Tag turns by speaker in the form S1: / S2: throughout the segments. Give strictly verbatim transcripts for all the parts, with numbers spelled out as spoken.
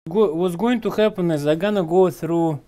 S1: Go what's going to happen is I'm gonna go through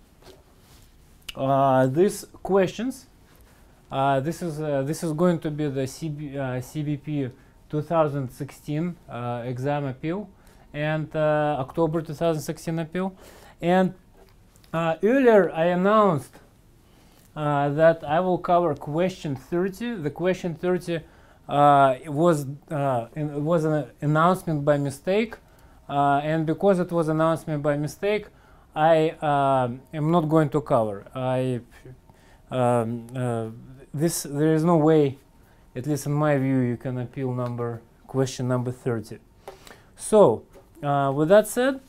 S1: uh, these questions. Uh, this is uh, this is going to be the C B, uh, C B P two thousand sixteen uh, exam appeal and uh, October two thousand sixteen appeal. And uh, earlier I announced uh, that I will cover question thirty. The question thirty uh, was uh, in, was an announcement by mistake, uh, and because it was announcement by mistake, I uh, am not going to cover. I um, uh, this there is no way, at least in my view, you can appeal number question number thirty. So uh, with that said,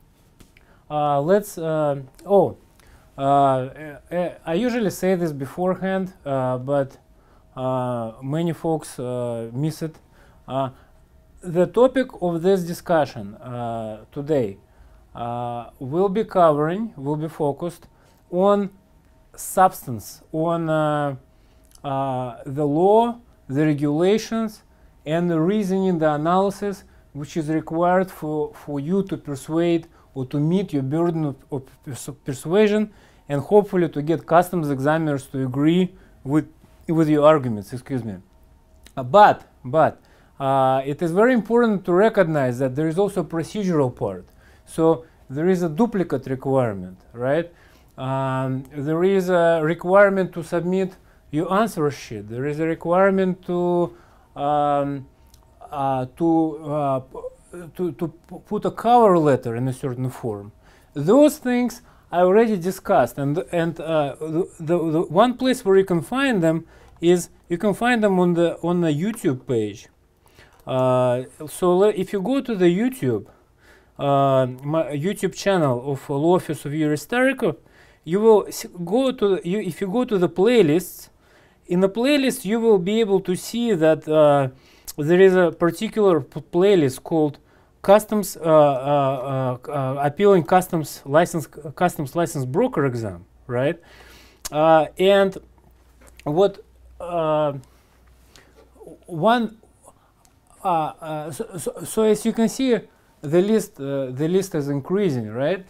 S1: uh, let's uh, oh uh, uh, I usually say this beforehand, uh, but uh, many folks uh, miss it. Uh, the topic of this discussion uh, today uh, will be covering, will be focused on substance, on uh, uh, the law, the regulations, and the reasoning, the analysis which is required for, for you to persuade or to meet your burden of, of pers persuasion, and hopefully to get customs examiners to agree with, with your arguments, excuse me. Uh, but, but uh, it is very important to recognize that there is also a procedural part. So there is a duplicate requirement, right? Um, there is a requirement to submit your answer sheet. There is a requirement to um, uh, to, uh, to to put a cover letter in a certain form. Those things I already discussed, and and uh, the, the, the one place where you can find them is you can find them on the on the YouTube page. Uh, so if you go to the YouTube uh, my YouTube channel of Law Office of Juris Starikov, you will go to the, you, if you go to the playlists. In the playlist, you will be able to see that uh, there is a particular playlist called "Customs uh, uh, uh, uh, Appealing Customs License Customs License Broker Exam," right? Uh, and what uh, one uh, uh, so, so, so as you can see, the list uh, the list is increasing, right?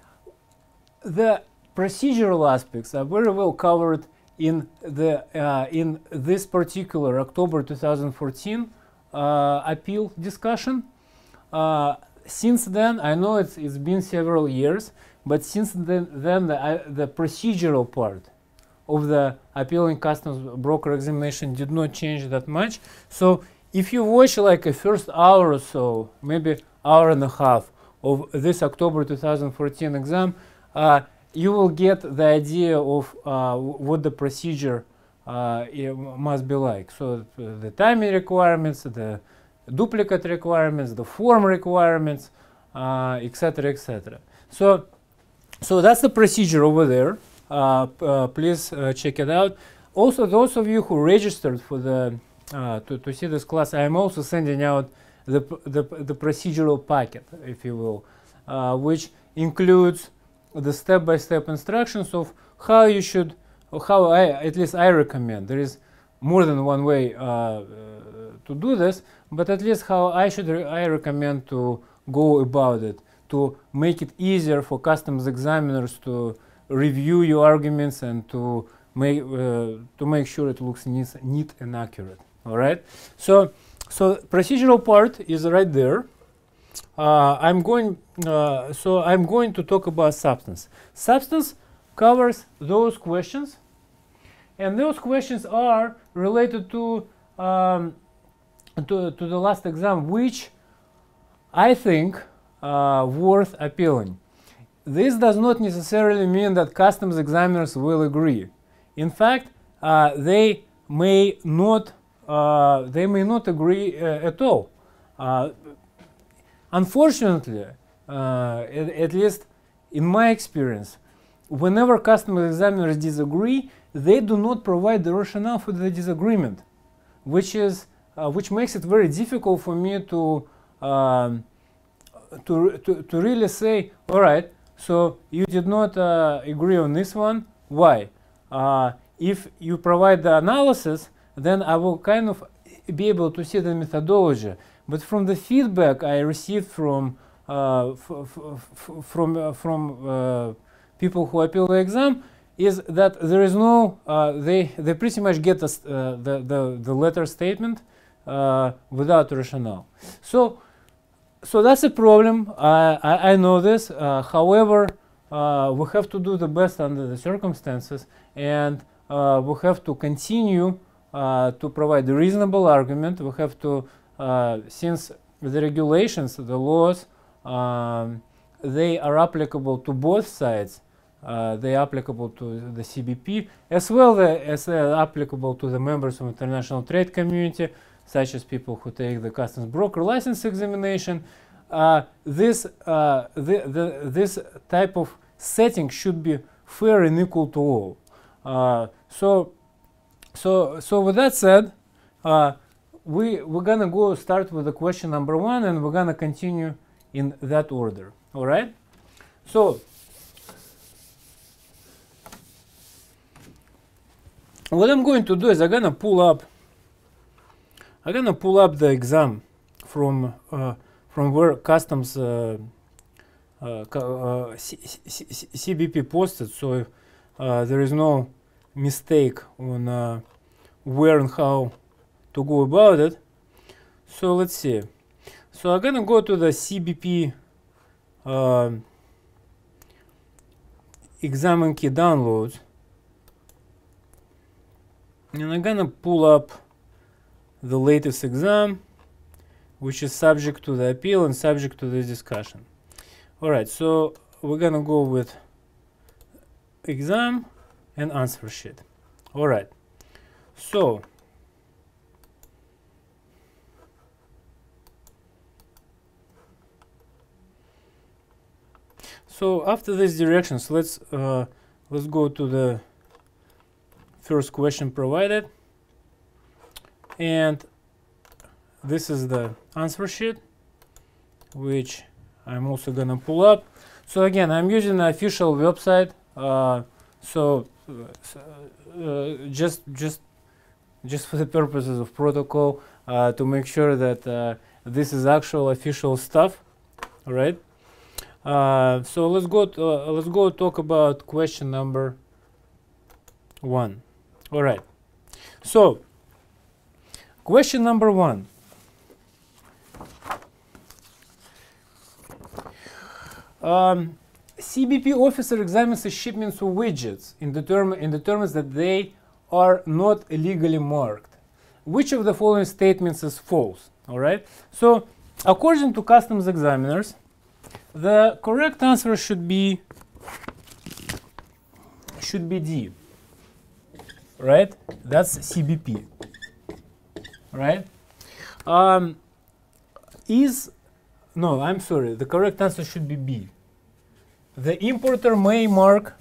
S1: The procedural aspects are very well covered in the uh, in this particular October two thousand fourteen uh, appeal discussion. Uh, since then, I know it's it's been several years, but since then, then the, uh, the procedural part of the appealing customs broker examination did not change that much. So if you watch like a first hour or so, maybe hour and a half of this October two thousand fourteen exam, uh, you will get the idea of uh, what the procedure uh, must be like. So uh, the timing requirements, the duplicate requirements, the form requirements, uh, et cetera, et cetera. So, so that's the procedure over there. Uh, uh, please uh, check it out. Also, those of you who registered for the uh, to, to see this class, I am also sending out the the, the procedural packet, if you will, uh, which includes the step-by-step instructions of how you should, or how I, at least I recommend. There is more than one way uh, uh, to do this, but at least how I should, re I recommend to go about it, to make it easier for customs examiners to review your arguments and to make uh, to make sure it looks neat, neat and accurate. All right. So, so procedural part is right there. Uh, I'm going. Uh, so I'm going to talk about substance. Substance covers those questions, and those questions are related to um, to, to the last exam, which I think uh, worth appealing. This does not necessarily mean that customs examiners will agree. In fact, uh, they may not. Uh, they may not agree uh, at all. Uh, Unfortunately, uh, at, at least in my experience, whenever customs examiners disagree, they do not provide the rationale for the disagreement, which is uh, which makes it very difficult for me to, um, to to to really say, all right, so you did not uh, agree on this one. Why? Uh, if you provide the analysis, then I will kind of be able to see the methodology. But from the feedback I received from uh, f f from uh, from uh, people who appeal the exam is that there is no uh, they they pretty much get the uh, the, the the letter statement uh, without rationale. So so that's a problem. I I, I know this. Uh, however, uh, we have to do the best under the circumstances, and uh, we have to continue uh, to provide a reasonable argument. We have to uh, since the regulations, the laws, um, they are applicable to both sides. Uh, they are applicable to the C B P as well the, as they are applicable to the members of international trade community, such as people who take the customs broker license examination. Uh, this uh, the, the, this type of setting should be fair and equal to all. Uh, so so so with that said, uh, we we're gonna go start with the question number one, and we're gonna continue in that order. All right. So what I'm going to do is I'm gonna pull up. I'm gonna pull up the exam from uh, from where customs uh, uh, uh, C B P posted, so uh, there is no mistake on uh, where and how to go about it. So let's see. So I'm gonna go to the C B P uh, exam and key downloads. And I'm gonna pull up the latest exam, which is subject to the appeal and subject to this discussion. All right, so we're gonna go with exam and answer sheet. All right, so so after these directions, let's uh, let's go to the first question provided, and this is the answer sheet, which I'm also gonna pull up. So again, I'm using the official website, uh, so, uh, so uh, just just just for the purposes of protocol, uh, to make sure that uh, this is actual official stuff. All right. Uh, so let's go to, uh, let's go talk about question number one. All right, so question number one. Um, C B P officer examines the shipments of widgets and determine, and determines that they are not illegally marked. Which of the following statements is false? All right, so according to customs examiners, the correct answer should be should be D. Right? That's C B P. Right? Um, is, no, I'm sorry, the correct answer should be B. The importer may mark,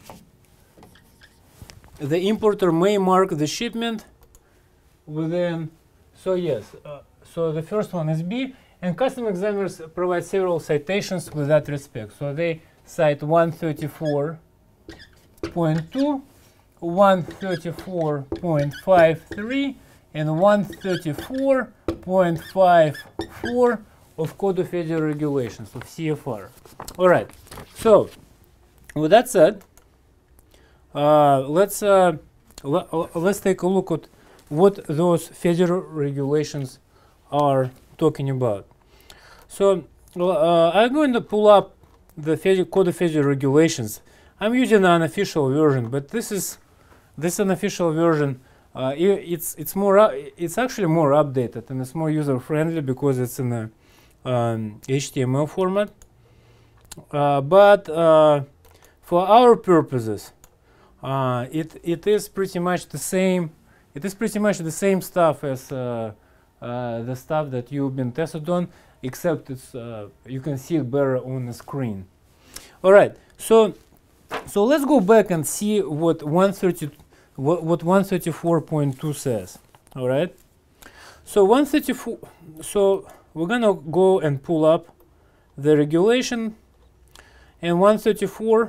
S1: the importer may mark the shipment within, so yes, uh, so the first one is B, and custom examiners provide several citations with that respect. So they cite one thirty-four point two, one thirty-four point five three and one thirty-four point five four of Code of Federal Regulations of C F R. All right. So, with that said, uh, let's uh, let's take a look at what those federal regulations are talking about. So, uh, I'm going to pull up the Federal Code of Federal Regulations. I'm using an unofficial version, but this is this is an official version. Uh, it, it's it's more uh, it's actually more updated and it's more user friendly because it's in a um, H T M L format. Uh, but uh, for our purposes, uh, it it is pretty much the same. It is pretty much the same stuff as uh, uh, the stuff that you've been tested on, except it's uh, you can see it better on the screen. All right, so so let's go back and see what one thirty what, what one thirty-four point two says. All right, so one thirty-four. So we're gonna go and pull up the regulation, and one thirty-four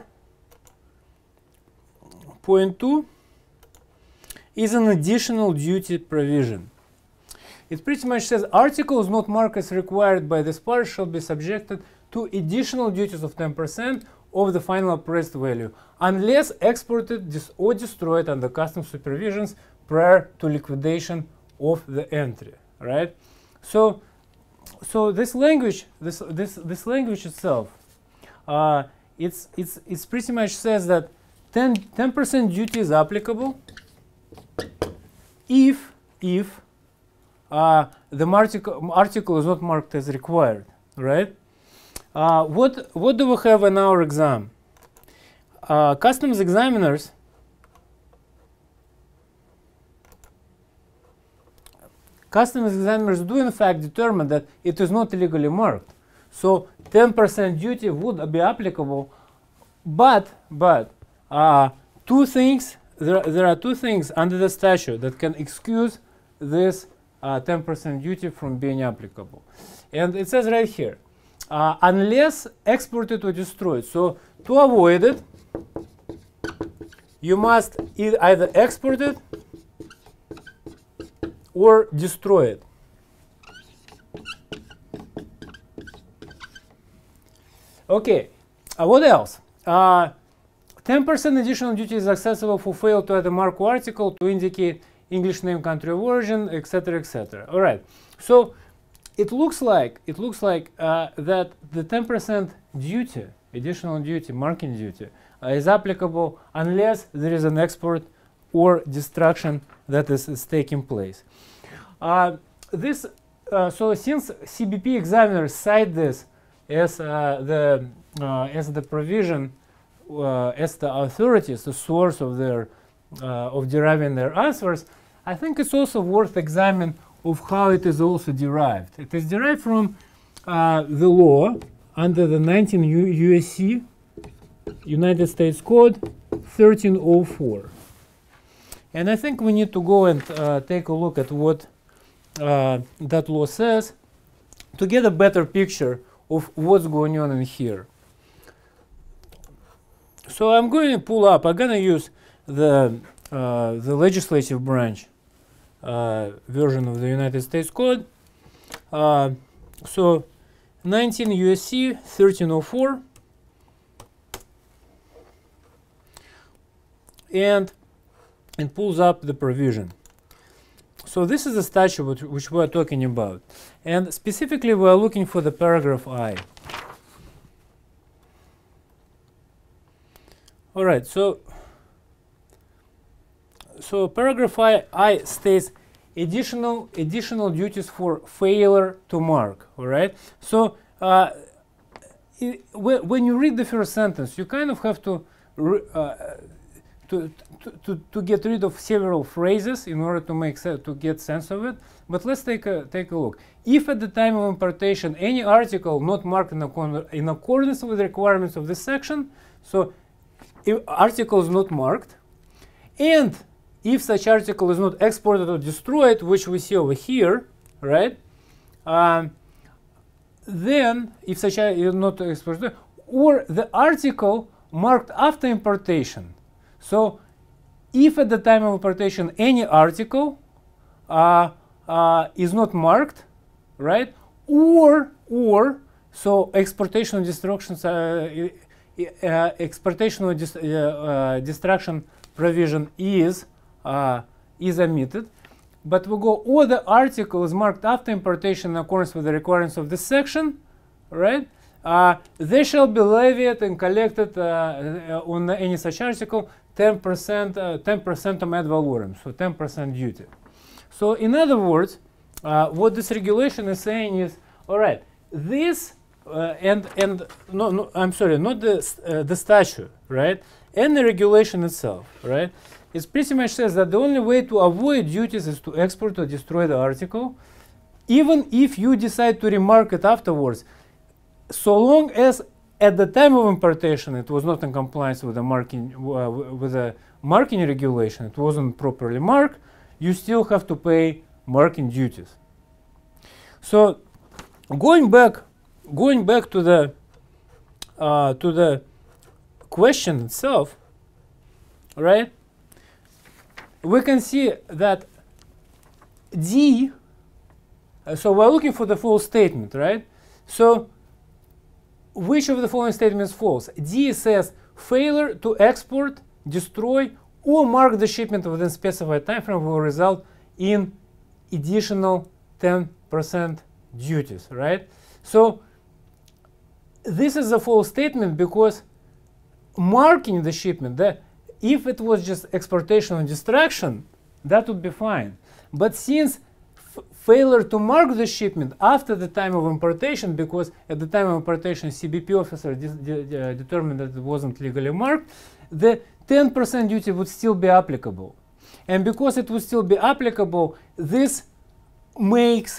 S1: point two is an additional duty provision. It pretty much says articles not marked as required by this part shall be subjected to additional duties of ten percent of the final appraised value, unless exported dis or destroyed under customs supervisions prior to liquidation of the entry, right? So, so this language, this this this language itself, uh, it's it's it's pretty much says that ten percent duty is applicable if if uh, the article article is not marked as required, right? Uh, what what do we have in our exam? Uh, customs examiners customs examiners do in fact determine that it is not legally marked. So ten percent duty would be applicable, but but uh, two things there there are two things under the statute that can excuse this uh, ten percent duty from being applicable, and it says right here. Uh, unless exported or destroyed. So to avoid it, you must e either export it or destroy it. Okay, uh, what else? ten percent uh, additional duty is accessible for fail to add a mark or article to indicate English name, country of origin, et cetera, et cetera. All right. So it looks like it looks like uh, that the ten percent duty, additional duty, marking duty, uh, is applicable unless there is an export or destruction that is, is taking place. Uh, this uh, so since C B P examiners cite this as uh, the uh, as the provision, uh, as the authorities, the source of their uh, of deriving their answers, I think it's also worth examining of how it is also derived. It is derived from uh, the law under the nineteen U S C, United States Code thirteen oh four. And I think we need to go and uh, take a look at what uh, that law says to get a better picture of what's going on in here. So I'm going to pull up, I'm going to use the, uh, the legislative branch Uh, version of the United States Code. Uh, so nineteen U S C thirteen oh four, and it pulls up the provision. So this is the statute which, which we are talking about, and specifically we are looking for the paragraph I. All right, so So paragraph I, I states additional additional duties for failure to mark. All right. So uh, it, when you read the first sentence, you kind of have to re, uh, to, to to to get rid of several phrases in order to make se to get sense of it. But let's take a take a look. If at the time of importation any article not marked in, accord in accordance with the requirements of this section, so if article is not marked, and if such article is not exported or destroyed, which we see over here, right? Um, then, if such is not exported, or the article marked after importation. So, if at the time of importation any article uh, uh, is not marked, right? Or, or so exportation or destruction, uh, uh, exportation or dis uh, uh, destruction provision is. Uh, is omitted, but we go, or the article is marked after importation in accordance with the requirements of this section, right? Uh, they shall be levied and collected uh, on any such article ten percent uh, ten percent ad valorem, so ten percent duty. So in other words, uh, what this regulation is saying is, all right, this uh, and and no, no, I'm sorry, not the uh, the statute, right, and the regulation itself, right. It pretty much says that the only way to avoid duties is to export or destroy the article, even if you decide to remark it afterwards, so long as at the time of importation it was not in compliance with the marking uh, with the marking regulation, it wasn't properly marked, you still have to pay marking duties. So going back, going back to the uh, to the question itself, right? We can see that D, uh, so we're looking for the full statement, right? So which of the following statements is false? D says failure to export, destroy, or mark the shipment within specified time frame will result in additional ten percent duties, right? So this is a false statement because marking the shipment, that if it was just exportation and destruction, that would be fine. But since failure to mark the shipment after the time of importation, because at the time of importation C B P officer de de determined that it wasn't legally marked, the ten percent duty would still be applicable. And because it would still be applicable, this makes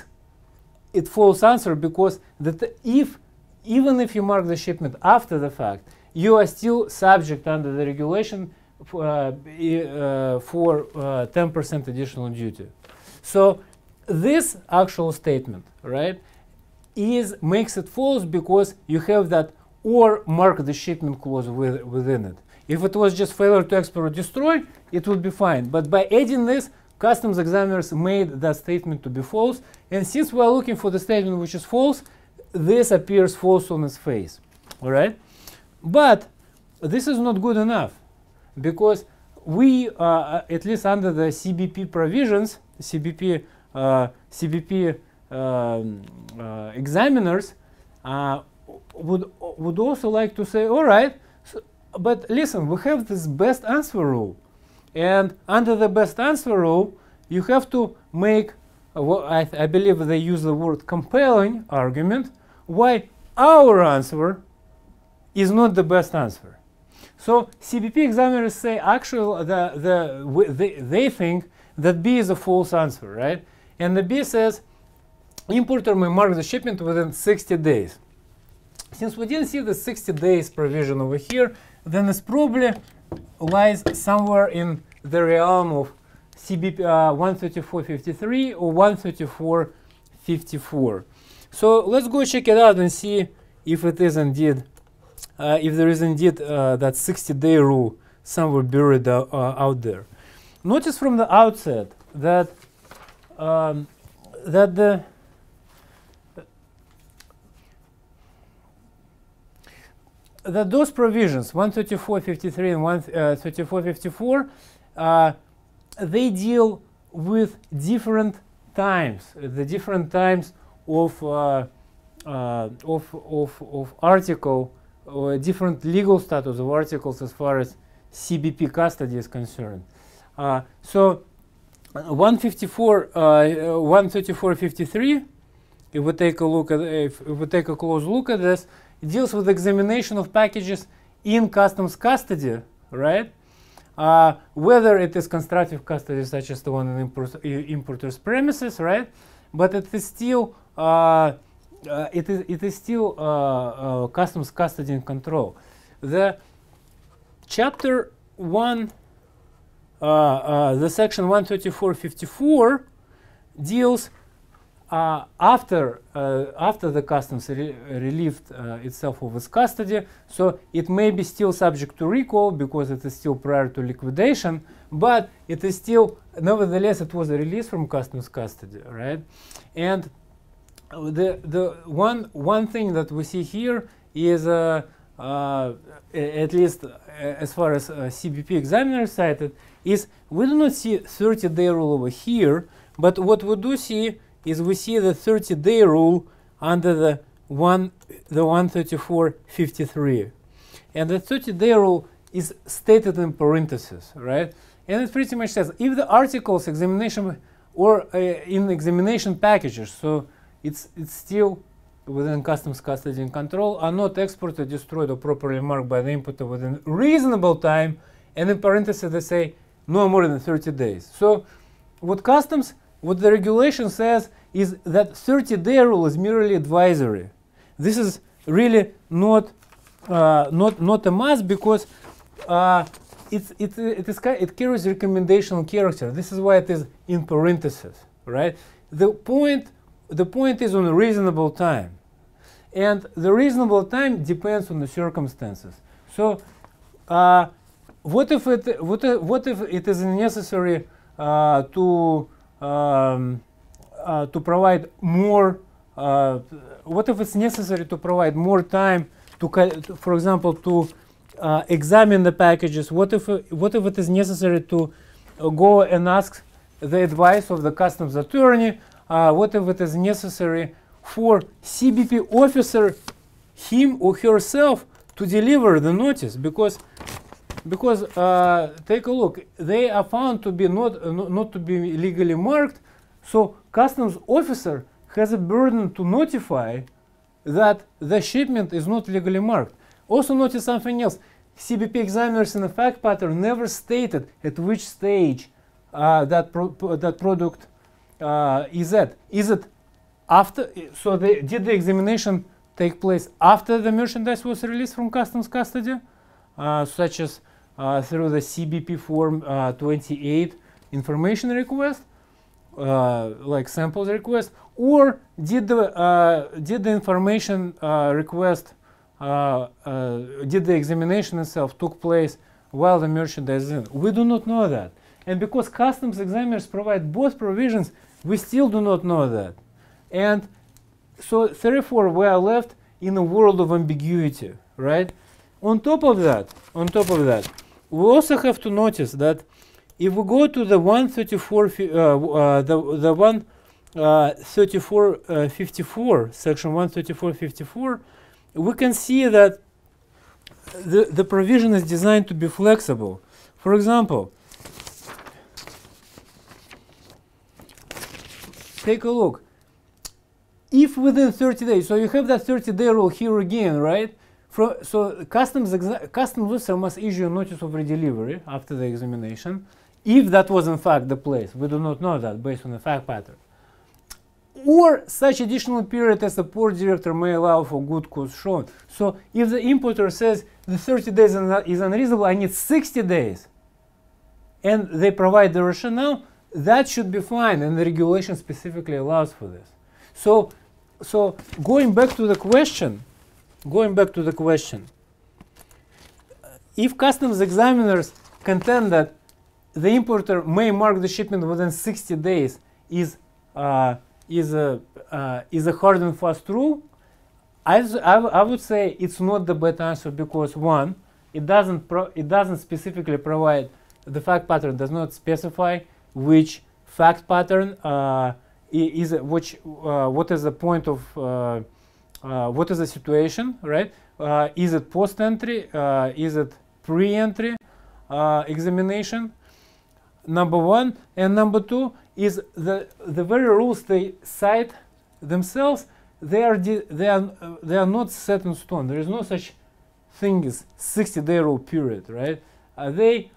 S1: it false answer, because that if even if you mark the shipment after the fact, you are still subject under the regulation for, uh, uh, for uh, ten percent additional duty. So this actual statement, right, is makes it false because you have that or mark the shipment clause with, within it. If it was just failure to export or destroy, it would be fine. But by adding this, customs examiners made that statement to be false. And since we are looking for the statement which is false, this appears false on its face. All right? But this is not good enough, because we, uh, at least under the C B P provisions, C B P, uh, C B P um, uh, examiners uh, would, would also like to say, all right, so, but listen, we have this best answer rule. And under the best answer rule, you have to make, uh, well, I, I believe they use the word compelling argument, why our answer is not the best answer. So C B P examiners say actually the, the, they, they think that B is a false answer, right? And the B says importer may mark the shipment within sixty days. Since we didn't see the sixty days provision over here, then it probably lies somewhere in the realm of C B P uh, one thirty-four fifty-three or one thirty-four fifty-four. So let's go check it out and see if it is indeed, uh, if there is indeed uh, that sixty day rule somewhere buried uh, uh, out there. Notice from the outset that um, that the that those provisions one thirty-four fifty-three and one thirty-four fifty-four uh, they deal with different times, the different times of uh, uh, of, of of article or different legal status of articles as far as C B P custody is concerned. Uh, so one fifty-four, uh, one thirty-four fifty-three, if we take a look at if, if we take a close look at this, it deals with examination of packages in customs custody, right? Uh, whether it is constructive custody, such as the one in import, importer's premises, right? But it is still uh, uh, it is it is still uh, uh, customs custody and control. The chapter one, uh, uh, the section one thirty-four fifty-four deals uh, after uh, after the customs re relieved uh, itself of its custody, so it may be still subject to recall because it is still prior to liquidation, but it is still, nevertheless, it was a release from customs custody, right? And the the one one thing that we see here is uh, uh, at least uh, as far as uh, C B P examiner cited, is we do not see thirty day rule over here, but what we do see is we see the thirty day rule under the one the one thirty-four fifty-three, and the thirty day rule is stated in parentheses, right? And it pretty much says if the articles examination or uh, in examination packages, so it's it's still within customs custody and control, are not exported, destroyed, or properly marked by the importer within reasonable time, and in parentheses they say no more than thirty days. So what customs, what the regulation says is that thirty day rule is merely advisory. This is really not uh, not not a must, because uh, it's it it is it carries recommendational character. This is why it is in parentheses, right? The point the point is on a reasonable time, and the reasonable time depends on the circumstances. So uh, what if it what if, what if it is necessary uh, to um, uh, to provide more? Uh, what if it's necessary to provide more time to, to for example, to uh, examine the packages? What if uh, what if it is necessary to uh, go and ask the advice of the customs attorney? Uh, what if it is necessary for C B P officer, him or herself, to deliver the notice? Because because uh, take a look, they are found to be not uh, not to be legally marked. So customs officer has a burden to notify that the shipment is not legally marked. Also notice something else. C B P examiners in the fact pattern never stated at which stage uh, that pro that product uh, is at. Is it after? So they, did the examination take place after the merchandise was released from customs custody, uh, such as uh, through the C B P form uh, twenty-eight information request, uh, like samples request, or did the uh, did the information uh, request, uh, uh, did the examination itself took place while the merchandise is in? We do not know that, and because customs examiners provide both provisions, we still do not know that, and so therefore we are left in a world of ambiguity, right? On top of that, on top of that, we also have to notice that if we go to the one thirty-four, uh, uh, the the one thirty-four fifty-four, section one thirty-four fifty-four, we can see that the the provision is designed to be flexible. For example, take a look. If within thirty days, so you have that thirty day rule here again, right? For, so customs customs officer must issue a notice of redelivery after the examination, if that was in fact the place. We do not know that based on the fact pattern. Or such additional period as the port director may allow for good cause shown. So if the importer says the thirty days is unreasonable, I need sixty days, and they provide the rationale, that should be fine, and the regulation specifically allows for this. So, so going back to the question, going back to the question, if customs examiners contend that the importer may mark the shipment within sixty days is uh, is a uh, is a hard and fast rule, I, I, I would say it's not the bad answer, because one, it doesn't pro it doesn't specifically provide, the fact pattern does not specify which fact pattern uh, is which uh, what is the point of uh, uh, what is the situation, right? Uh, is it post entry? Uh, is it pre entry uh, examination? Number one, and number two is the the very rules they cite themselves. They are they are uh, they are not set in stone. There is no such thing as sixty day rule period, right? Uh, they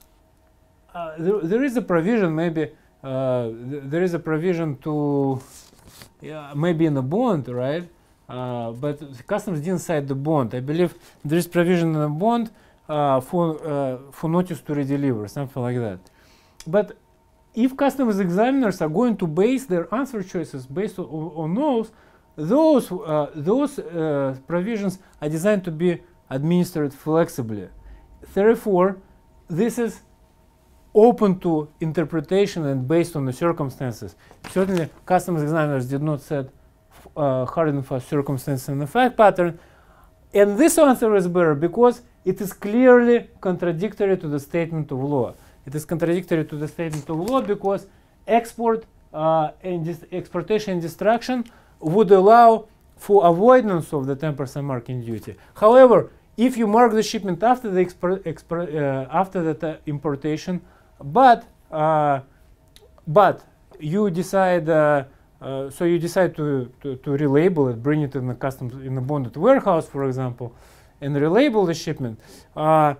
S1: uh, there, there is a provision maybe. Uh, th there is a provision to, yeah, maybe in a bond, right? Uh, but the customs didn't cite the bond. I believe there is provision in a bond uh, for uh, for notice to redeliver, something like that. But if customs examiners are going to base their answer choices based on, on those, those uh, those uh, provisions are designed to be administered flexibly. Therefore, this is open to interpretation and based on the circumstances. Certainly, customs examiners did not set uh, hard and fast circumstances in the fact pattern, and this answer is better because it is clearly contradictory to the statement of law. It is contradictory to the statement of law because export uh, and exportation and destruction would allow for avoidance of the ten percent marking duty. However, if you mark the shipment after the export, export, uh, after the importation, but uh, but you decide uh, uh, so you decide to, to to relabel it, bring it in the customs in the bonded warehouse, for example, and relabel the shipment. Uh,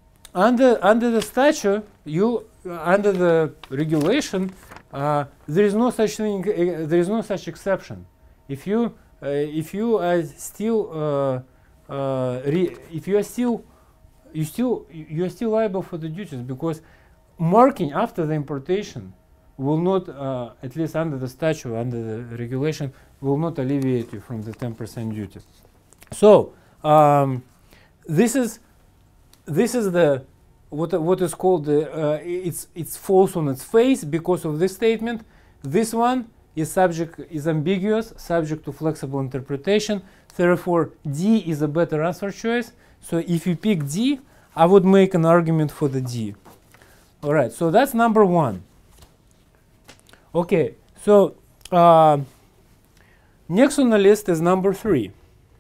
S1: under under the statute, you uh, under the regulation, uh, there is no such thing. Uh, there is no such exception. If you uh, if you are still uh, uh, re if you are still you still you are still liable for the duties, because marking after the importation will not, uh, at least under the statute, under the regulation, will not alleviate you from the ten percent duty. So um, this is this is the what what is called the uh, it's it's false on its face because of this statement. This one is subject is ambiguous, subject to flexible interpretation. therefore D is a better answer choice. So if you pick D, I would make an argument for the D. All right, so that's number one. Okay, so uh, next on the list is number three.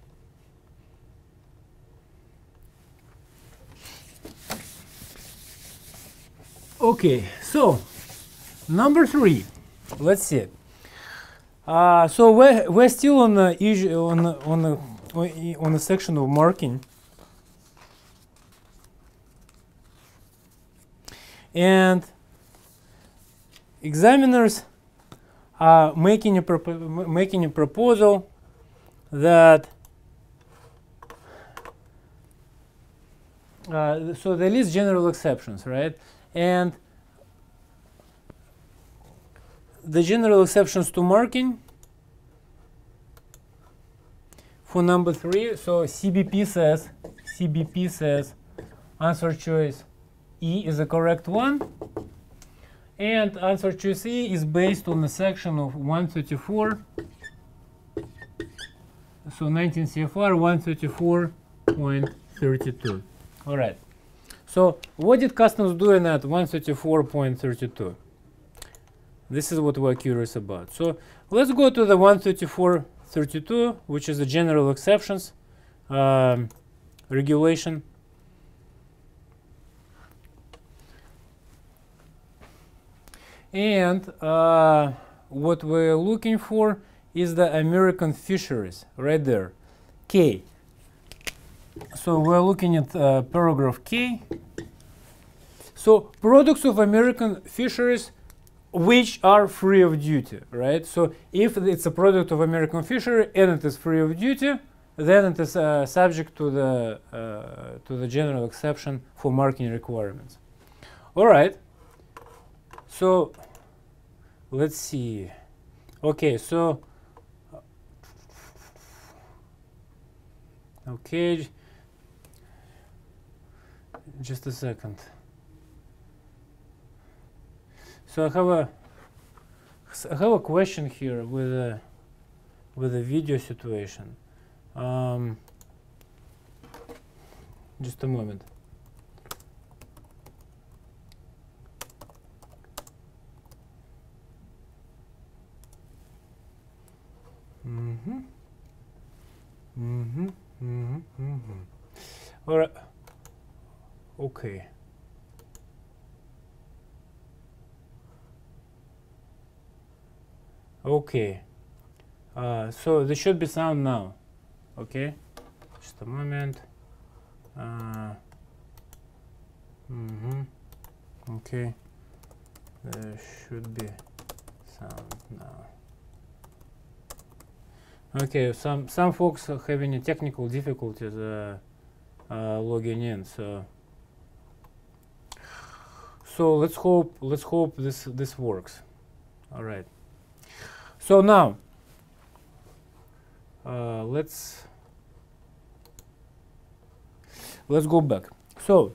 S1: Okay, so number three, let's see. Uh, so we're, we're still on the on the, on the on the section of marking, and examiners are making a propo making a proposal that uh, so they list general exceptions, right? And the general exceptions to marking for number three. So C B P says C B P says answer choice E is the correct one, and answer choice E is based on the section of one thirty-four. So nineteen C F R one thirty-four point thirty-two. All right. So what did customs do in that one thirty-four point thirty-two? This is what we're curious about. So let's go to the one thirty-four point thirty-two, which is the general exceptions um, regulation. And uh, what we're looking for is the American fisheries right there, K. So we're looking at uh, paragraph K. So products of American fisheries which are free of duty, right? So if it's a product of American fishery and it is free of duty, then it is uh, subject to the uh, to the general exception for marking requirements. All right. So let's see. Okay, so okay, just a second. So I have a I have a question here with a with a video situation. Um, just a moment. Mm-hmm. Mm-hmm. Mm-hmm. Mm-hmm. All right. Okay. Okay. Uh, so there should be sound now. Okay. Just a moment. Uh, mm-hmm. Okay. There should be sound now. Okay, some some folks are having technical difficulties uh, uh, logging in, so so let's hope let's hope this this works. All right. So now uh, let's let's go back. So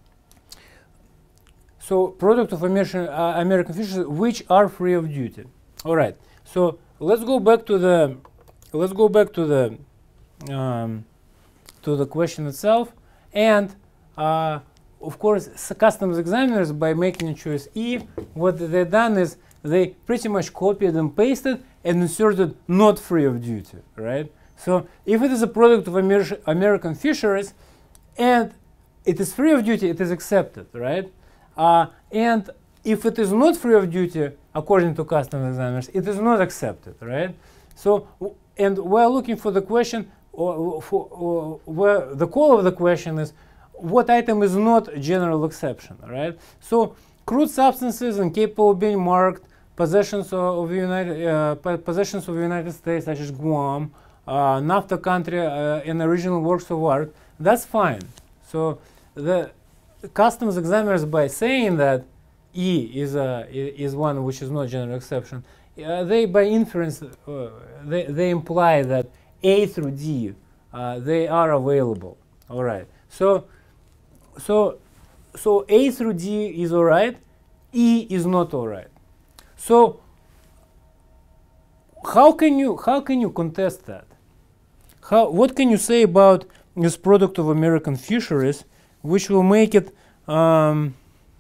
S1: so product of American uh, American fisheries which are free of duty. All right. So let's go back to the Let's go back to the um, to the question itself, and uh, of course, customs examiners, by making a choice E, what they've done is they pretty much copied and pasted and inserted not free of duty, right? So if it is a product of Amer American fisheries and it is free of duty, it is accepted, right? Uh, and if it is not free of duty, according to customs examiners, it is not accepted, right? So. And we're looking for the question, or for or where the call of the question is, what item is not general exception, right? So crude substances incapable of being marked, possessions of United uh, possessions of the United States, such as Guam, uh, NAFTA country, uh, and original works of art. That's fine. So the customs examiners, by saying that E is a is one which is not general exception. Uh, they, by inference, uh, they, they imply that A through D, uh, they are available. All right. So, so, so A through D is all right. E is not all right. So, how can you how can you contest that? how, what can you say about this product of American fisheries, which will make it, um,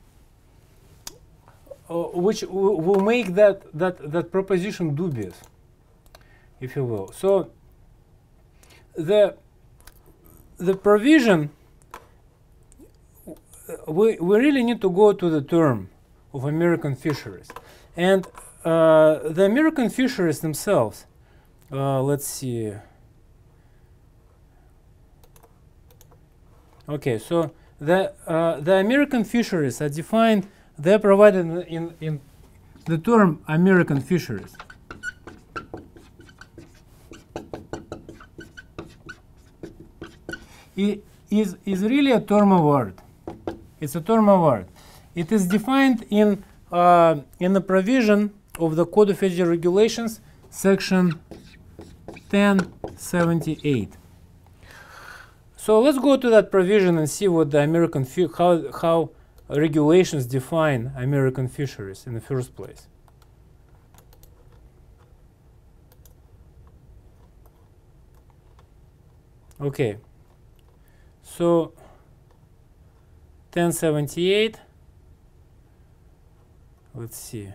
S1: uh, which will make that, that, that proposition dubious, if you will. So the, the provision, we, we really need to go to the term of American fisheries. And uh, the American fisheries themselves, uh, let's see. Okay, so the, uh, the American fisheries are defined, they're provided in, in, in the term American fisheries. It is, is really a term of art. It's a term of art. It is defined in, uh, in the provision of the Code of Federal Regulations, section ten seventy-eight. So let's go to that provision and see what the American how how regulations define American fisheries in the first place. Okay. So ten seventy-eight. Let's see.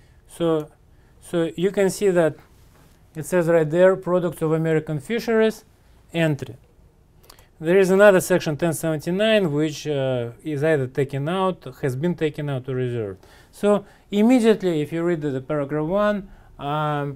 S1: So so you can see that it says right there, products of American fisheries, entry. There is another section ten seventy-nine, which uh, is either taken out, has been taken out, or reserved. So immediately, if you read the, the paragraph one, um,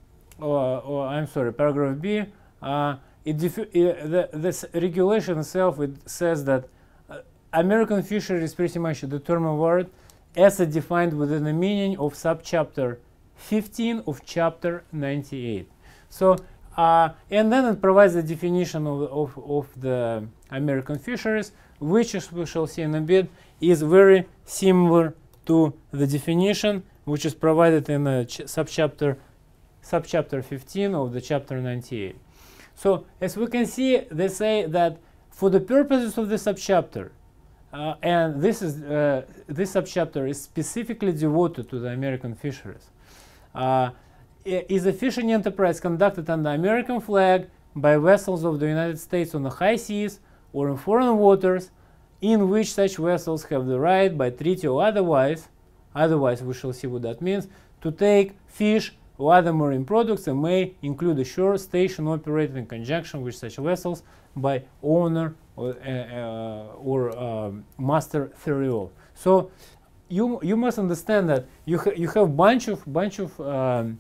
S1: or, or I'm sorry, paragraph B, uh, it it, the, this regulation itself, it says that uh, American fishery is pretty much the term of art as it defined within the meaning of subchapter fifteen of chapter ninety-eight. So. Uh, and then it provides the definition of, of, of the American fisheries, which, as we shall see in a bit, is very similar to the definition which is provided in the subchapter, subchapter fifteen of the chapter ninety-eight. So, as we can see, they say that for the purposes of the subchapter, uh, and this, is, uh, this subchapter is specifically devoted to the American fisheries, uh, is a fishing enterprise conducted under American flag by vessels of the United States on the high seas or in foreign waters, in which such vessels have the right by treaty or otherwise, otherwise we shall see what that means, to take fish or other marine products, and may include a shore station operated in conjunction with such vessels by owner or, uh, uh, or um, master thereof. So you you must understand that you ha you have bunch of bunch of um,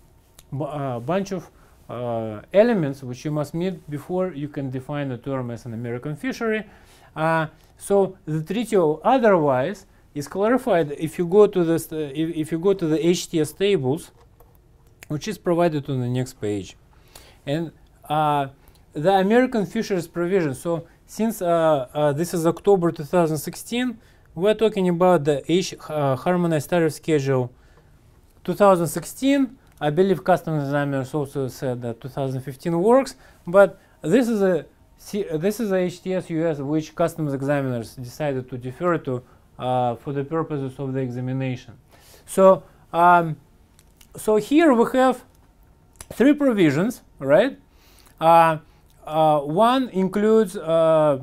S1: a bunch of uh, elements which you must meet before you can define a term as an American fishery. Uh, so the treaty or otherwise is clarified if you go to this, uh, if, if you go to the H T S tables, which is provided on the next page, and uh, the American fisheries provision. So since uh, uh, this is October two thousand sixteen, we're talking about the H uh, harmonized tariff schedule two thousand sixteen. I believe customs examiners also said that two thousand fifteen works, but this is a this is a H T S U S which customs examiners decided to defer to uh, for the purposes of the examination. So, um, so here we have three provisions, right? Uh, uh, one includes uh,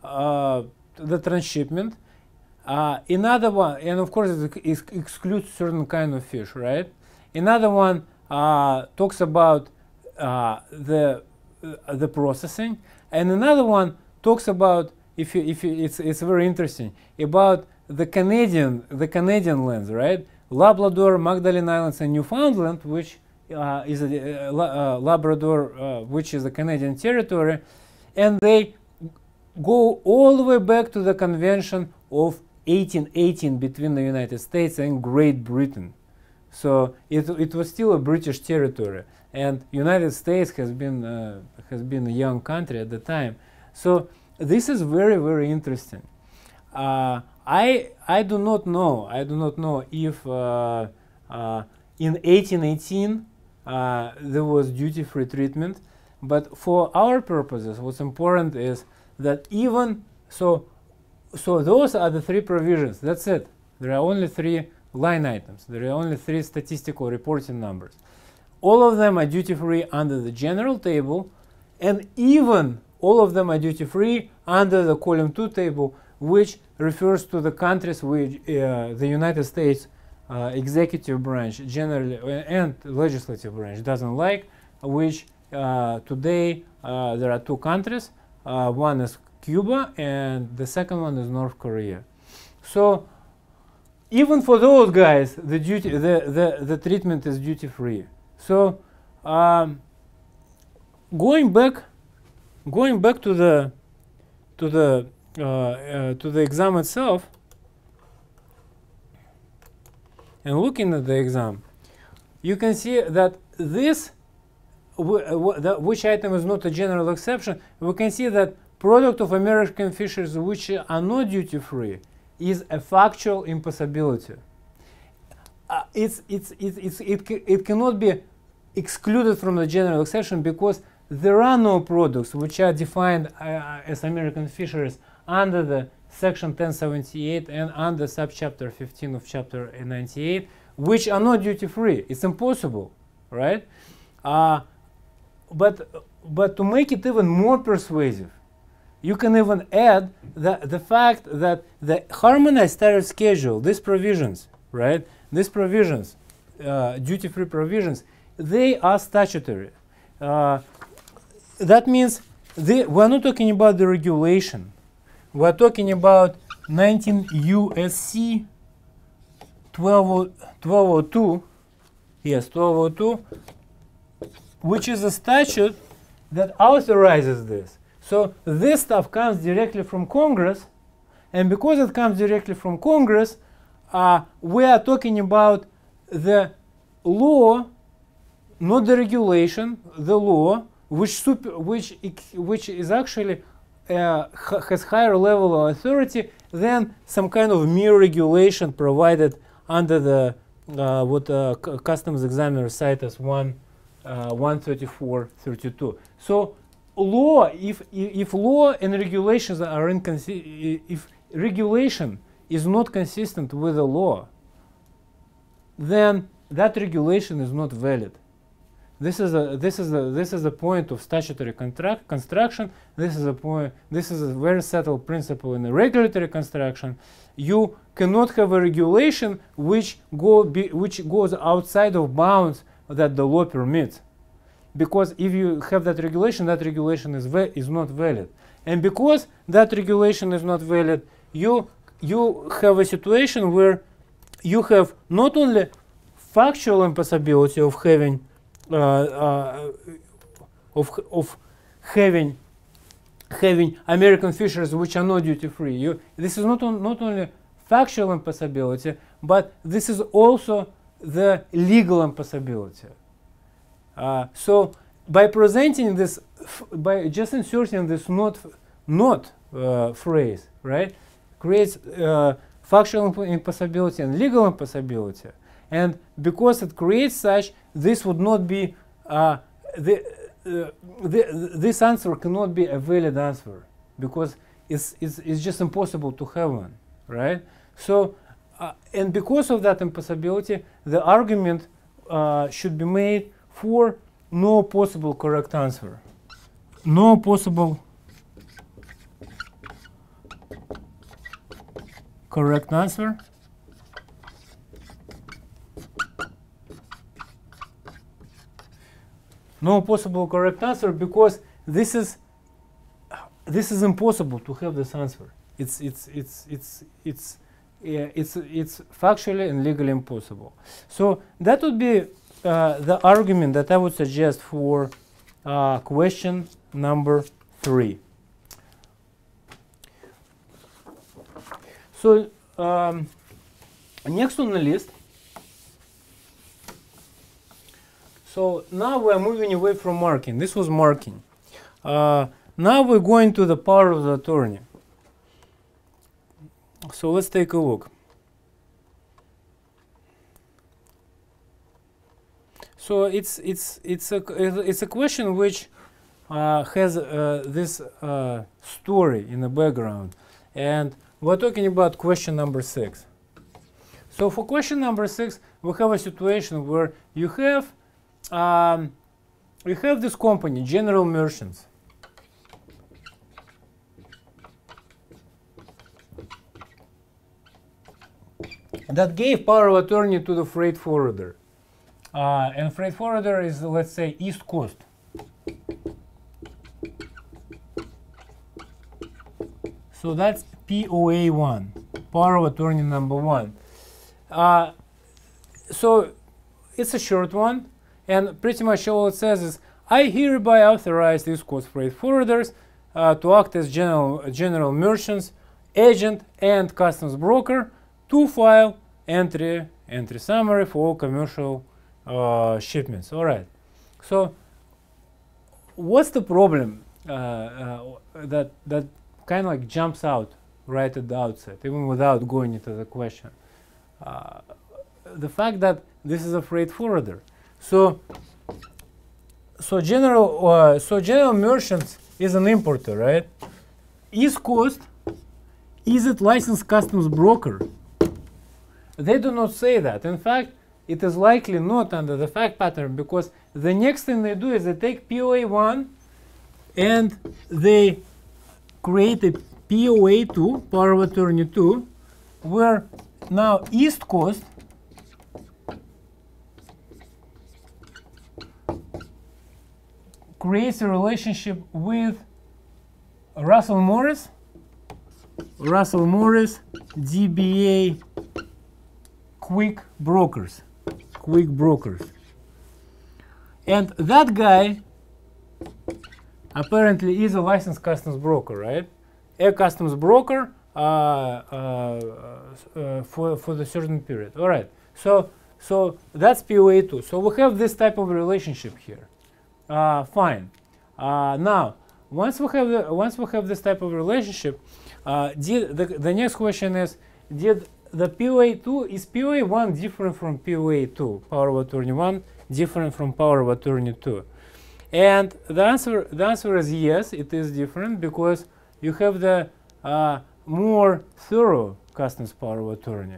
S1: uh, the transshipment. Uh, another one, and of course, it, it excludes certain kind of fish, right? Another one uh, talks about uh, the uh, the processing, and another one talks about, if you, if you, it's it's very interesting, about the Canadian the Canadian lands, right? Labrador, Magdalene Islands, and Newfoundland, which uh, is a uh, uh, Labrador, uh, which is a Canadian territory, and they go all the way back to the Convention of eighteen eighteen between the United States and Great Britain. So it, it was still a British territory, and United States has been uh, has been a young country at the time. So this is very very interesting. Uh, I I do not know I do not know if uh, uh, in eighteen eighteen uh, there was duty-free treatment, but for our purposes, what's important is that even so so those are the three provisions. That's it. There are only three line items. There are only three statistical reporting numbers. All of them are duty-free under the general table, and even all of them are duty-free under the column two table, which refers to the countries which uh, the United States uh, executive branch generally uh, and legislative branch doesn't like, which uh, today uh, there are two countries. Uh, one is Cuba and the second one is North Korea. So even for those guys, the duty, the the, the treatment is duty-free. So um, going back, going back to the to the uh, uh, to the exam itself, and looking at the exam, you can see that this, w w the, which item is not a general exception, we can see that product of American fisheries which are not duty-free is a factual impossibility. Uh, it's, it's, it's, it's, it, ca it cannot be excluded from the general exception because there are no products which are defined uh, as American fisheries under the section ten seventy-eight and under subchapter fifteen of chapter ninety-eight, which are not duty-free. It's impossible, right? Uh, but, but to make it even more persuasive, you can even add the, the fact that the harmonized tariff schedule, these provisions, right, these provisions, uh, duty-free provisions, they are statutory. Uh, that means they, we're not talking about the regulation. We're talking about nineteen U S C twelve oh two, yes, twelve oh two, which is a statute that authorizes this. So this stuff comes directly from Congress, and because it comes directly from Congress, uh, we are talking about the law, not the regulation, the law, which super, which which is actually uh, has higher level of authority than some kind of mere regulation provided under the uh, what uh, customs examiner cite as one uh, one thirty-four thirty-two. So law, if if law and regulations are inconsistent, if regulation is not consistent with the law, then that regulation is not valid. This is a this is a this is a point of statutory contract construction. This is a point. This is a very settled principle in the regulatory construction. You cannot have a regulation which go be, which goes outside of bounds that the law permits, because if you have that regulation, that regulation is va is not valid, and because that regulation is not valid, you you have a situation where you have not only factual impossibility of having uh, uh, of of having having American fisheries which are not duty free. You this is not on, not only factual impossibility, but this is also the legal impossibility. Uh, so by presenting this, f by just inserting this not not uh, phrase, right, creates uh, factual imp impossibility and legal impossibility. And because it creates such, this would not be uh, the, uh, the this answer cannot be a valid answer, because it's it's, it's just impossible to have one, right? So uh, and because of that impossibility, the argument uh, should be made for no possible correct answer. No possible correct answer. No possible correct answer because this is this is impossible to have this answer. It's it's it's it's it's yeah, it's it's factually and legally impossible. So that would be uh, the argument that I would suggest for uh, question number three. So um, next on the list. So now we're moving away from marking. This was marking. Uh, now we're going to the power of the attorney. So let's take a look. So it's it's it's a it's a question which uh, has uh, this uh, story in the background, and we're talking about question number six. So for question number six, we have a situation where you have Um, we have this company, General Merchants, that gave power of attorney to the freight forwarder. Uh, and freight forwarder is, let's say, East Coast. So that's P O A one, power of attorney number one. Uh, so it's a short one, and pretty much all it says is, I hereby authorize East Coast freight forwarders uh, to act as general, general merchants, agent, and customs broker to file entry, entry summary for all commercial uh, shipments. All right. So what's the problem uh, uh, that, that kind of like jumps out right at the outset, even without going into the question? Uh, the fact that this is a freight forwarder. So, so general, uh, so general merchants is an importer, right? East Coast, is it licensed customs broker? They do not say that. In fact, it is likely not under the fact pattern, because the next thing they do is they take P O A one and they create a P O A two, power of attorney two, where now East Coast creates a relationship with Russell Morris, Russell Morris, D B A, Quick Brokers, Quick Brokers. And that guy apparently is a licensed customs broker, right? A customs broker uh, uh, uh, for, for the certain period. All right, so, so that's P O A two. So we have this type of relationship here. Uh, fine. Uh, now, once we have the, once we have this type of relationship, uh, did the, the next question is, did the P O A two, is P O A one different from P O A two, power of attorney one different from power of attorney two? And the answer the answer is yes, it is different, because you have the uh, more thorough customs power of attorney.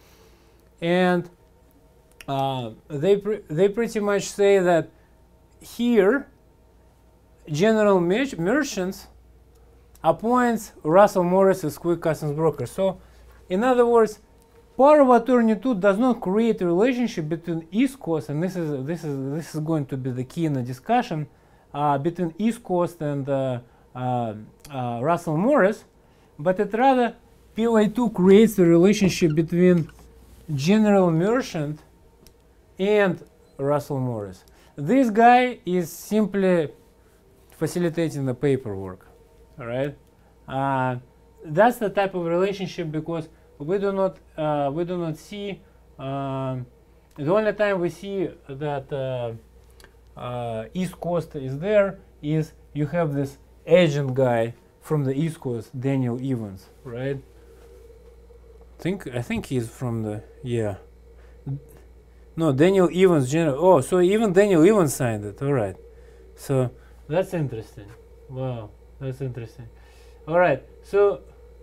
S1: And uh, they pre they pretty much say that here, general mer merchants appoints Russell Morris as quick customs broker. So, in other words, power of attorney two does not create a relationship between East Coast, and this is this is this is going to be the key in the discussion, uh, between East Coast and uh, uh, uh, Russell Morris, but it rather P O A two creates a relationship between general merchant and Russell Morris. This guy is simply facilitating the paperwork, all right? Uh, that's the type of relationship, because we do not uh, we do not see uh, the only time we see that uh, uh, East Coast is there is you have this agent guy from the East Coast, Daniel Evans, right? Think I think he's from the yeah. No, Daniel Evans, general. Oh, so even Daniel Evans signed it. All right. So that's interesting. Wow, that's interesting. All right. So,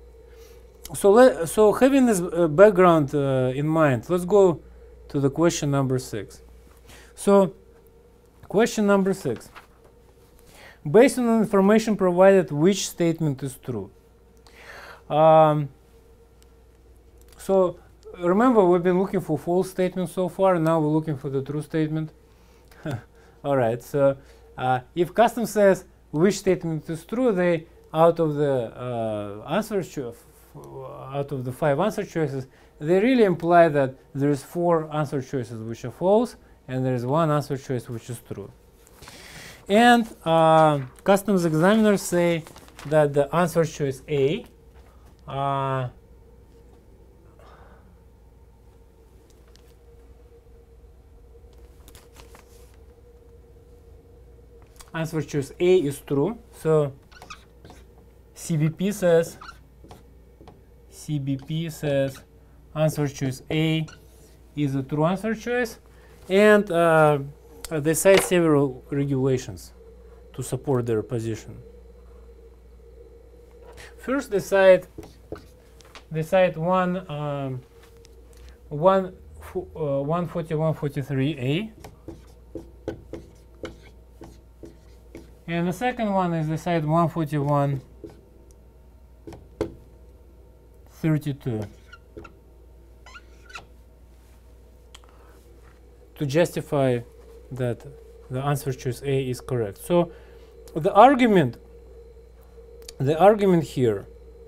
S1: so let so having this uh, background uh, in mind, let's go to the question number six. So, question number six. Based on the information provided, which statement is true? Um, so. Remember, we've been looking for false statements so far, and now we're looking for the true statement. All right, so uh, if customs says which statement is true, they, out of the uh, answer out of the five answer choices, they really imply that there's four answer choices which are false, and there's one answer choice which is true. And uh, customs examiners say that the answer choice A uh, answer choice A is true. So C B P says C B P says answer choice A is a true answer choice, and uh, they cite several regulations to support their position. First, they cite they cite one um, one uh, one forty-one forty-three A. And the second one is the side one forty-one thirty-two. to justify that the answer choice A is correct. So the argument, the argument here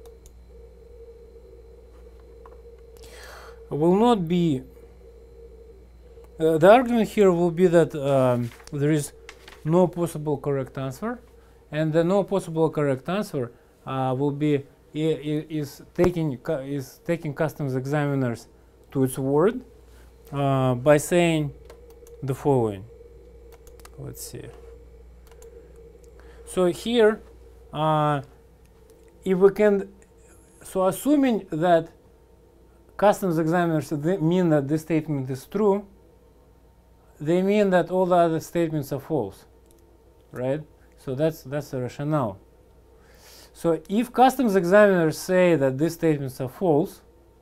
S1: will not be, uh, the argument here will be that um, there is no possible correct answer, and the no possible correct answer uh, will be I, I, is taking is taking customs examiners to its word uh, by saying the following. Let's see. So here, uh, if we can, so assuming that customs examiners mean that this statement is true, they mean that all the other statements are false, right? So that's that's the rationale. So if customs examiners say that these statements are false,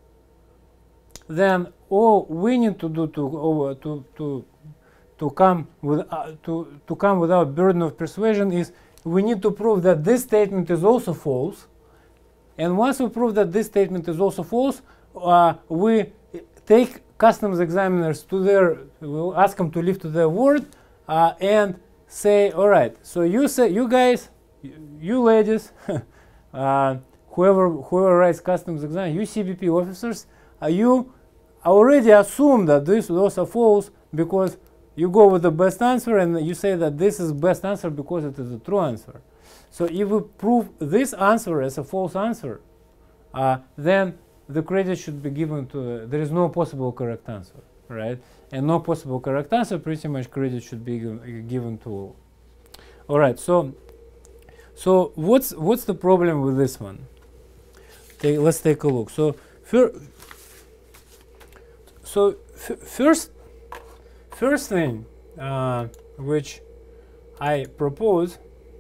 S1: then all we need to do to over to to to come with uh, to to come without burden of persuasion is we need to prove that this statement is also false, and once we prove that this statement is also false, uh, we take customs examiners to their, we'll ask them to live to their word, uh, and say, all right, so you say, you guys, you, you ladies, uh, whoever whoever writes customs exam, you C B P officers, uh, you already assume that this those are false because you go with the best answer and you say that this is best answer because it is a true answer. So if we prove this answer as a false answer, uh, then the credit should be given to, uh, there is no possible correct answer, right? And no possible correct answer, pretty much credit should be given, given to all. All right, so so what's what's the problem with this one? Take, let's take a look. So fir so f first first thing uh, which I propose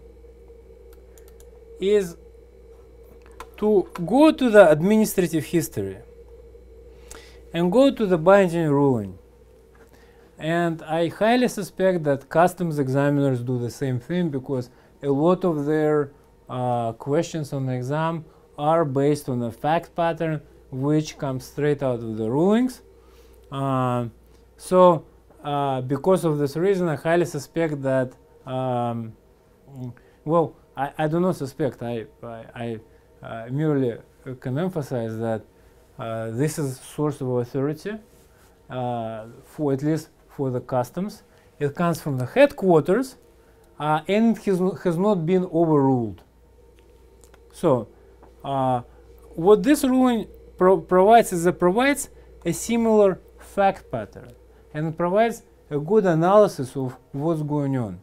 S1: is to go to the administrative history and go to the binding ruling. And I highly suspect that customs examiners do the same thing because a lot of their uh, questions on the exam are based on a fact pattern which comes straight out of the rulings. Uh, so uh, because of this reason, I highly suspect that, um, well, I, I do not suspect, I, I, I uh, merely can emphasize that uh, this is source of authority uh, for at least for the customs. It comes from the headquarters uh, and it has, has not been overruled. So uh, what this ruling pro provides is it provides a similar fact pattern and it provides a good analysis of what's going on.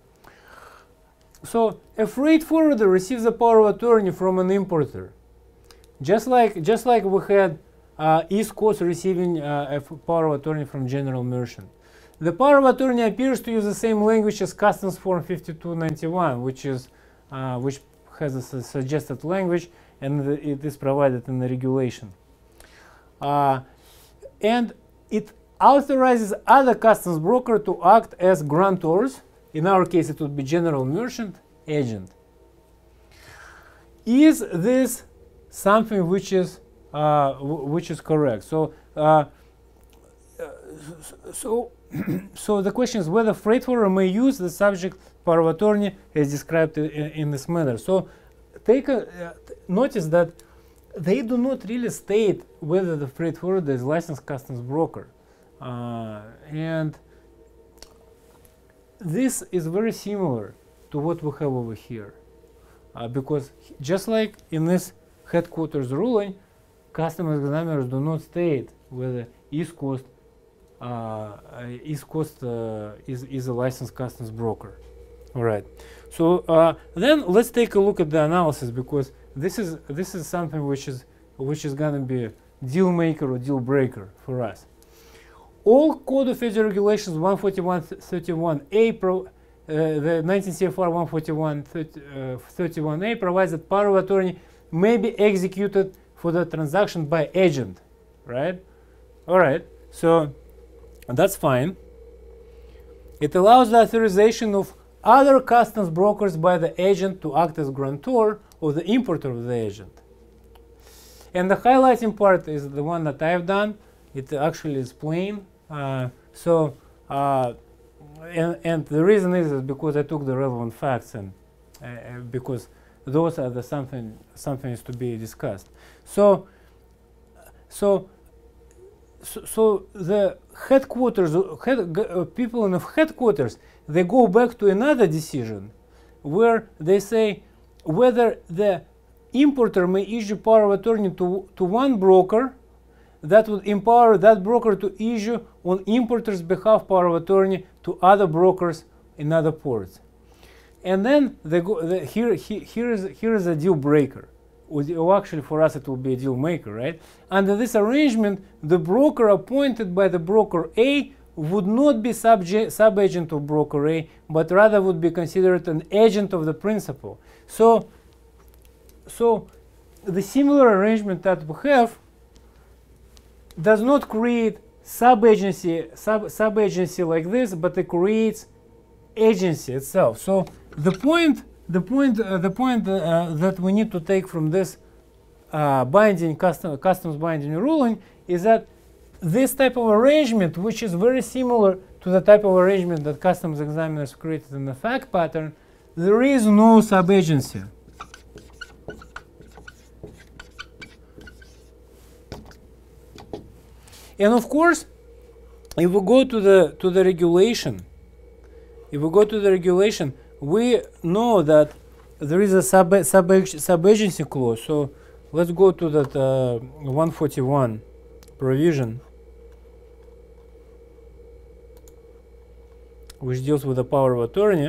S1: So a freight forwarder receives a power of attorney from an importer, just like just like we had uh, East Coast receiving uh, a power of attorney from General Merchant. The power of attorney appears to use the same language as Customs Form fifty-two ninety-one, which is uh, which has a su suggested language, and the, it is provided in the regulation. Uh, and it authorizes other customs broker to act as grantors. In our case, it would be General Merchant agent. Is this something which is uh, which is correct? So, uh, so, so the question is whether freight forwarder may use the subject power of attorney as described in, in this manner. So, take a uh, notice that they do not really state whether the freight forwarder is licensed customs broker, uh, and this is very similar to what we have over here, uh, because just like in this headquarters ruling, customs examiners do not state whether East Coast uh, East Coast uh, is, is a licensed customs broker. All right. So uh, then let's take a look at the analysis, because this is this is something which is which is going to be a deal maker or deal breaker for us. All Code of Federal Regulations one forty-one thirty-one A, pro, uh, the nineteen C F R one forty-one thirty-one A provides that power of attorney may be executed for the transaction by agent, right? All right, so that's fine. It allows the authorization of other customs brokers by the agent to act as grantor or the importer of the agent. And the highlighting part is the one that I've done. It actually is plain. Uh, so uh, and, and the reason is, is because I took the relevant facts and uh, because those are the something something is to be discussed. So, so, so, so the headquarters, head, uh, people in the headquarters, they go back to another decision, where they say whether the importer may issue power of attorney to to one broker, that would empower that broker to issue on importer's behalf power of attorney to other brokers in other ports. And then they go, the, here, he, here, is, here is a deal breaker. Or actually, for us, it will be a deal maker, right? Under this arrangement, the broker appointed by the broker A would not be sub-agent of broker A, but rather would be considered an agent of the principal. So, so the similar arrangement that we have does not create sub-agency sub sub-agency like this, but it creates agency itself. So the point the point uh, the point uh, that we need to take from this uh, binding custom customs binding ruling is that this type of arrangement, which is very similar to the type of arrangement that customs examiners created in the fact pattern, there is no sub-agency. And of course, if we go to the to the regulation, if we go to the regulation, we know that there is a sub sub sub-agency clause. So let's go to that uh, one forty-one provision, which deals with the power of attorney.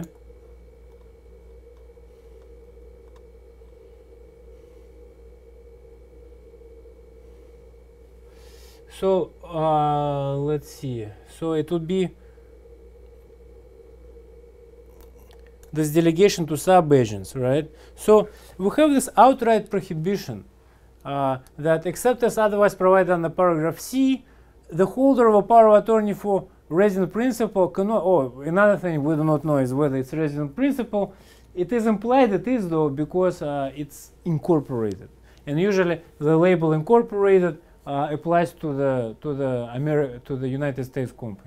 S1: So uh, let's see. So it would be this delegation to sub-agents, right? So we have this outright prohibition uh, that except as otherwise provided under paragraph C, the holder of a power of attorney for resident principal cannot, oh, another thing we do not know is whether it's resident principal. It is implied it is though, because uh, it's incorporated. And usually the label incorporated uh, applies to the to the Ameri to the United States company.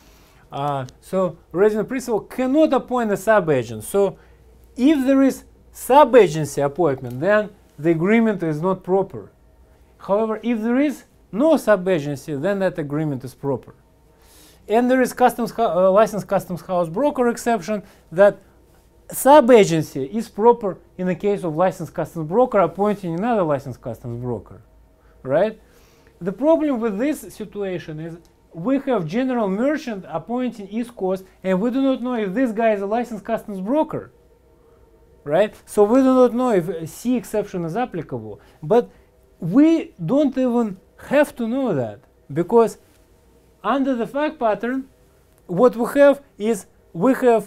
S1: Uh, so resident principal cannot appoint a sub-agent. So if there is sub-agency appointment, then the agreement is not proper. However, if there is no sub-agency, then that agreement is proper. And there is customs uh, licensed customs house broker exception that sub-agency is proper in the case of licensed customs broker appointing another licensed customs broker, right? The problem with this situation is we have general merchant appointing East Coast, and we do not know if this guy is a licensed customs broker, right? So we do not know if a C exception is applicable. But we don't even have to know that, because under the fact pattern, what we have is we have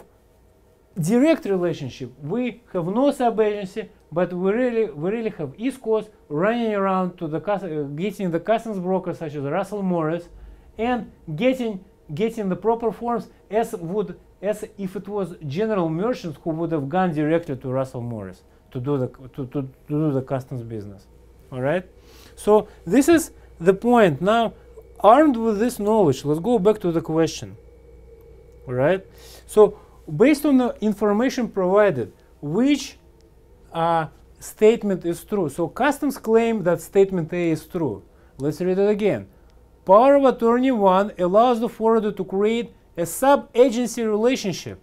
S1: direct relationship. We have no sub-agency, but we really, we really have East Coast running around to the uh, getting the customs brokers such as Russell Morris, and getting getting the proper forms as would as if it was general merchants who would have gone directly to Russell Morris to do the to, to, to do the customs business. All right. So this is the point. Now, armed with this knowledge, let's go back to the question. All right. So based on the information provided, which uh, statement is true? So customs claim that statement A is true. Let's read it again. Power of attorney one allows the forwarder to create a sub-agency relationship.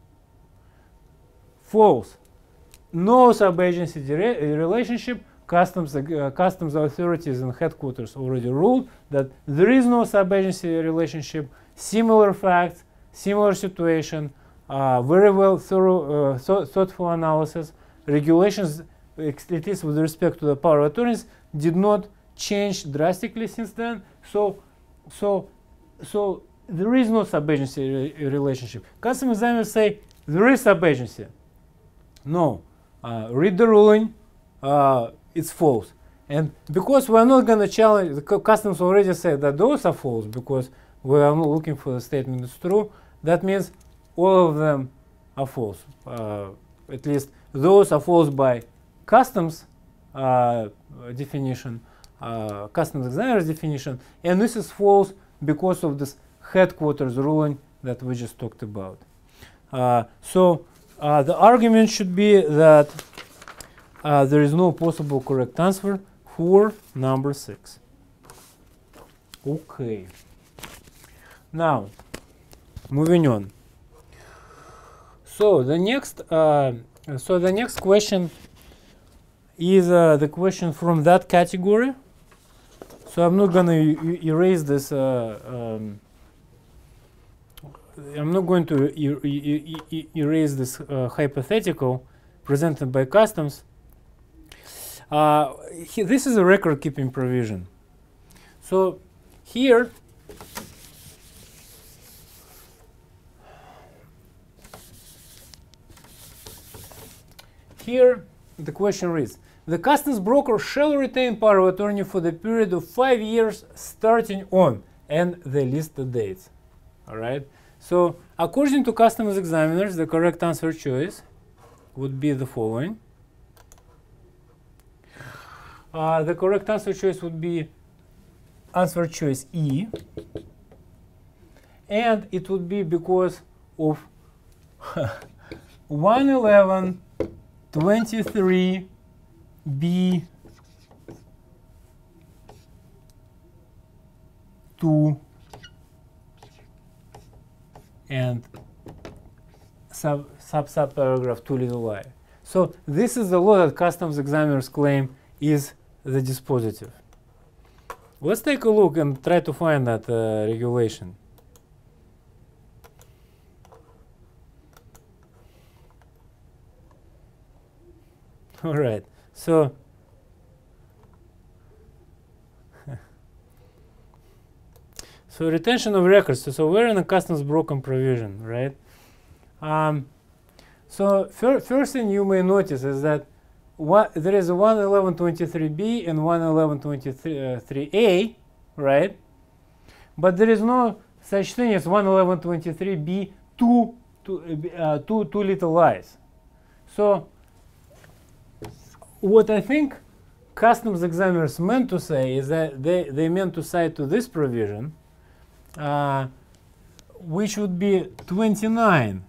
S1: False. No sub-agency relationship. Customs, uh, customs authorities and headquarters already ruled that there is no sub-agency relationship. Similar facts, similar situation, uh, very well thorough, uh, th thoughtful analysis. Regulations, at least with respect to the power of attorneys, did not change drastically since then. So, so, so there is no sub-agency re relationship. Customs examiners say there is sub-agency. No, uh, read the ruling. Uh, it's false. And because we're not going to challenge, the customs already said that those are false because we are not looking for the statement that's true. That means all of them are false. Uh, at least those are false by customs uh, definition, uh, customs examiner's definition, and this is false because of this headquarters ruling that we just talked about. Uh, so uh, the argument should be that uh, there is no possible correct answer for number six. Okay. Now, moving on. So the next, uh, so the next question is uh, the question from that category. So I'm not going to erase this. Uh, um, I'm not going to er er er erase this uh, hypothetical presented by customs. Uh, he, this is a record-keeping provision. So here, here the question reads: the customs broker shall retain power of attorney for the period of five years starting on, and they list the dates. All right. So according to customs examiners, the correct answer choice would be the following. Uh, the correct answer choice would be answer choice E, and it would be because of one eleven twenty-three B two and sub sub sub paragraph two little I. So this is the law that customs examiners claim is the dispositive. Let's take a look and try to find that uh, regulation. All right. So so retention of records. So, so we're in a customs broken provision, right? Um, so fir first thing you may notice is that what, there is a one eleven twenty-three B and one eleven twenty-three A, right? But there is no such thing as one eleven twenty-three B two, two, uh, two, two little i's. So what I think customs examiners meant to say is that they, they meant to cite to this provision, uh, which would be twenty-nine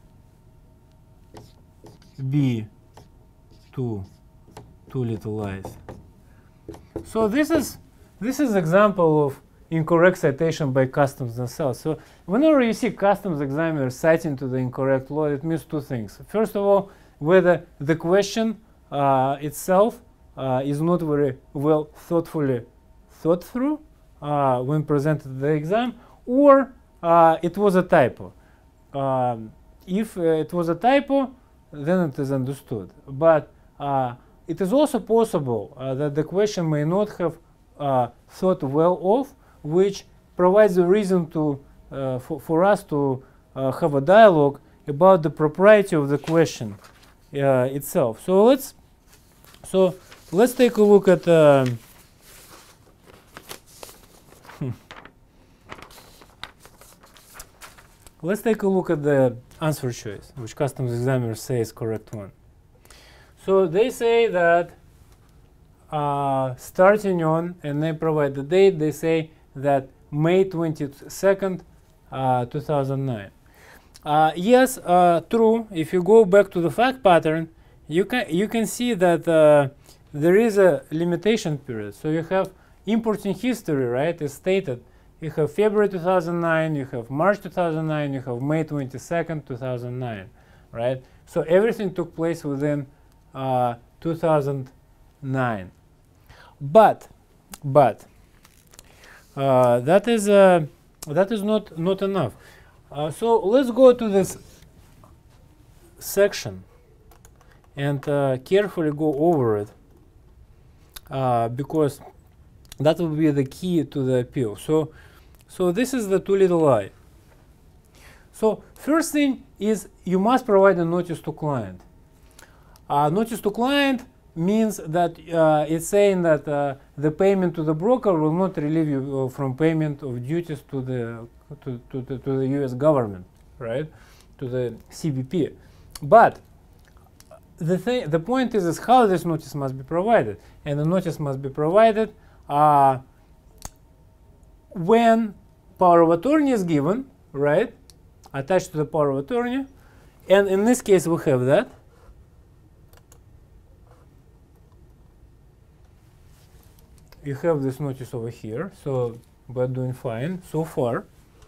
S1: B two, two little i's. So this is this is example of incorrect citation by customs themselves. So whenever you see customs examiners citing to the incorrect law, it means two things. First of all, whether the question uh, itself uh, is not very well thoughtfully thought through uh, when presented at the exam, or uh, it was a typo. Um, if uh, it was a typo, then it is understood. But uh, it is also possible uh, that the question may not have uh, thought well of, which provides a reason to uh, for, for us to uh, have a dialogue about the propriety of the question uh, itself. So let's so let's take a look at. Um, let's take a look at the answer choice, which customs examiners say is correct one. So they say that uh, starting on, and they provide the date, they say that May twenty-second, uh, two thousand nine. Uh, yes, uh, true. If you go back to the fact pattern, you can you can see that uh, there is a limitation period. So you have importing history, right? Is stated. You have February two thousand nine, you have March two thousand nine, you have May twenty-second, two thousand nine, right? So everything took place within uh, two thousand nine. But, but uh, that is uh, that is not not enough. Uh, so let's go to this section and uh, carefully go over it uh, because that will be the key to the appeal. So. So this is the two little I. So first thing is you must provide a notice to client. Uh, notice to client means that uh, it's saying that uh, the payment to the broker will not relieve you uh, from payment of duties to the to, to, to, to the U S government, right? To the C B P. But the thing, the point is, is how this notice must be provided, and the notice must be provided Uh, when power of attorney is given, right? Attached to the power of attorney. And in this case, we have that. You have this notice over here, so we're doing fine so far.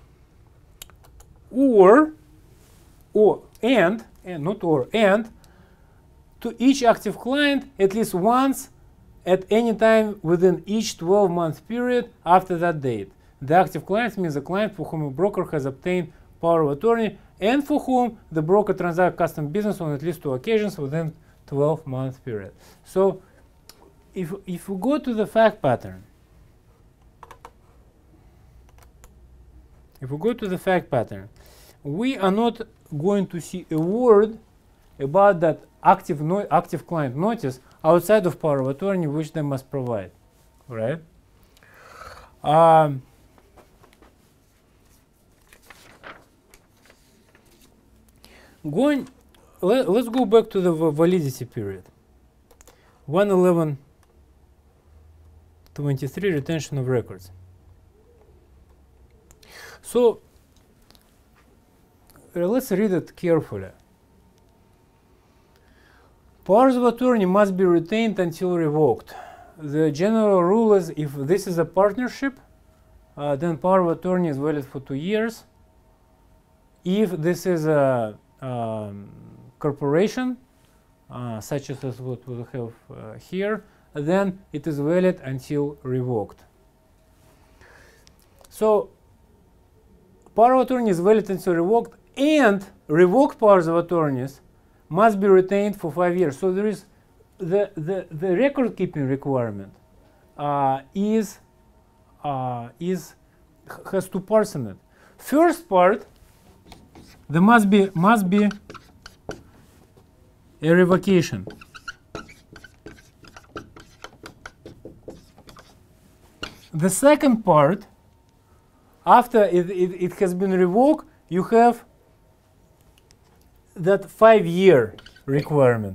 S1: Or, or, and, and not or, and, to each active client at least once at any time within each twelve month period after that date. The active client means the client for whom a broker has obtained power of attorney and for whom the broker transacts custom business on at least two occasions within twelve month period. So if, if we go to the fact pattern, if we go to the fact pattern, we are not going to see a word about that active, no active client notice outside of power of attorney which they must provide, right? Um, going, let, let's go back to the validity period. one eleven twenty-three retention of records. So uh, let's read it carefully. Powers of attorney must be retained until revoked. The general rule is if this is a partnership, uh, then power of attorney is valid for two years. If this is a um, corporation, uh, such as what we have uh, here, then it is valid until revoked. So power of attorney is valid until revoked, and revoked powers of attorneys must be retained for five years. So there is the the, the record keeping requirement uh, is uh, is has two parts in it. First part, there must be must be a revocation. The second part, after it, it, it has been revoked, you have that five-year requirement.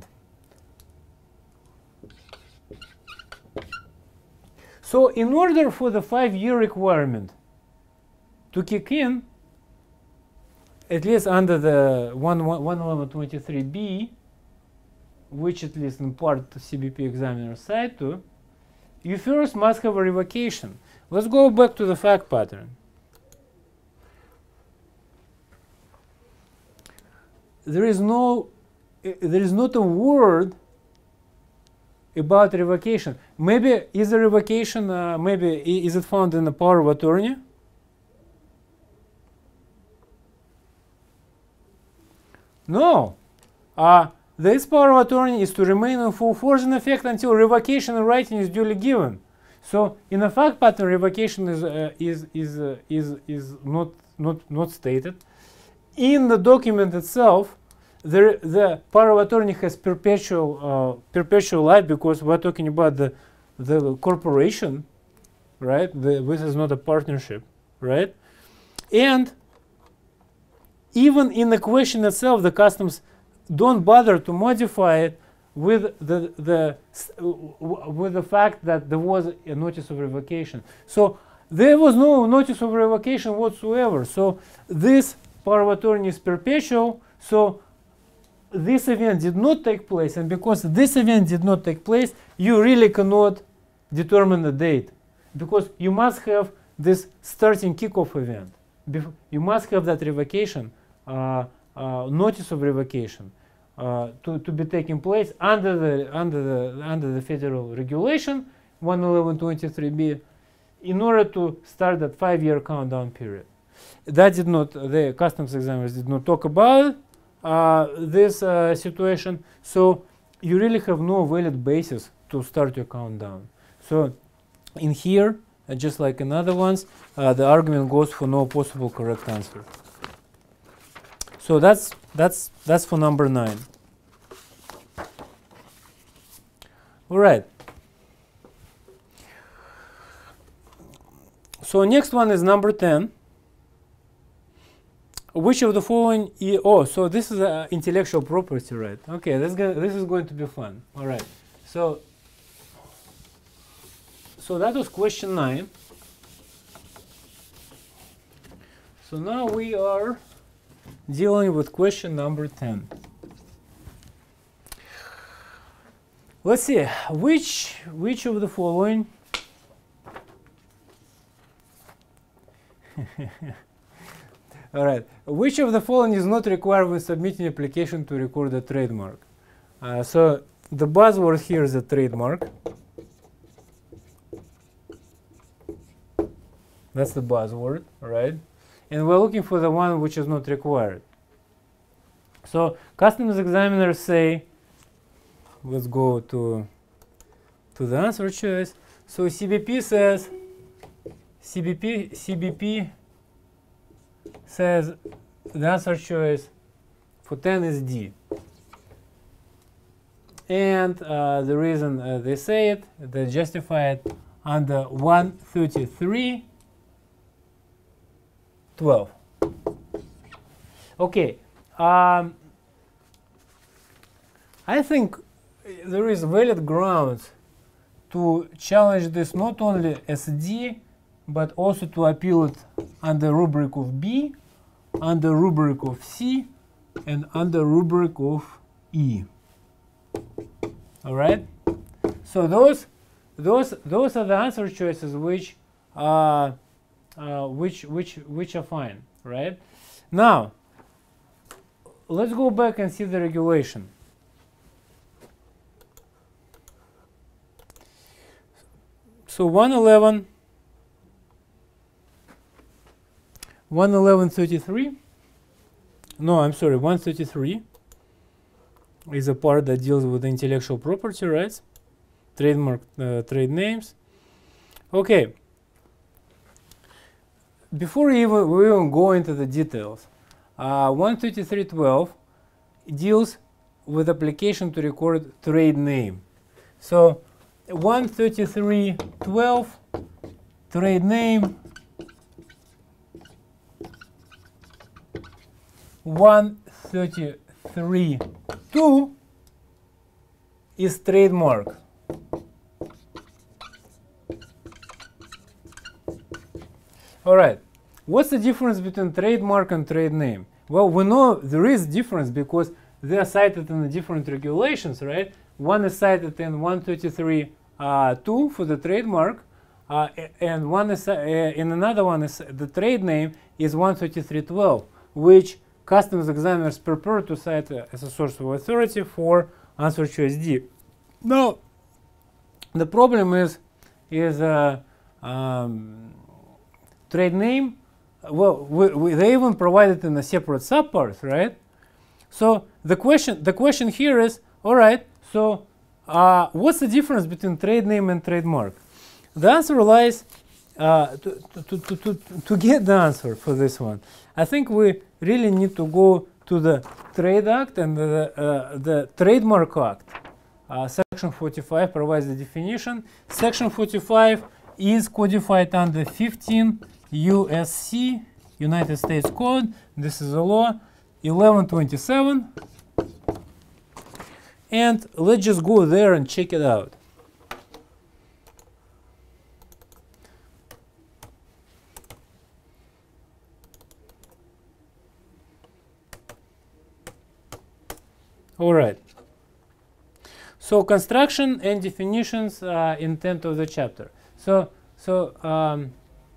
S1: So in order for the five-year requirement to kick in, at least under the one eleven twenty-three B, which at least in part the C B P examiner side to, you first must have a revocation. Let's go back to the fact pattern. There is no, uh, there is not a word about revocation. Maybe is a revocation, uh, maybe is it found in the power of attorney? No. Uh, this power of attorney is to remain in full force and effect until revocation in writing is duly given. So in a fact pattern, revocation is uh, is is uh, is is not not not stated. In the document itself, the the power of attorney has perpetual uh, perpetual life because we're talking about the the corporation, right? The, this is not a partnership, right? And even in the question itself, the customs don't bother to modify it with the the with the fact that there was a notice of revocation. So there was no notice of revocation whatsoever. So this power of attorney is perpetual. So this event did not take place, and because this event did not take place, you really cannot determine the date, because you must have this starting kickoff event. Bef you must have that revocation. Uh, Uh, notice of revocation uh, to, to be taking place under the under the under the federal regulation one eleven twenty-three B in order to start that five-year countdown period. That did not, the customs examiners did not talk about uh, this uh, situation, so you really have no valid basis to start your countdown. So in here, uh, just like in other ones, uh, the argument goes for no possible correct answer. So that's that's that's for number nine. All right. So next one is number ten. Which of the following? E oh, so this is uh, intellectual property, right? Okay, this gonna, this is going to be fun. All right. So so that was question nine. So now we are dealing with question number ten. Let's see, which which of the following all right, which of the following is not required when submitting application to record a trademark? Uh, so the buzzword here is a trademark. That's the buzzword, right? And we're looking for the one which is not required. So customs examiners say, let's go to to the answer choice. So C B P says, C B P C B P says the answer choice for ten is D. And uh, the reason uh, they say it, they justify it under one thirty-three twelve. Okay, um, I think there is valid grounds to challenge this not only as D, but also to appeal it under rubric of B, under rubric of C, and under rubric of E. All right. So those those those are the answer choices which uh, uh, which which which are fine, right? Now let's go back and see the regulation. So one eleven one eleven thirty-three. No, I'm sorry, one thirty-three is a part that deals with intellectual property rights, trademark, uh, trade names. Okay. Before we even, we even go into the details, uh, one thirty-three twelve deals with application to record trade name. So one thirty-three twelve trade name, one thirty-three two is trademark. All right, what's the difference between trademark and trade name? Well, we know there is difference because they are cited in the different regulations, right? One is cited in one thirty-three two for the trademark, uh, and one is uh, in another one is the trade name is one thirty-three twelve, which customs examiners prefer to cite uh, as a source of authority for answer choice D. Now, the problem is is uh, um, trade name. Well, we, we, they even provide it in a separate subparts, right? So the question the question here is, all right. So uh, what's the difference between trade name and trademark? The answer lies uh, to, to, to, to, to get the answer for this one. I think we really need to go to the Trade Act and the, uh, the Trademark Act. Uh, Section forty-five provides the definition. Section forty-five is codified under fifteen U S C, United States Code. This is a law, eleven twenty-seven. And let's just go there and check it out. All right. So construction and definitions, uh, intent of the chapter. So so um,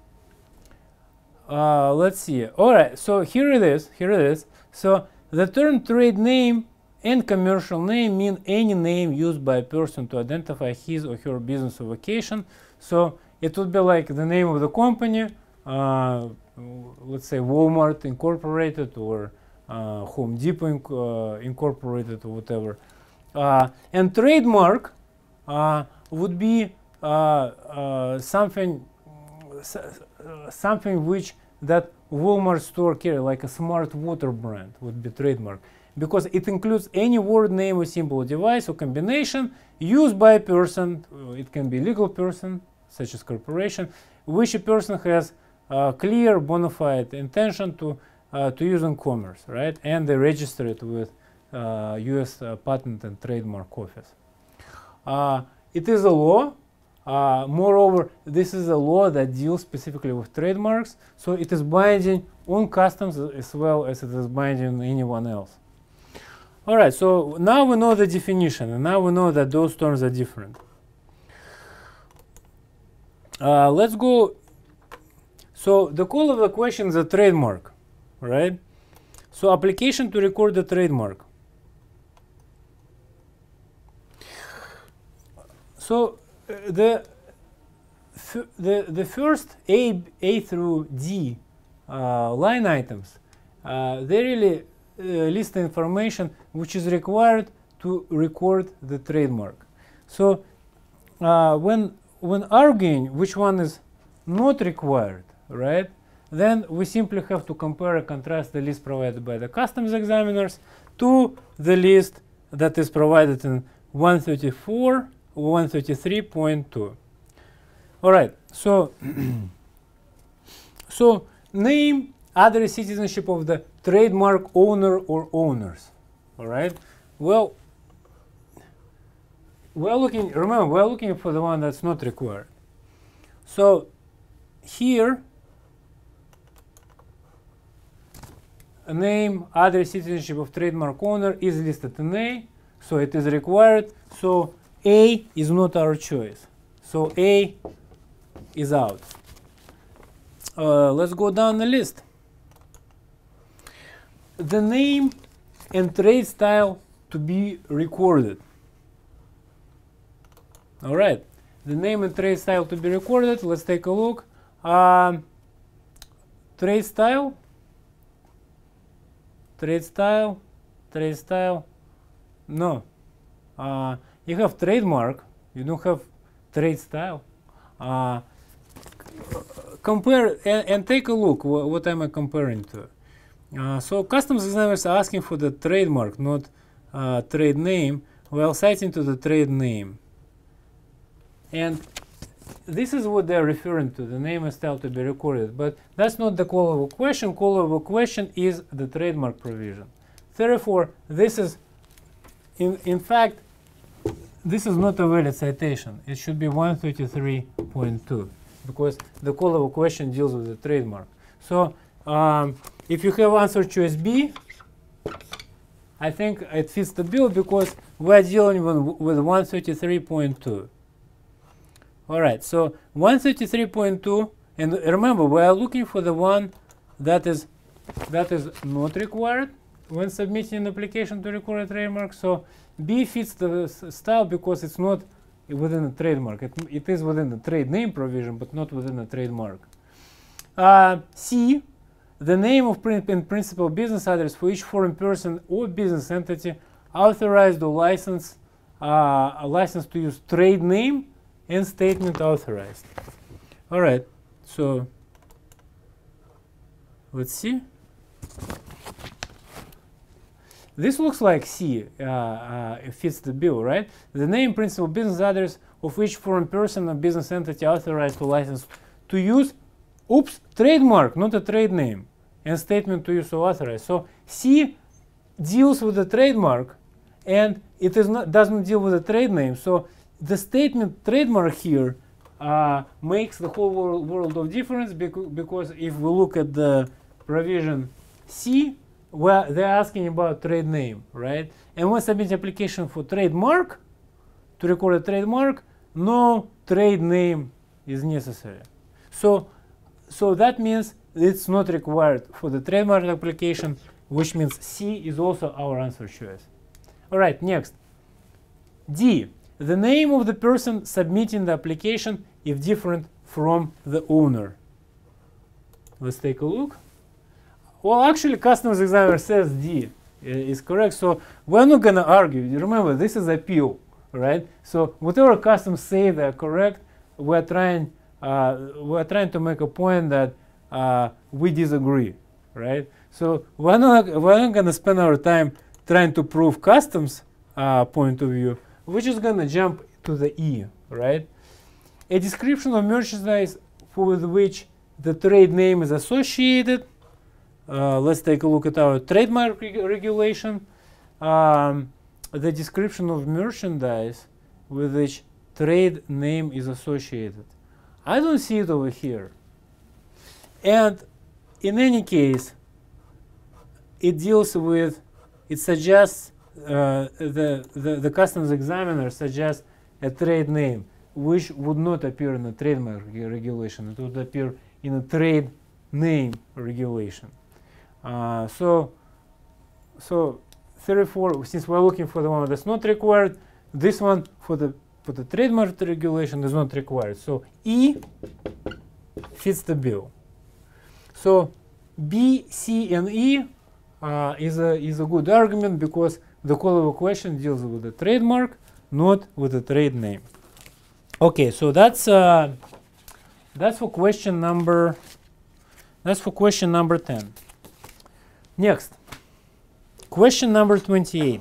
S1: uh, let's see. All right. So here it is. Here it is. So the term trade name and commercial name mean any name used by a person to identify his or her business or vocation. So it would be like the name of the company, uh, let's say Walmart Incorporated or uh, Home Depot inc uh, Incorporated or whatever. Uh, and trademark uh, would be uh, uh, something something which that Walmart store carry, like a smart water brand would be trademark, because it includes any word, name, or symbol, device, or combination used by a person. It can be a legal person, such as corporation, which a person has uh, clear bona fide intention to uh, to use in commerce, right? And they register it with uh, U S uh, Patent and Trademark Office. Uh, it is a law. Uh, moreover, this is a law that deals specifically with trademarks, so it is binding on customs as well as it is binding on anyone else. All right, so now we know the definition, and now we know that those terms are different. Uh, let's go. So the call of the question is a trademark, right? So application to record the trademark. So uh, the f the the first A A through D uh, line items, uh, they really uh, list the information which is required to record the trademark. So uh, when when arguing which one is not required, right, then we simply have to compare and contrast the list provided by the customs examiners to the list that is provided in one thirty-four one thirty-three point two. All right, so so name, address, citizenship of the trademark owner or owners. All right, well, we're looking, remember, we're looking for the one that's not required. So here, a name, address, citizenship of trademark owner is listed in A, so it is required. So A is not our choice. So A is out. Uh, let's go down the list. The name and trade style to be recorded. All right, the name and trade style to be recorded. Let's take a look. Um, trade style, trade style, trade style. No, uh, you have trademark. You don't have trade style. Uh, compare and, and take a look. Wh what am I comparing to? Uh, so customs examiners are asking for the trademark, not uh, trade name, while citing to the trade name. And this is what they're referring to, the name and style to be recorded. But that's not the call of a question. Call of a question is the trademark provision. Therefore, this is, in, in fact, this is not a valid citation. It should be one thirty-three point two because the call of a question deals with the trademark. So um, if you have answer choice B, I think it fits the bill because we're dealing with, with one thirty-three point two. All right, so one thirty-three point two, and remember, we are looking for the one that is that is not required when submitting an application to record a trademark. So B fits the style because it's not within the trademark. It, it is within the trade name provision, but not within the trademark. Uh, C, the name of print and principal business address for each foreign person or business entity authorized or licensed, uh, a license to use trade name and statement authorized. All right, so let's see. This looks like C, uh, uh, it fits the bill, right? The name, principal business address of each foreign person or business entity authorized or licensed to use, oops, trademark, not a trade name, and statement to use or authorized. So C deals with the trademark, and it is not doesn't deal with the trade name. So the statement trademark here uh, makes the whole world, world of difference beca because if we look at the provision C, well, they're asking about trade name, right? And when submit application for trademark, to record a trademark, no trade name is necessary. So, so that means it's not required for the trademark application, which means C is also our answer choice. All right, next. D, the name of the person submitting the application if different from the owner. Let's take a look. Well, actually, customs examiner says D is correct, so we're not going to argue. Remember, this is appeal, right? So whatever customs say they're correct, we're trying, uh, we're trying to make a point that uh, we disagree, right? So we're not, we're not going to spend our time trying to prove customs uh, point of view. We're just going to jump to the E, right? A description of merchandise with which the trade name is associated. Uh, let's take a look at our trademark reg regulation. Um, the description of merchandise with which trade name is associated. I don't see it over here. And in any case, it deals with, it suggests, uh, the, the, the customs examiner suggests a trade name, which would not appear in a trademark regulation. It would appear in a trade name regulation. Uh, so, so thirty-four, since we're looking for the one that's not required, this one for the for the trademark regulation is not required. So E fits the bill. So B, C, and E uh, is a is a good argument because the call of a question deals with the trademark, not with the trade name. Okay, so that's uh, that's for question number. That's for question number ten. Next, question number twenty-eight.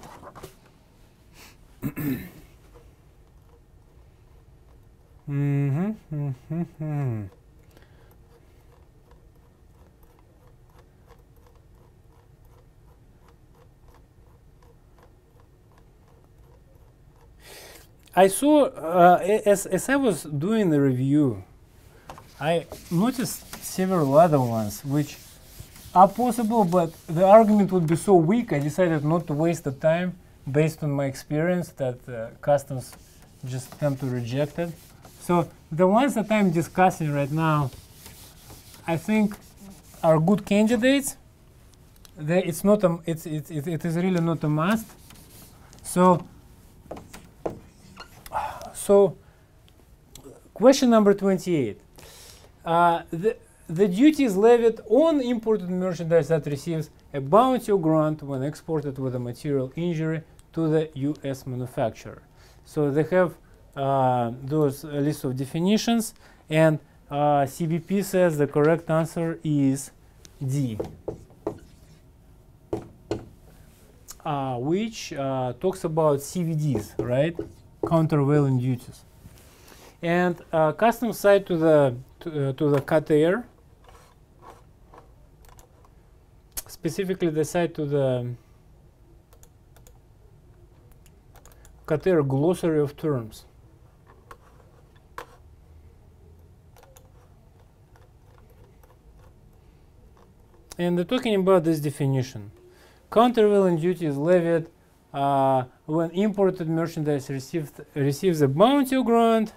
S1: mm-hmm, mm-hmm. I saw, uh, as, as I was doing the review, I noticed several other ones which are possible, but the argument would be so weak, I decided not to waste the time based on my experience that uh, customs just tend to reject it. So the ones that I'm discussing right now, I think are good candidates. They, it's not a, it's, it's, it, it is really not a must. So, so question number twenty-eight. Uh, the, the duty is levied on imported merchandise that receives a bounty or grant when exported with a material injury to the U S manufacturer. So they have uh, those uh, list of definitions, and uh, C B P says the correct answer is D, uh, which uh, talks about C V Ds, right? Countervailing duties. And uh, customs cite to the to, uh, to the C A T R, specifically they cite to the C A T R glossary of terms. And they're talking about this definition. Countervailing duty is levied uh, when imported merchandise received, receives a bounty or grant,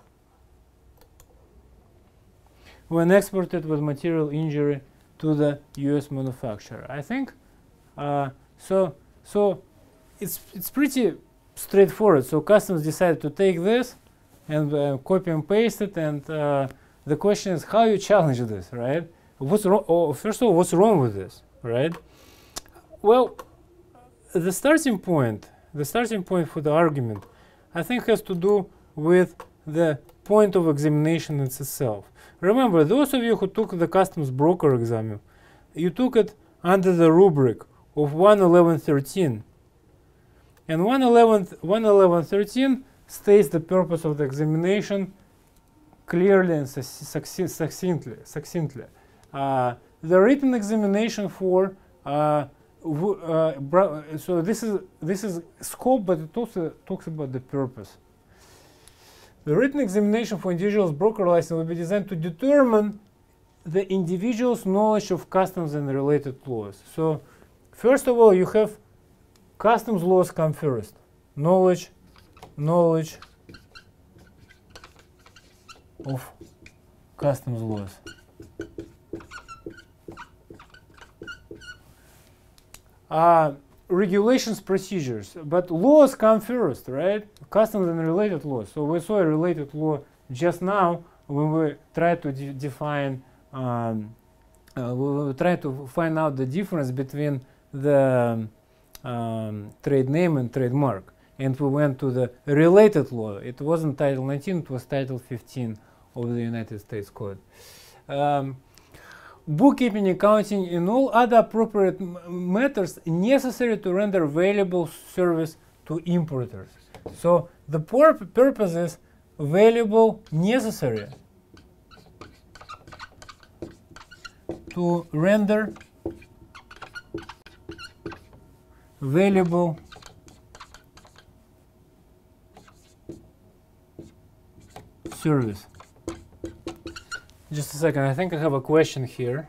S1: when exported with material injury to the U S manufacturer. I think uh, so. So it's it's pretty straightforward. So customs decided to take this and uh, copy and paste it, and uh, the question is how you challenge this, right? What's wrong? Oh, first of all, what's wrong with this, right? Well, the starting point, the starting point for the argument, I think, has to do with the point of examination itself. Remember, those of you who took the customs broker exam, you took it under the rubric of one eleven thirteen. And one eleven thirteen states the purpose of the examination clearly and succinctly. succinctly. Uh, the written examination for uh, uh, so this is this is scope, but it also talks about the purpose. The written examination for individual's broker license will be designed to determine the individual's knowledge of customs and related laws. So, first of all, you have customs laws come first. Knowledge, knowledge of customs laws. Uh, regulations, procedures, but laws come first, right? Customs and related laws. So we saw a related law just now when we tried to de define, um, uh, we tried to find out the difference between the um, trade name and trademark, and we went to the related law. It wasn't Title nineteen; it was Title fifteen of the United States Code. Um, bookkeeping, accounting, and all other appropriate matters necessary to render valuable service to importers. So the pur purpose is valuable, necessary to render valuable service. Just a second, I think I have a question here.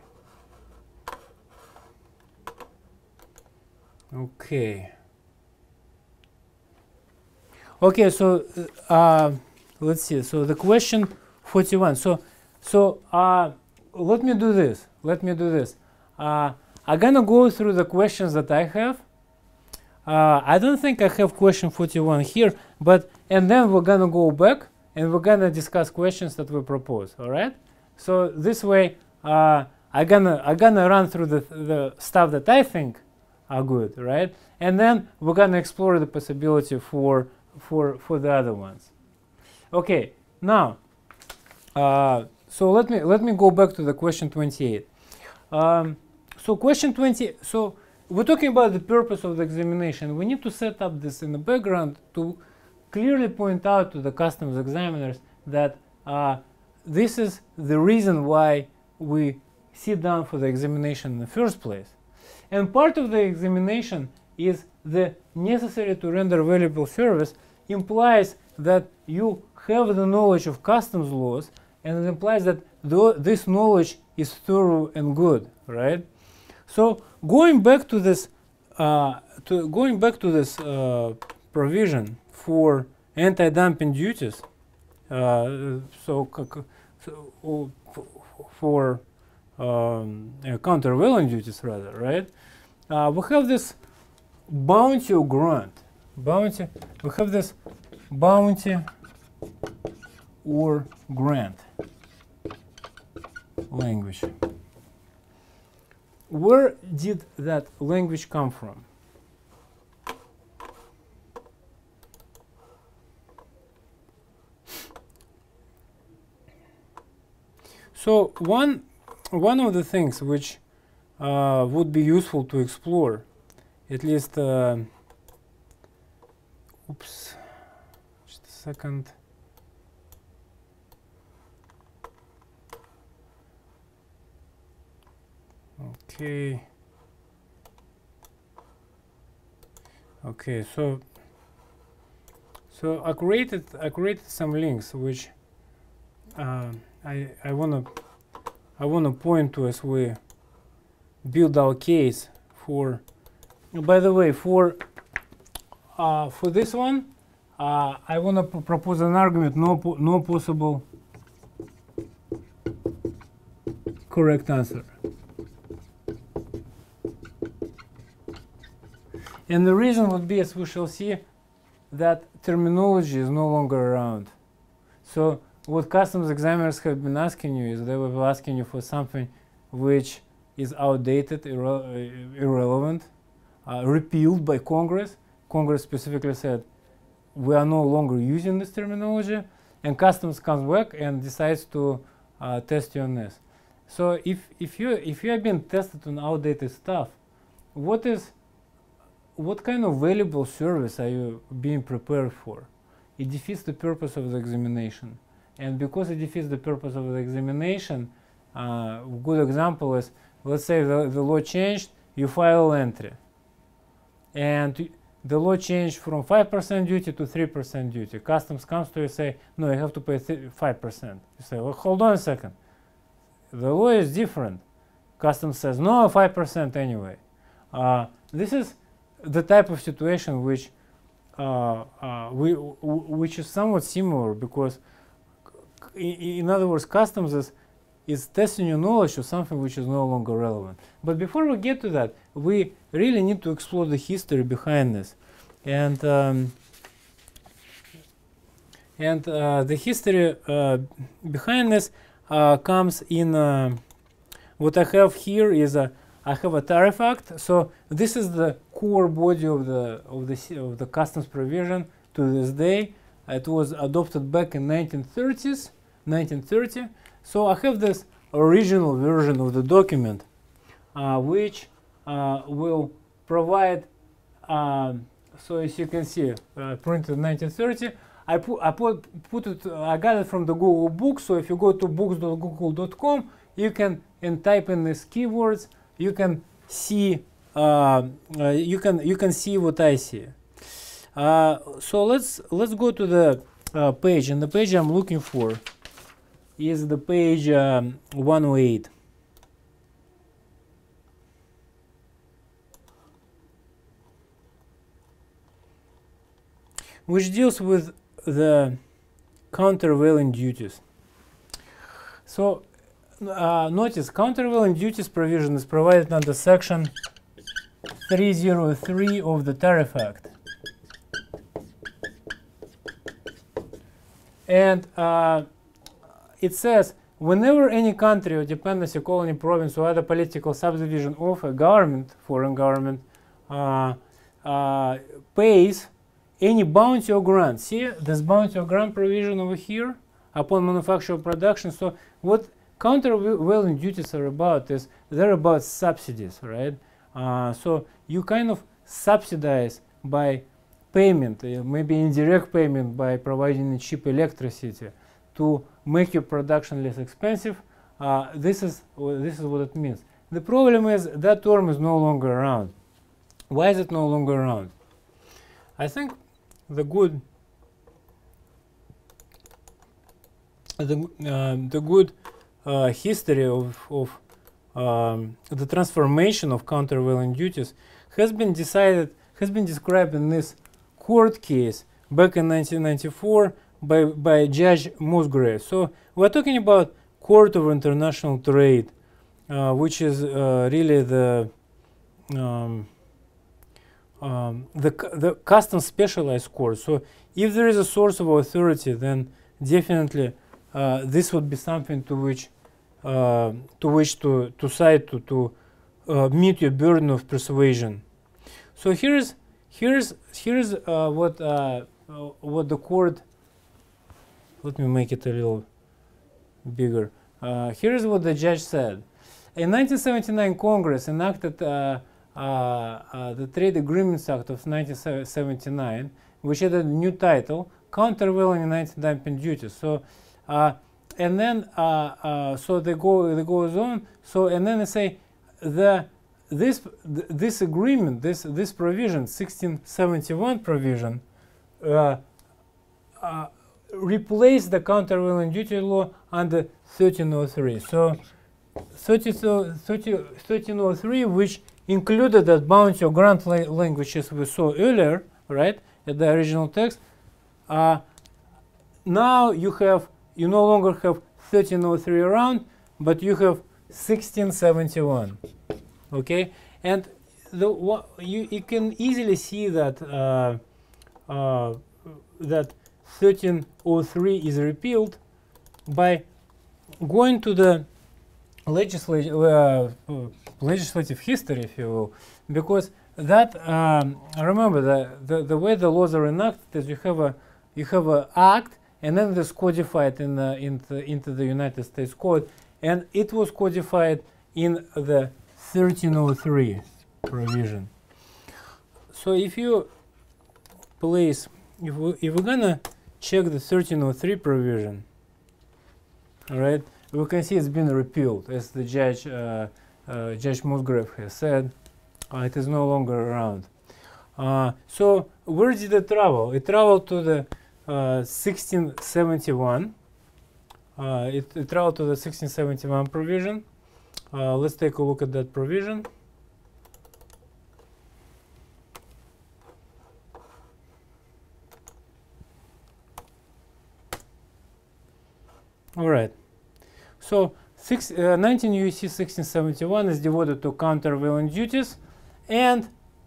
S1: Okay. Okay, so uh, let's see. So the question forty-one. So, so uh, let me do this. Let me do this. Uh, I'm gonna go through the questions that I have. Uh, I don't think I have question forty-one here, but and then we're gonna go back and we're gonna discuss questions that we propose. All right. So this way, uh, I'm gonna I'm gonna run through the the stuff that I think are good, right? And then we're gonna explore the possibility for for for the other ones. Okay. Now, uh, so let me let me go back to the question twenty-eight. Um, so question twenty. So we're talking about the purpose of the examination. We need to set up this in the background to clearly point out to the customs examiners that uh, this is the reason why we sit down for the examination in the first place. And part of the examination is the necessary to render valuable service implies that you have the knowledge of customs laws, and it implies that th this knowledge is thorough and good, right? So going back to this, uh, to going back to this uh, provision for anti-dumping duties, uh, so, so for um, uh, countervailing duties rather, right? Uh, we have this bounty or grant. Bounty. We have this bounty or grant language. Where did that language come from? So one one of the things which uh, would be useful to explore, at least, uh, oops, just a second. Okay. Okay, so so I created I created some links which uh, I I wanna I wanna point to as we build our case for. By the way, for uh, for this one, uh, I wanna pr propose an argument: no po no possible correct answer. And the reason would be, as we shall see, that terminology is no longer around. So what customs examiners have been asking you is they will be asking you for something which is outdated, irre irrelevant, uh, repealed by Congress. Congress specifically said, we are no longer using this terminology, and customs comes back and decides to uh, test you on this. So if, if, you, if you have been tested on outdated stuff, what is what kind of valuable service are you being prepared for? It defeats the purpose of the examination. And because it defeats the purpose of the examination, uh, a good example is, let's say the, the law changed, you file an entry. And the law changed from five percent duty to three percent duty. Customs comes to you and say, no, you have to pay five percent. You say, well, hold on a second. The law is different. Customs says, no, five percent anyway. Uh, this is the type of situation which uh, uh, we, w which is somewhat similar, because in, in other words, customs is, is testing your knowledge of something which is no longer relevant. But before we get to that, we really need to explore the history behind this, and um, and uh, the history uh, behind this uh, comes in uh, what I have here is a I have a tariff act. So this is the core body of the of the of the customs provision to this day. It was adopted back in nineteen thirties, nineteen thirty. So I have this original version of the document, uh, which uh, will provide. Um, so as you can see, uh, printed in nineteen thirty. I put I put put it. Uh, I got it from the Google Books. So if you go to books dot google dot com, you can and type in these keywords. You can see uh, uh, you can you can see what I see. Uh, so let's let's go to the uh, page, and the page I'm looking for is the page um, one oh eight. Which deals with the countervailing duties. So uh, notice countervailing duties provision is provided under section three oh three of the Tariff Act. And uh, it says, whenever any country or dependency, colony, province, or other political subdivision of a government, foreign government, uh, uh, pays any bounty or grant. See this bounty or grant provision over here upon manufacture or production. So what countervailing duties are about is they're about subsidies, right? Uh, so you kind of subsidize by payment, uh, maybe indirect payment by providing cheap electricity to make your production less expensive. Uh, this is this is what it means. The problem is that term is no longer around. Why is it no longer around? I think the good the uh, the good uh, history of of um, the transformation of countervailing duties has been decided has been described in this court case back in nineteen ninety-four by by Judge Musgrave. So we're talking about Court of International Trade, uh, which is uh, really the um, Um, the, the custom specialized court. So if there is a source of authority, then definitely uh, this would be something to which uh, to which to to cite to to uh, meet your burden of persuasion. So here's here's here's uh, what uh, uh, what the court. Let me make it a little bigger. Uh, here's what the judge said. In nineteen seventy-nine, Congress enacted Uh, Uh, uh, the Trade Agreements Act of nineteen seventy-nine, which had a new title, Countervailing and Anti-Dumping Duties. So, uh, and then uh, uh, so they go, they goes on. So, and then they say the this th this agreement, this this provision, sixteen seventy-one provision, uh, uh, replaced the countervailing duty law under thirteen oh three. So, thirteen oh three, which included that bounty or grant la language as we saw earlier, right, at the original text. Uh, now you have, you no longer have thirteen oh three around, but you have sixteen seventy-one, okay? And the you, you can easily see that uh, uh, that thirteen oh three is repealed by going to the legislative uh, legislative history, if you will, because that um, remember the, the the way the laws are enacted is you have a you have a act and then it is codified in the, into into the United States Code, and it was codified in the thirteen oh three provision. So if you please, if we if we're gonna check the thirteen oh three provision, all right, we can see it's been repealed, as the judge, uh, uh, Judge Musgrave has said. Uh, it is no longer around. Uh, so where did it travel? It traveled to the uh, sixteen seventy-one. Uh, it, it traveled to the sixteen seventy-one provision. Uh, let's take a look at that provision. All right. So six, uh, nineteen U S C sixteen seventy-one is devoted to countervailing duties, and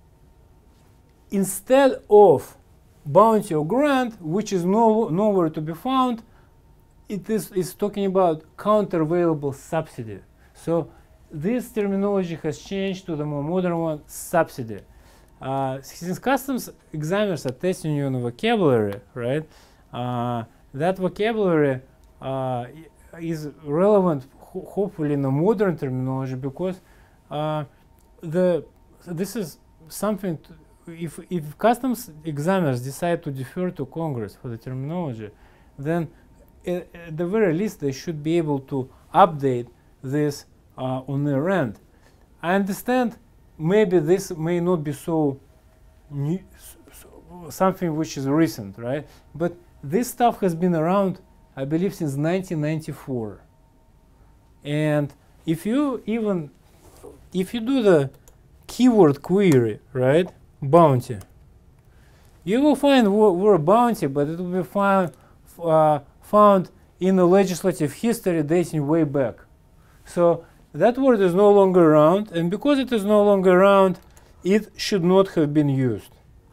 S1: instead of bounty or grant, which is no, nowhere to be found, it is, is talking about countervailable subsidy. So this terminology has changed to the more modern one, subsidy. Uh, since customs examiners are testing you on vocabulary, right, uh, that vocabulary uh, is relevant, ho hopefully, in the modern terminology, because uh, the this is something. To, if if customs examiners decide to defer to Congress for the terminology, then uh, at the very least they should be able to update this uh, on their end. I understand maybe this may not be so new, so something which is recent, right? But this stuff has been around, I believe, since nineteen ninety-four. And if you even, if you do the keyword query, right, bounty, you will find word bounty, but it will be found, uh, found in the legislative history dating way back. So that word is no longer around, and because it is no longer around, it should not have been used.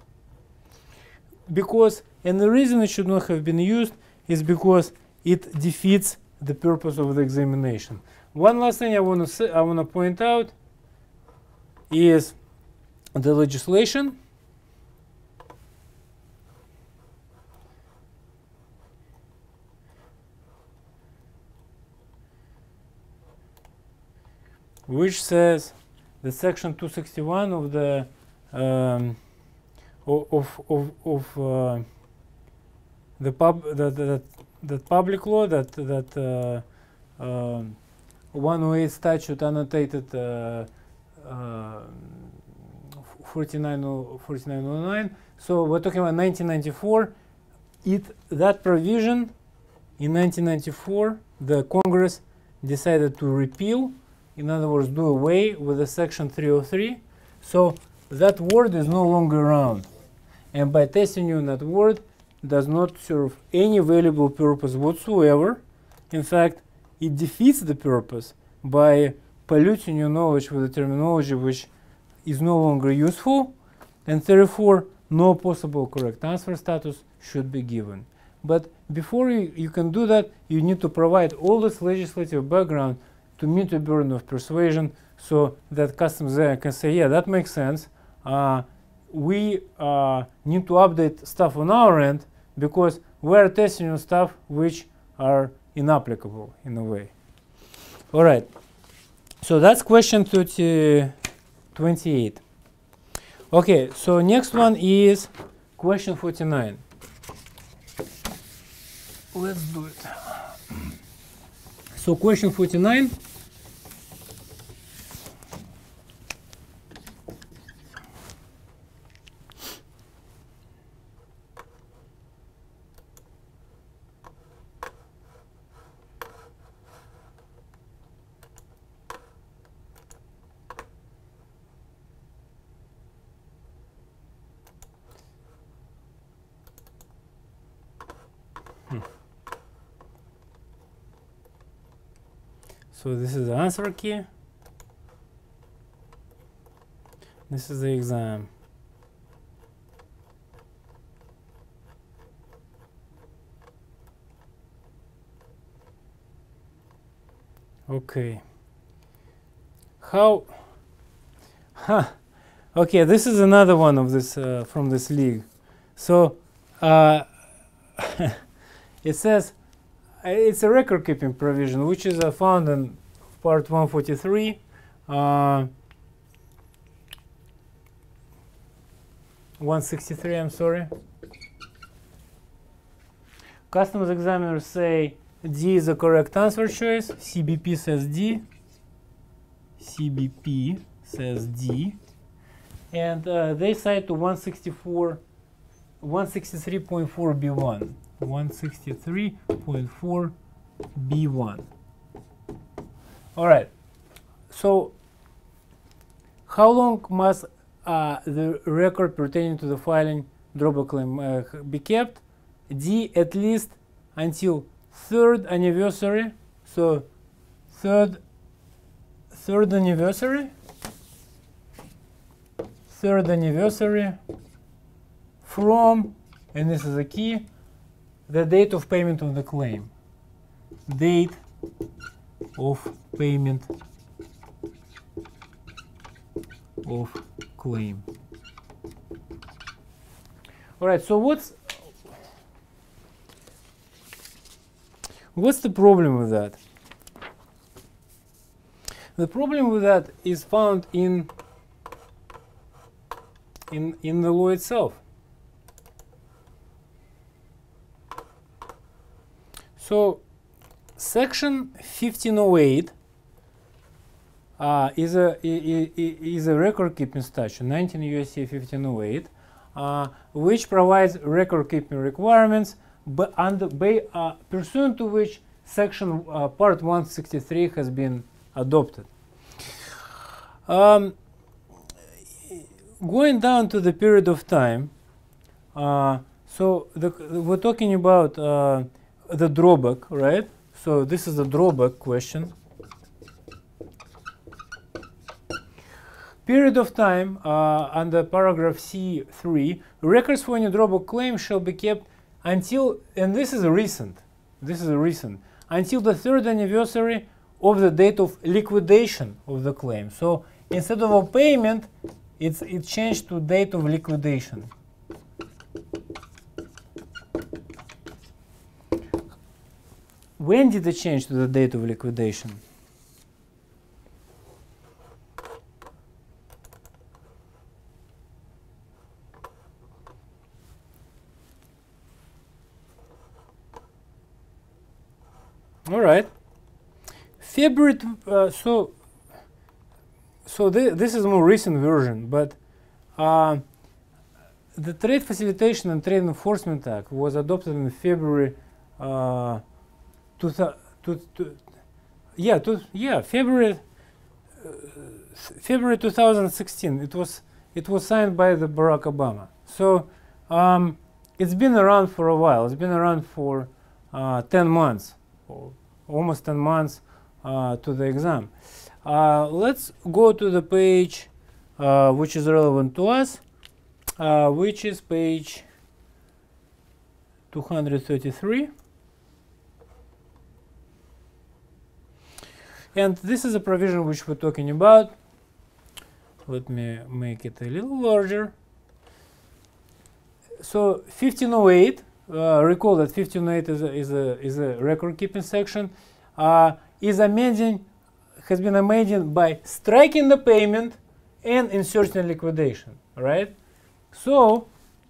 S1: Because, and the reason it should not have been used is because it defeats the purpose of the examination. One last thing I want to say, I want to point out is the legislation. Which says the section two sixty-one of the um, of of of uh, the pub that that that public law that that uh, uh, one oh eight statute annotated uh, uh, forty-nine oh nine. So we're talking about nineteen ninety-four. It that provision in nineteen ninety-four, the Congress decided to repeal. In other words, do away with the section three oh three. So that word is no longer around. And by testing you, that word does not serve any valuable purpose whatsoever. In fact, it defeats the purpose by polluting your knowledge with a terminology which is no longer useful, and therefore no possible correct answer status should be given. But before you, you can do that, you need to provide all this legislative background to meet the burden of persuasion, so that customs there can say, yeah, that makes sense. Uh, we uh, need to update stuff on our end because we're testing on stuff which are inapplicable in a way. All right. So that's question twenty-eight. Okay, so next one is question forty-nine. Let's do it. So question forty-nine. So this is the answer key. This is the exam. Okay. How? Huh. Okay, this is another one of this uh, from this league. So uh, it says. It's a record-keeping provision, which is uh, found in Part one forty-three. Uh, one sixty-three, I'm sorry. Customs examiners say D is the correct answer choice. C B P says D. C B P says D. And uh, they cite to one sixty-four, one sixty-three point four B one. one sixty-three point four B one. All right. So how long must uh, the record pertaining to the filing drawback claim uh, be kept? D at least until third anniversary. So third third anniversary. Third anniversary from, and this is a key, the date of payment of the claim. Date of payment of claim. All right, so what's what's the problem with that? The problem with that is found in in in the law itself. So section fifteen oh eight uh, is a is a record keeping statute, nineteen U S C fifteen oh eight, uh, which provides record keeping requirements but under, by, uh, pursuant to which section uh, part one sixty-three has been adopted. Um, going down to the period of time, uh, so the, we're talking about uh, the drawback, right? So this is the drawback question. Period of time uh, under paragraph C three, records for any drawback claim shall be kept until, and this is a recent, this is a recent, until the third anniversary of the date of liquidation of the claim. So instead of a payment, it's it changed to date of liquidation. When did it change to the date of liquidation? All right. February. Uh, so, so th this is a more recent version, but uh, the Trade Facilitation and Trade Enforcement Act was adopted in February. Uh, to, to, to, yeah, to, yeah, February. Uh, February two thousand sixteen. It was it was signed by the Barack Obama. So um, it's been around for a while. It's been around for uh, ten months. Almost ten months uh, to the exam. Uh, let's go to the page uh, which is relevant to us, uh, which is page two hundred thirty-three. And this is a provision which we're talking about. Let me make it a little larger. So fifteen oh eight. Uh, recall that fifteen oh eight is a, is a, is a record keeping section, uh, is amending, has been amended by striking the payment and inserting liquidation, right? So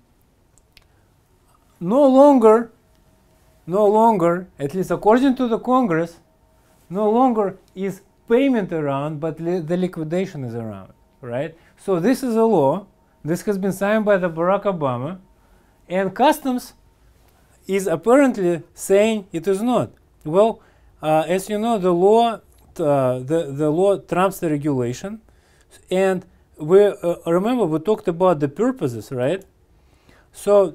S1: no longer, no longer, at least according to the Congress, no longer is payment around, but li the liquidation is around, right? So this is a law. This has been signed by the Barack Obama, and Customs is apparently saying it is not. Well, uh, as you know, the law, uh, the the law trumps the regulation, and we uh, remember we talked about the purposes, right? So,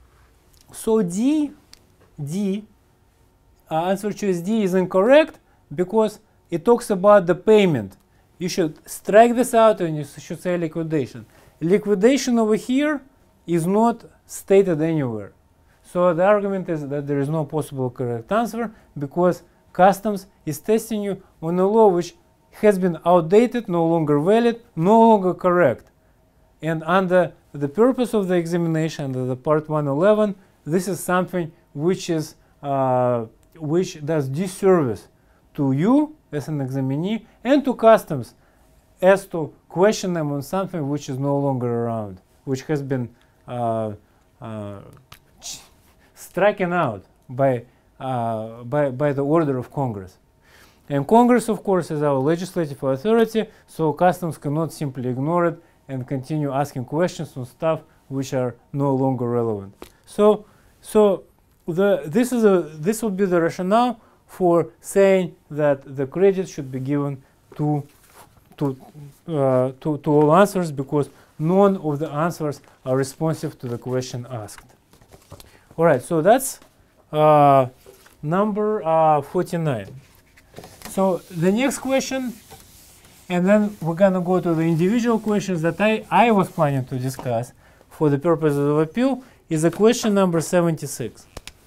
S1: so D, D, uh, answer choice D is incorrect because it talks about the payment. You should strike this out and you should say liquidation. Liquidation over here is not stated anywhere. So the argument is that there is no possible correct answer because Customs is testing you on a law which has been outdated, no longer valid, no longer correct. And under the purpose of the examination, under the part one eleven, this is something which is uh, which does disservice to you as an examinee and to Customs as to question them on something which is no longer around, which has been uh, uh, stricken out by, uh, by, by the order of Congress. And Congress, of course, is our legislative authority, so Customs cannot simply ignore it and continue asking questions on stuff which are no longer relevant. So, so the, this, is a, this would be the rationale for saying that the credit should be given to, to, uh, to, to all answers because none of the answers are responsive to the question asked. All right, so that's uh, number uh, forty-nine. So the next question, and then we're going to go to the individual questions that I, I was planning to discuss for the purposes of appeal, is the question number seventy-six.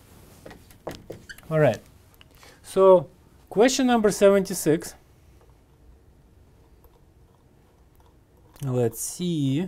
S1: All right, so question number seventy-six. Let's see.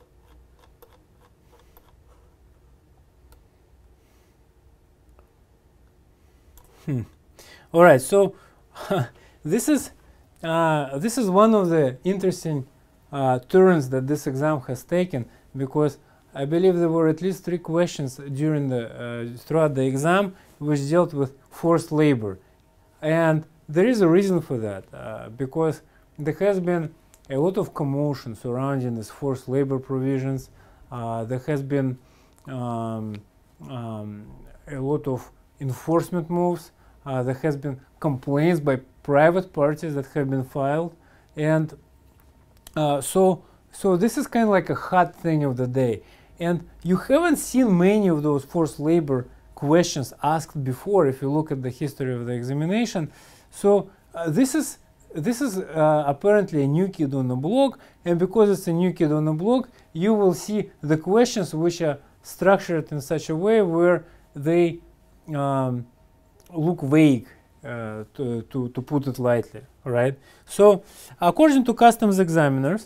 S1: Hmm. All right, so this is uh, this is one of the interesting uh, turns that this exam has taken, because I believe there were at least three questions during the uh, throughout the exam which dealt with forced labor, and there is a reason for that uh, because there has been a lot of commotion surrounding these forced labor provisions. Uh, there has been um, um, a lot of enforcement moves. Uh, there has been complaints by private parties that have been filed, and uh, so so this is kind of like a hot thing of the day. And you haven't seen many of those forced labor questions asked before if you look at the history of the examination. So uh, this is this is uh, apparently a new kid on the block, and because it's a new kid on the block, you will see the questions which are structured in such a way where they um, look vague, uh, to, to, to put it lightly, right? So according to customs examiners,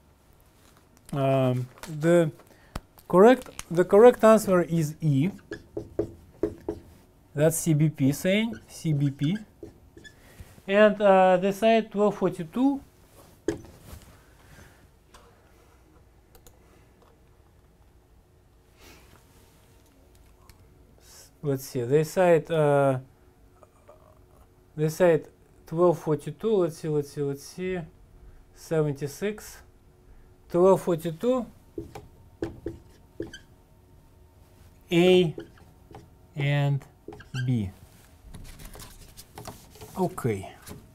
S1: um, the correct the correct answer is E. That's C B P saying, C B P. And uh, the site twelve forty-two, let's see, they cite uh, they cite twelve forty-two, let's see, let's see, let's see, seventy-six, twelve forty-two, A and B. Okay.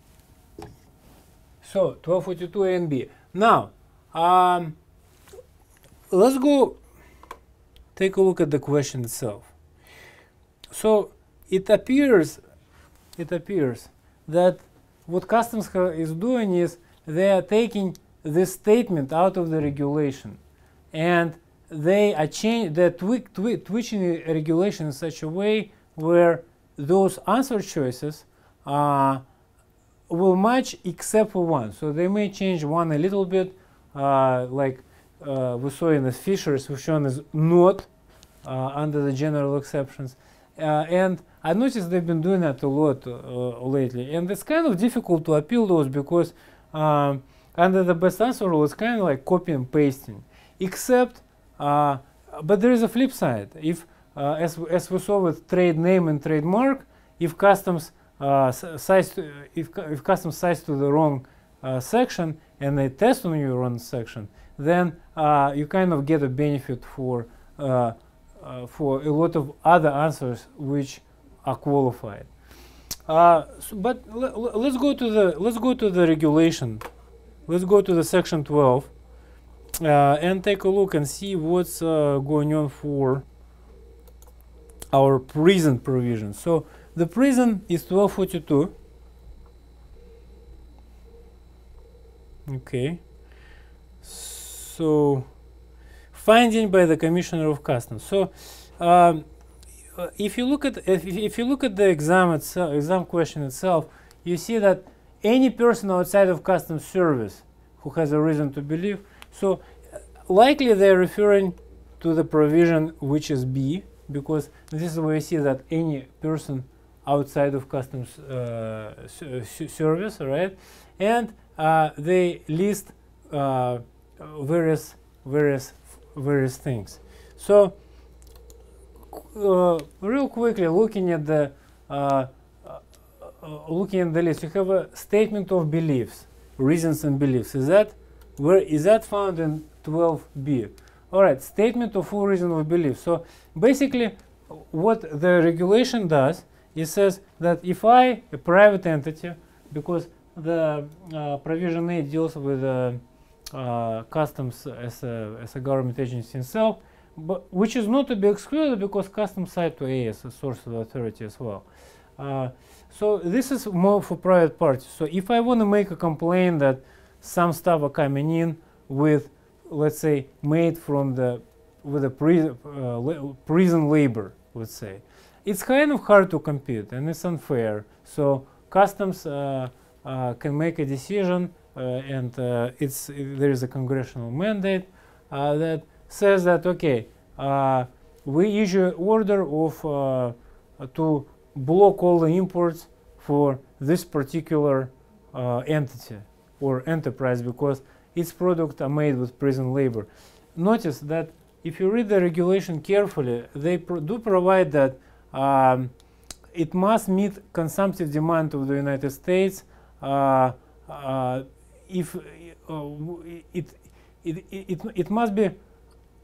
S1: So twelve forty-two A and B. Now, um, let's go take a look at the question itself. So it appears, it appears that what customs is doing is they are taking this statement out of the regulation, and they are change they're twi twi twitching the regulation in such a way where those answer choices uh, will match except for one. So they may change one a little bit, uh, like uh, we saw in the Fishers, we've shown as not uh, under the general exceptions. Uh, and I noticed they've been doing that a lot uh, lately. And it's kind of difficult to appeal those because um, under the best answer rule, it's kind of like copy and pasting. Except, uh, but there is a flip side. If, uh, as, as we saw with trade name and trademark, if customs uh, size to, if, if customs size to the wrong uh, section and they test on your wrong section, then uh, you kind of get a benefit for uh, uh, for a lot of other answers which are qualified. Uh, so, but let's go to the let's go to the regulation. Let's go to the section twelve uh, and take a look and see what's uh, going on for our prison provision. So the prison is twelve forty-two. Okay. So finding by the Commissioner of Customs. So um, if you look at if, if you look at the exam itself, exam question itself, you see that any person outside of Customs Service who has a reason to believe. So uh, likely they're referring to the provision which is B, because this is where you see that any person outside of Customs uh, Service, right? And uh, they list uh, various various various things. So uh, real quickly, looking at the uh, uh, looking at the list, you have a statement of beliefs, reasons and beliefs. Is that where is that found in twelve B? All right, statement of full reason of belief. So basically, what the regulation does, it says that if I, a private entity, because the uh, provision A deals with uh, uh, customs as a, as a government agency itself, but which is not to be excluded because customs side to A as a source of authority as well. Uh, so this is more for private parties. So if I want to make a complaint that some stuff are coming in with, let's say, made from the with a pri uh, prison labor, let's say, it's kind of hard to compete and it's unfair. So customs uh, uh, can make a decision, uh, and uh, it's there is a congressional mandate uh, that says that okay, uh, we issue an order of uh, to block all the imports for this particular uh, entity or enterprise because its products are made with prison labor. Notice that if you read the regulation carefully, they pro do provide that um, it must meet consumptive demand of the United States. Uh, uh, if uh, it, it, it, it, it must be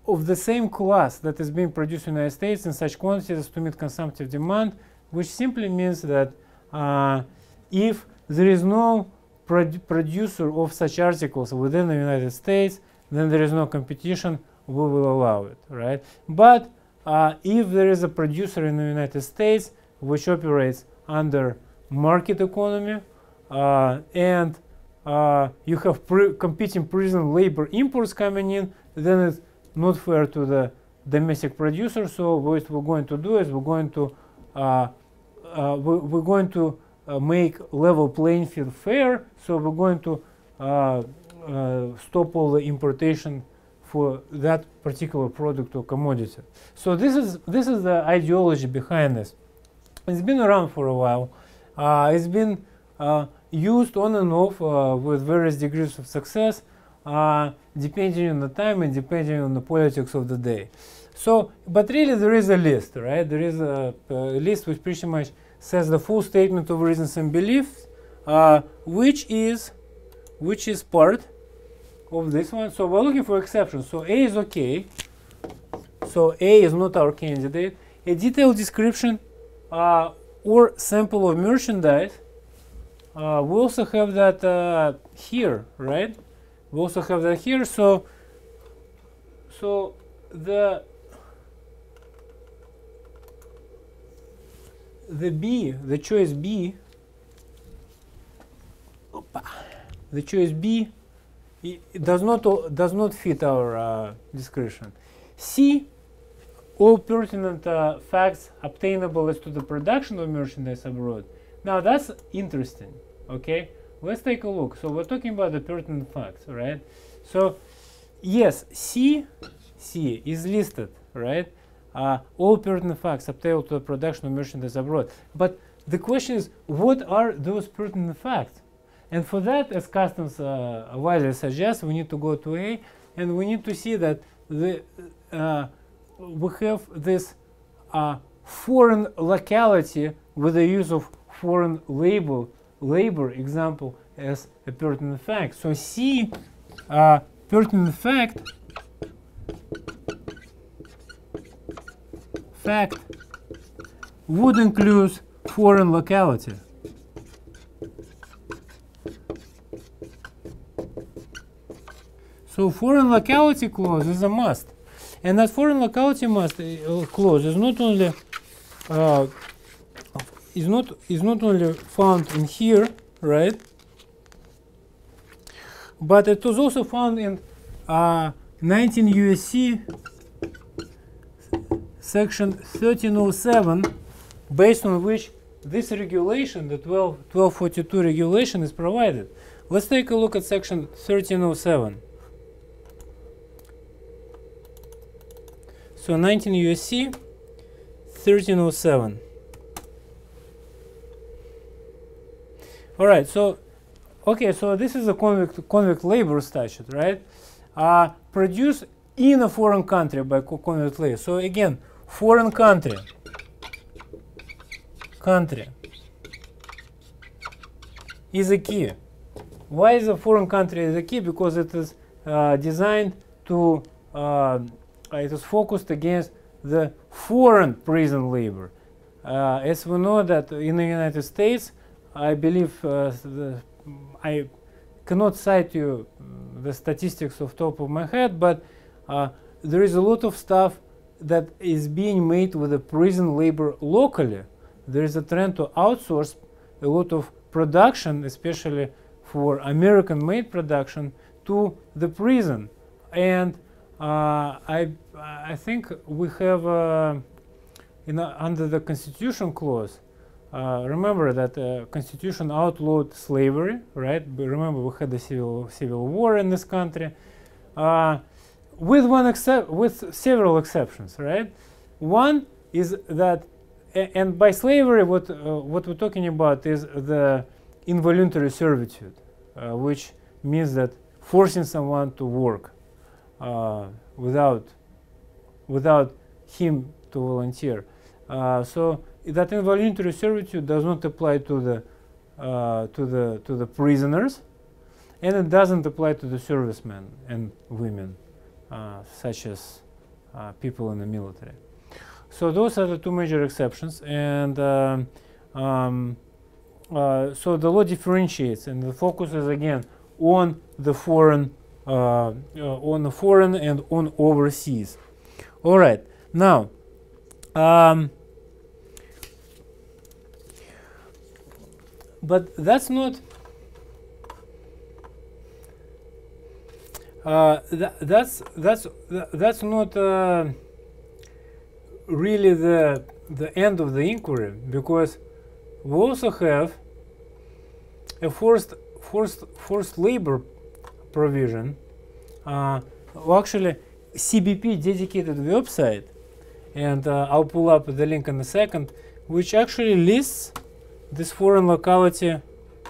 S1: of the same class that is being produced in the United States in such quantities to meet consumptive demand, which simply means that uh, if there is no produ producer of such articles within the United States, then there is no competition, we will allow it, right? But uh, if there is a producer in the United States which operates under market economy uh, and uh, you have pre competing prison labor imports coming in, then it's not fair to the domestic producer. So what we're going to do is we're going to uh, uh, we, we're going to uh, make level playing field fair. So we're going to uh, uh, stop all the importation for that particular product or commodity. So this is this is the ideology behind this. It's been around for a while. Uh, it's been uh, used on and off uh, with various degrees of success, uh, depending on the time and depending on the politics of the day. So, but really there is a list, right? There is a, a list which pretty much says the full statement of reasons and beliefs, uh, which is which is part of this one. So we're looking for exceptions. So A is okay. So A is not our candidate. A detailed description uh, or sample of merchandise. Uh, we also have that uh, here, right? We also have that here. So, so the the B, the choice B, opa, the choice B, it does not does not fit our uh, description. C, all pertinent uh, facts obtainable as to the production of merchandise abroad. Now that's interesting. Okay, let's take a look. So we're talking about the pertinent facts, right? So yes, C, C is listed, right? Uh, all pertinent facts obtainable to the production of merchandise abroad. But the question is, what are those pertinent facts? And for that, as customs uh, wisely suggests, we need to go to A, and we need to see that the uh, we have this uh, foreign locality with the use of foreign labor labor example as a pertinent fact. So C, uh, pertinent fact, fact would include foreign locality. So foreign locality clause is a must, and that foreign locality must uh, clause is not only uh, is not is not only found in here, right? But it was also found in uh, nineteen U S C section thirteen oh seven, based on which this regulation, the twelve forty-two regulation, is provided. Let's take a look at section thirteen oh seven. So nineteen U S C thirteen oh seven. All right, so okay, so this is a convict convict labor statute, right? Uh, produced in a foreign country by convict labor. So again, foreign country, country is a key. Why is a foreign country is a key? Because it is uh, designed to, uh, it is focused against the foreign prison labor. Uh, as we know that in the United States, I believe uh, the, I cannot cite you the statistics off the top of my head, but uh, there is a lot of stuff that is being made with the prison labor locally. There is a trend to outsource a lot of production, especially for American-made production, to the prison. And uh, I, I think we have, uh, in a, under the Constitution clause, uh, remember that uh, Constitution outlawed slavery, right? But remember, we had the civil civil war in this country, uh, with one except with several exceptions, right? One is that, and by slavery, what uh, what we're talking about is the involuntary servitude, uh, which means that forcing someone to work uh, without without him to volunteer. Uh, so that involuntary servitude does not apply to the uh, to the to the prisoners, and it doesn't apply to the servicemen and women, uh, such as uh, people in the military. So those are the two major exceptions, and uh, um, uh, so the law differentiates, and the focus is again on the foreign, uh, uh, on the foreign and on overseas. All right, now. Um, but that's not. Uh, th that's that's th that's not uh, really the the end of the inquiry, because we also have a forced forced forced labor provision. Uh, well, actually, C B P dedicated website, and uh, I'll pull up the link in a second, which actually lists this foreign locality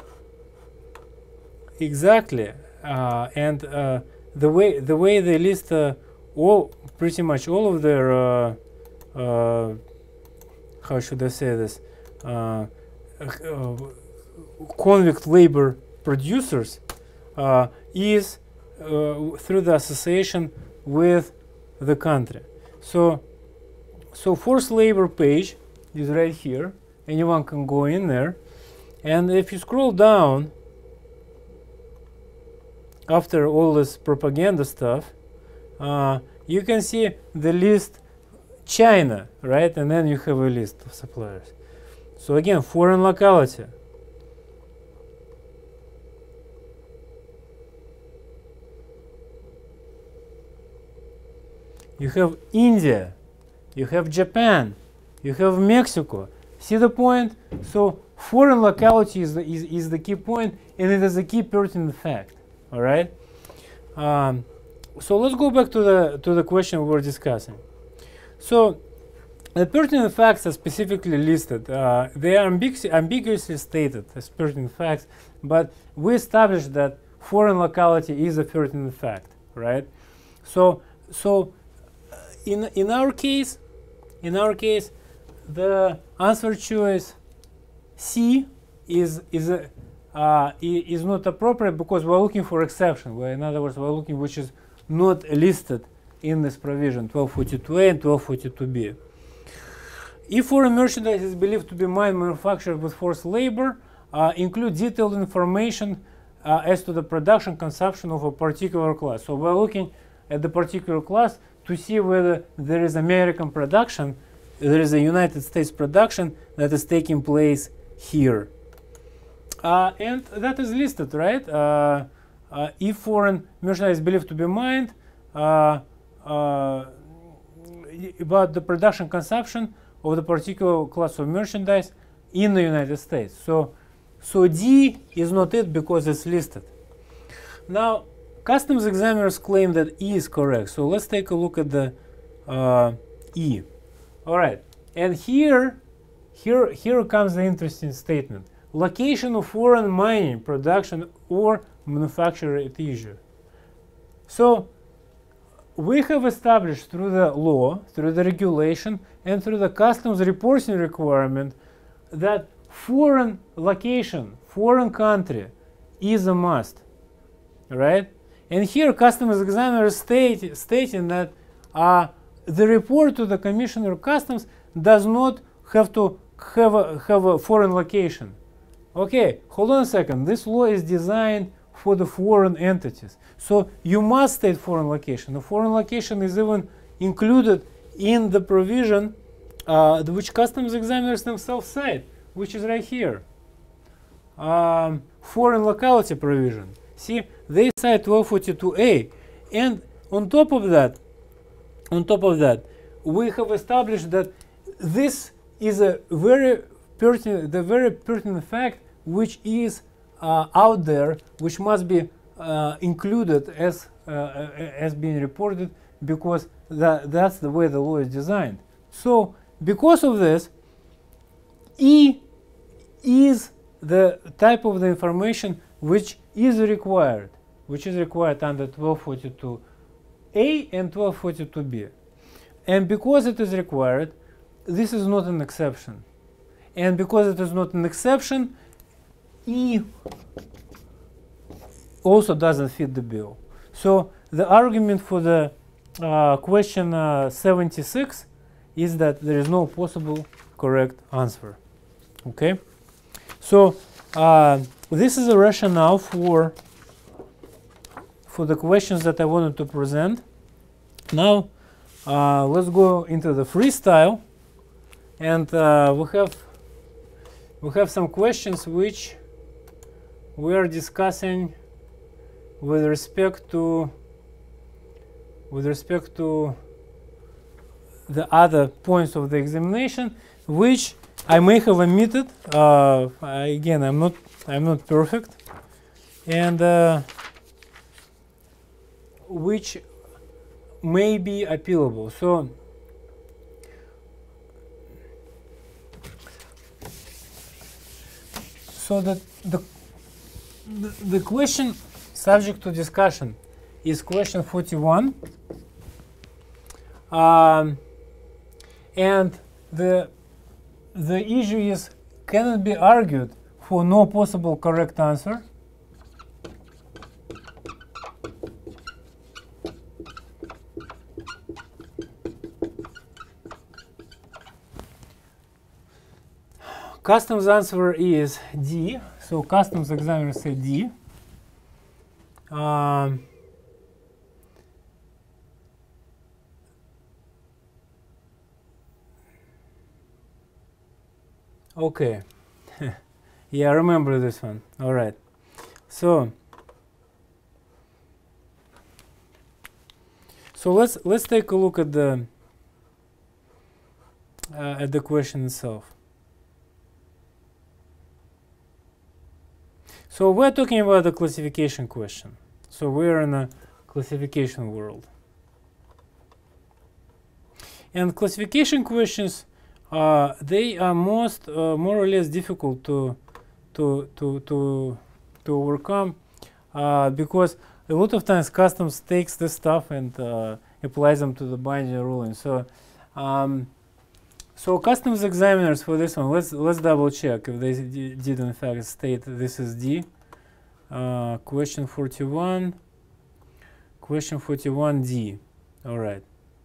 S1: exactly, uh, and uh, the way the way they list uh, all pretty much all of their uh, uh, how should I say this uh, uh, convict labor producers uh, is uh, through the association with the country. So so forced labor page is right here. Anyone can go in there, and if you scroll down after all this propaganda stuff, uh, you can see the list China, right? And then you have a list of suppliers. So again, foreign locality. You have India, you have Japan, you have Mexico. See the point? So foreign locality is the, is, is the key point, and it is a key pertinent fact. All right. Um, so let's go back to the to the question we were discussing. So the pertinent facts are specifically listed. Uh, they are ambigu ambiguously stated as pertinent facts, but we established that foreign locality is a pertinent fact, right? So so uh, in in our case, in our case, the answer choice C is is a Uh, is not appropriate, because we're looking for exception. Where, in other words, we're looking which is not listed in this provision, twelve forty-two A and twelve forty-two B. If foreign merchandise is believed to be mined, manufactured with forced labor, uh, include detailed information uh, as to the production consumption of a particular class. So we're looking at the particular class to see whether there is American production, there is a United States production that is taking place here. Uh, and that is listed, right? Uh, uh, if foreign merchandise is believed to be mined, uh, uh, about the production consumption of the particular class of merchandise in the United States. So, so D is not it because it's listed. Now, customs examiners claim that E is correct. So let's take a look at the uh, E. All right, and here, here, here comes the interesting statement. Location of foreign mining, production, or manufacture at issue. So we have established through the law, through the regulation, and through the customs reporting requirement that foreign location, foreign country is a must, right? And here customs examiners state, stating that uh, the report to the Commissioner of Customs does not have to have a, have a foreign location. Okay, hold on a second. This law is designed for the foreign entities. So you must state foreign location. The foreign location is even included in the provision uh, which customs examiners themselves cite, which is right here. Um, foreign locality provision. See, they cite twelve forty-two A. And on top of that, on top of that, we have established that this is a very pertinent, the very pertinent fact which is uh, out there, which must be uh, included as uh, as being reported, because that, that's the way the law is designed. So because of this, E is the type of the information which is required, which is required under twelve forty-two A and twelve forty-two B. And because it is required, this is not an exception. And because it is not an exception, E also doesn't fit the bill. So the argument for the uh, question uh, seventy-six is that there is no possible correct answer. Okay, so uh, this is a rationale for for the questions that I wanted to present. Now uh, let's go into the freestyle, and uh, we have we have some questions which we are discussing with respect to with respect to the other points of the examination, which I may have omitted. Uh, I, again, I'm not I'm not perfect, and uh, which may be appealable. So so that the, the the question subject to discussion is question forty-one, um, and the the issue is, can it be argued for no possible correct answer? Customs answer is D, so customs examiner said D. Um, okay, yeah, I remember this one. All right, so so let's let's take a look at the uh, at the question itself. So we're talking about a classification question. So we're in a classification world. And classification questions, uh, they are most uh, more or less difficult to to to to to overcome uh, because a lot of times customs takes this stuff and uh, applies them to the binding ruling. So um, So customs examiners for this one, let's let's double check if they did in fact state this is D. Uh, question forty-one. Question forty-one D. All right.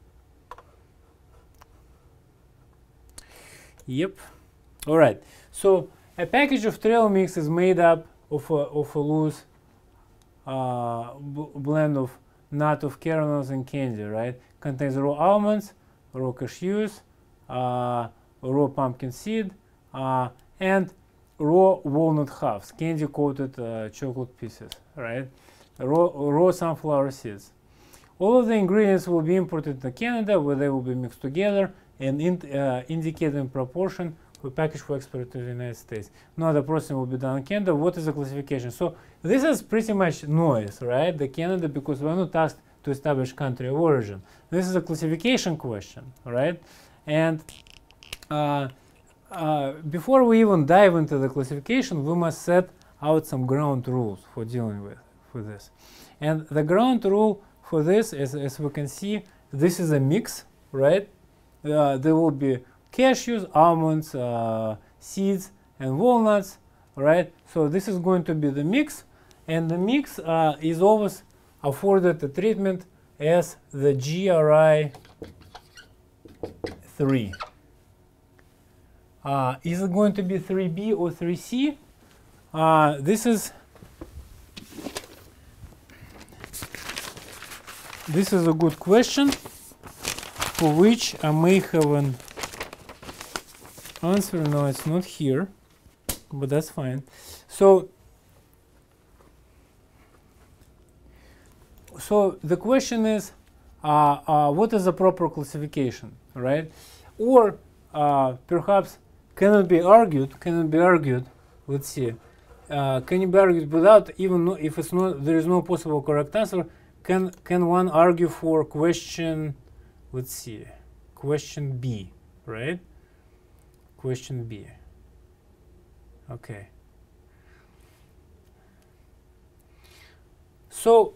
S1: Yep. All right. So a package of trail mix is made up of a, of a loose uh, blend of nut of kernels and candy, right? Contains raw almonds, raw cashews, Uh, raw pumpkin seed, uh, and raw walnut halves, candy coated uh, chocolate pieces, right? Raw, raw sunflower seeds. All of the ingredients will be imported to Canada, where they will be mixed together and in, uh, indicated in proportion for package for export to the United States. No, the processing will be done in Canada. What is the classification? So this is pretty much noise, right? The Canada, because we're not asked to establish country of origin. This is a classification question, right? And uh, uh, before we even dive into the classification, we must set out some ground rules for dealing with for this. And the ground rule for this is, as we can see, this is a mix, right? Uh, there will be cashews, almonds, uh, seeds, and walnuts, right? So this is going to be the mix, and the mix uh, is always afforded the treatment as the G R I three. Uh, is it going to be three B or three C? Uh, this is this is a good question for which I may have an answer. No, it's not here, but that's fine. So, so the question is, uh, uh, what is the proper classification, right? Or uh, perhaps can it be argued? Can it be argued? Let's see. Uh, can it be argued without even no, if it's not there is no possible correct answer? Can can one argue for question? Let's see. Question B, right? Question B. Okay. So.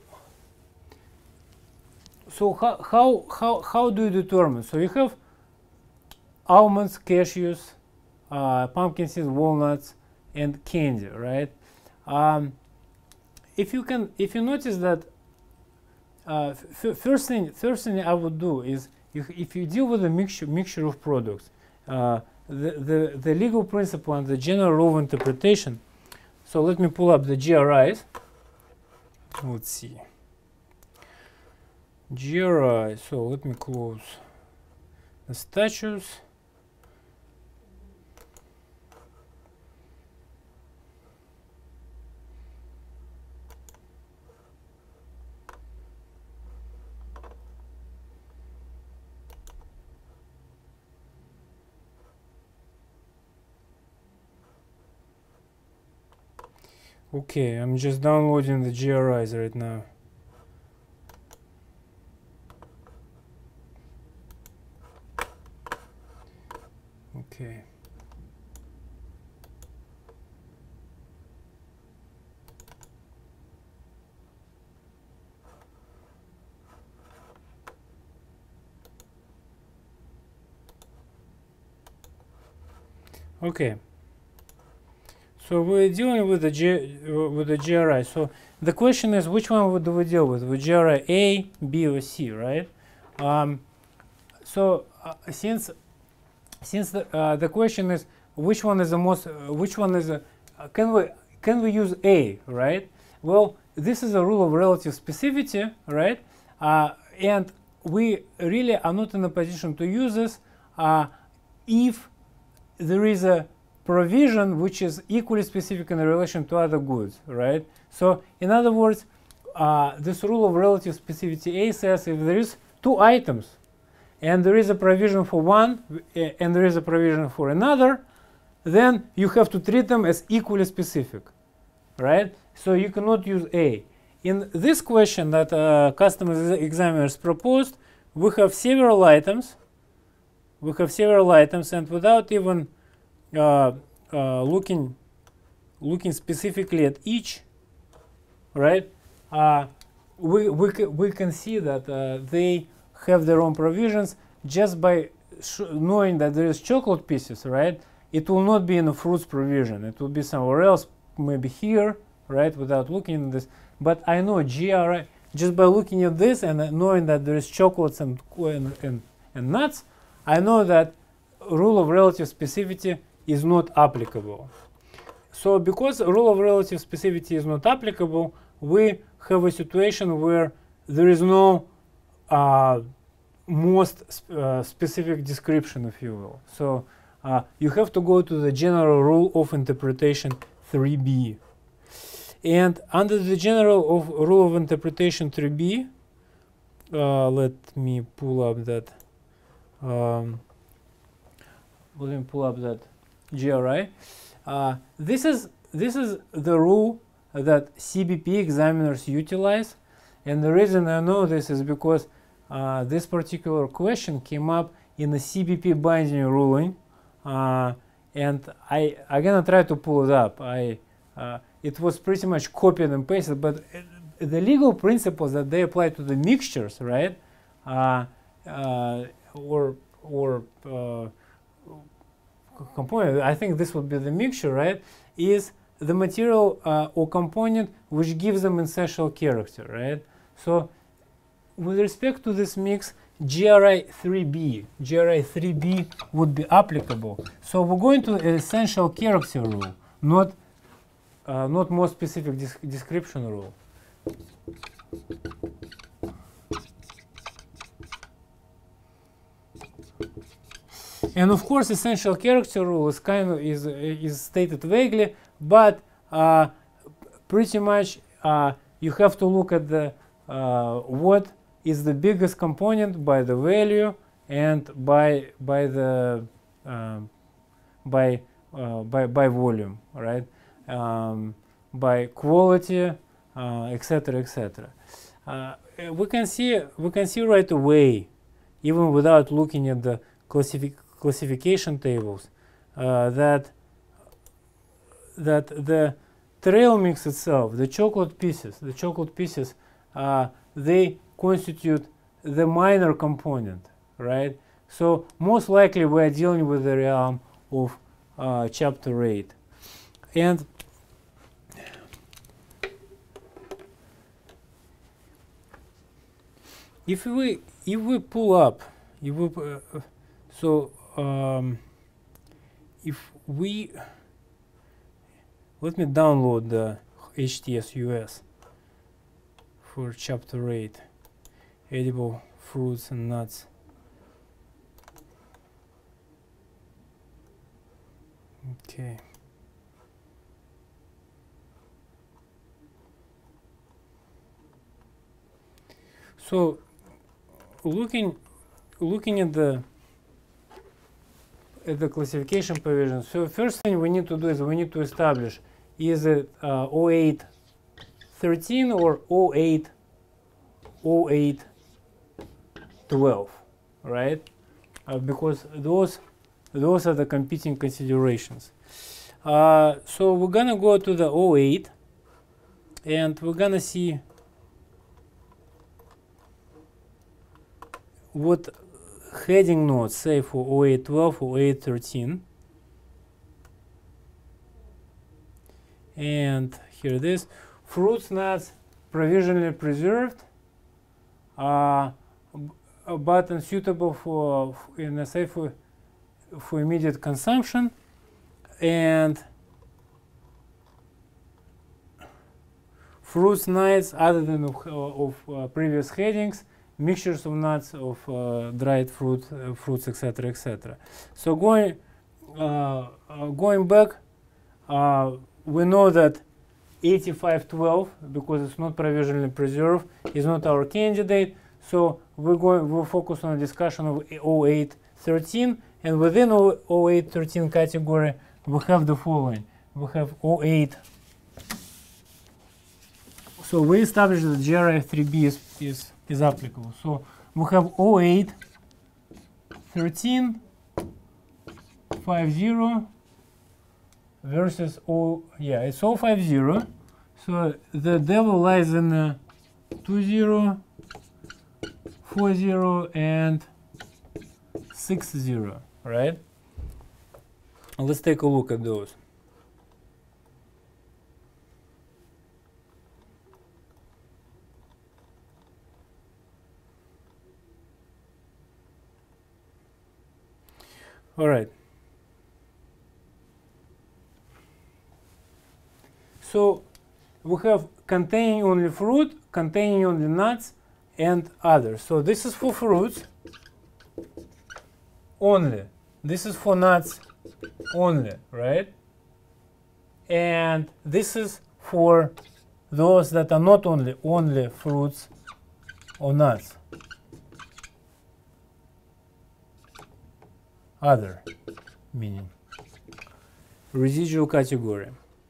S1: So how how how how do you determine? So you have almonds, cashews, uh, pumpkin seeds, walnuts, and candy, right? Um, if you can, if you notice that uh, first thing, first thing I would do is if, if you deal with a mixture mixture of products, uh, the, the the legal principle and the general rule of interpretation. So let me pull up the G R Is. Let's see. G R I. So let me close the statutes. Okay, I'm just downloading the G R Is right now. Okay. Okay. So we're dealing with the G uh, with the G R I. So the question is, which one do we deal with? With G R I A, B, or C, right? Um, so uh, since since the uh, the question is which one is the most, uh, which one is a, uh, can we can we use A, right? Well, this is a rule of relative specificity, right? Uh, and we really are not in a position to use this uh, if there is a provision which is equally specific in relation to other goods, right? So in other words, uh, this rule of relative specificity A says if there is two items and there is a provision for one uh, and there is a provision for another, then you have to treat them as equally specific, right? So you cannot use A. In this question that uh, customs examiners proposed, we have several items, we have several items and without even Uh, uh, looking looking specifically at each, right? Uh, we we we can see that uh, they have their own provisions just by sh knowing that there is chocolate pieces, right? It will not be in a fruits provision. It will be somewhere else, maybe here, right? Without looking at this, but I know G R I just by looking at this and uh, knowing that there is chocolates and and and, and nuts. I know that rule of relative specificity is not applicable. So because rule of relative specificity is not applicable, we have a situation where there is no uh, most sp uh, specific description, if you will. So uh, you have to go to the general rule of interpretation three B. And under the general of rule of interpretation three B, uh, let me pull up that um, let me pull up that G R I. Uh, this is this is the rule that C B P examiners utilize, and the reason I know this is because uh, this particular question came up in the C B P binding ruling, uh, and I I'm gonna try to pull it up. I uh, it was pretty much copied and pasted, but uh, the legal principles that they apply to the mixtures, right, uh, uh, or or uh, component, I think this would be the mixture, right, is the material uh, or component which gives them essential character, right? So with respect to this mix, G R I three B, G R I three B would be applicable. So we're going to essential character rule, not uh, not more specific dis description rule. And of course, essential character rule is kind of is is stated vaguely, but uh, pretty much uh, you have to look at the uh, what is the biggest component by the value and by by the uh, by uh, by by volume, right? Um, by quality, uh, et cetera, et cetera. Uh, we can see we can see right away, even without looking at the classific classification tables, uh, that that the trail mix itself, the chocolate pieces, the chocolate pieces, uh, they constitute the minor component, right? So most likely we are dealing with the realm of uh, chapter eight, and if we if we pull up, if we uh, so um, if we let me download the H T S U S for chapter eight, edible fruits and nuts. Okay. So looking looking at the at the classification provision, so first thing we need to do is we need to establish, is it uh, oh eight thirteen or oh eight oh eight twelve, right? Uh, because those those are the competing considerations. Uh, so we're gonna go to the oh eight and we're gonna see what heading nodes say for oh eight twelve or oh eight thirteen. And here it is. Fruits, nuts provisionally preserved, uh, but unsuitable for, in a safe for, for immediate consumption, and fruits, nuts other than of, of uh, previous headings, mixtures of nuts, of uh, dried fruit, uh, fruits, et cetera, et cetera. So going uh, uh, going back, uh, we know that eighty-five twelve, because it's not provisionally preserved, is not our candidate. So we're going we'll focus on a discussion of oh eight thirteen, and within oh eight thirteen category we have the following. We have oh eight. So we established that G R I F three B is, is is applicable. So we have oh eight thirteen fifty versus oh yeah it's oh fifty. So the devil lies in uh, twenty, forty and sixty, right? And let's take a look at those. All right. So we have containing only fruit, containing only nuts, and others. So this is for fruits only. This is for nuts only, right? And this is for those that are not only only fruits or nuts. Other, meaning residual category.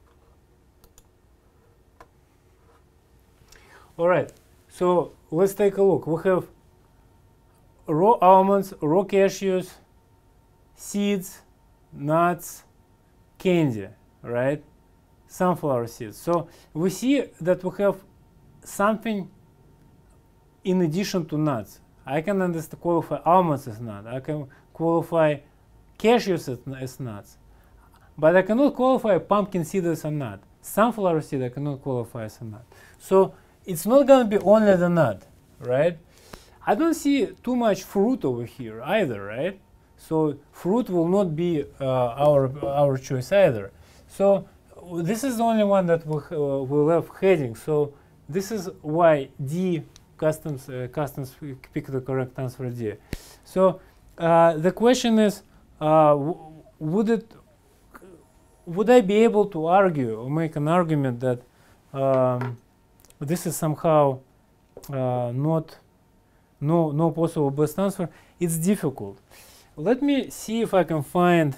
S1: All right, so let's take a look. We have raw almonds, raw cashews, seeds, nuts, candy, right? Sunflower seeds. So we see that we have something in addition to nuts. I can understand qualify almonds as nuts. I can qualify cashews as, as nuts. But I cannot qualify pumpkin seed as a nut. Sunflower seed I cannot qualify as a nut. So it's not going to be only the nut, right? I don't see too much fruit over here either, right? So fruit will not be uh, our our choice either. So this is the only one that will uh, will have heading. So this is why D customs uh, customs pick the correct answer D. So uh, the question is, uh, w would it would I be able to argue or make an argument that um, this is somehow uh, not no no possible best answer? It's difficult. Let me see if I can find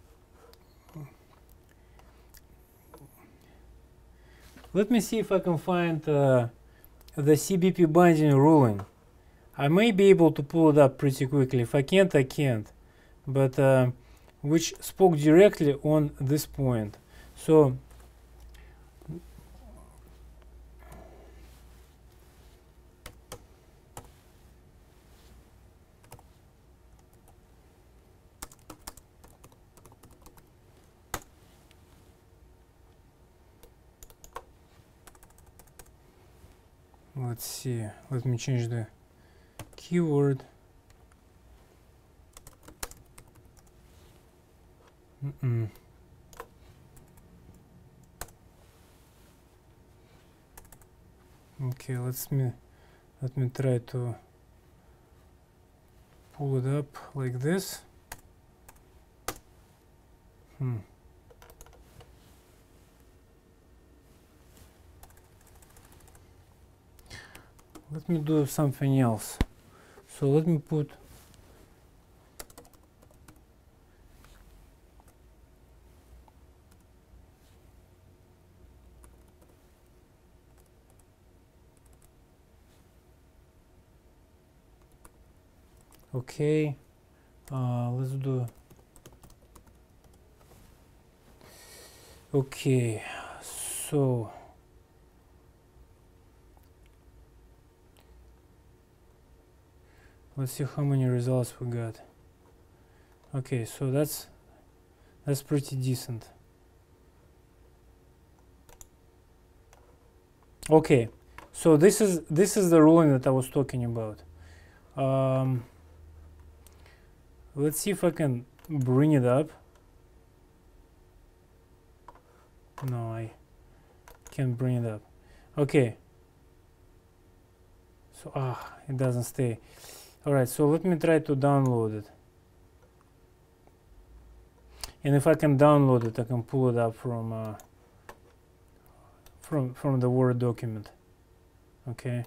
S1: let me see if I can find uh, the C B P binding ruling. I may be able to pull it up pretty quickly. If I can't, I can't. But uh, which spoke directly on this point. So let's see. Let me change the keyword. Mm-mm. Okay, let's me let me try to pull it up like this. Hmm. Let me do something else. So let me put okay, uh, let's do okay, so let's see how many results we got. Okay, so that's that's pretty decent. Okay, so this is this is the ruling that I was talking about. Um, let's see if I can bring it up. No, I can't bring it up. Okay. So ah, it doesn't stay. All right, so let me try to download it. And if I can download it, I can pull it up from uh, from from the Word document. Okay.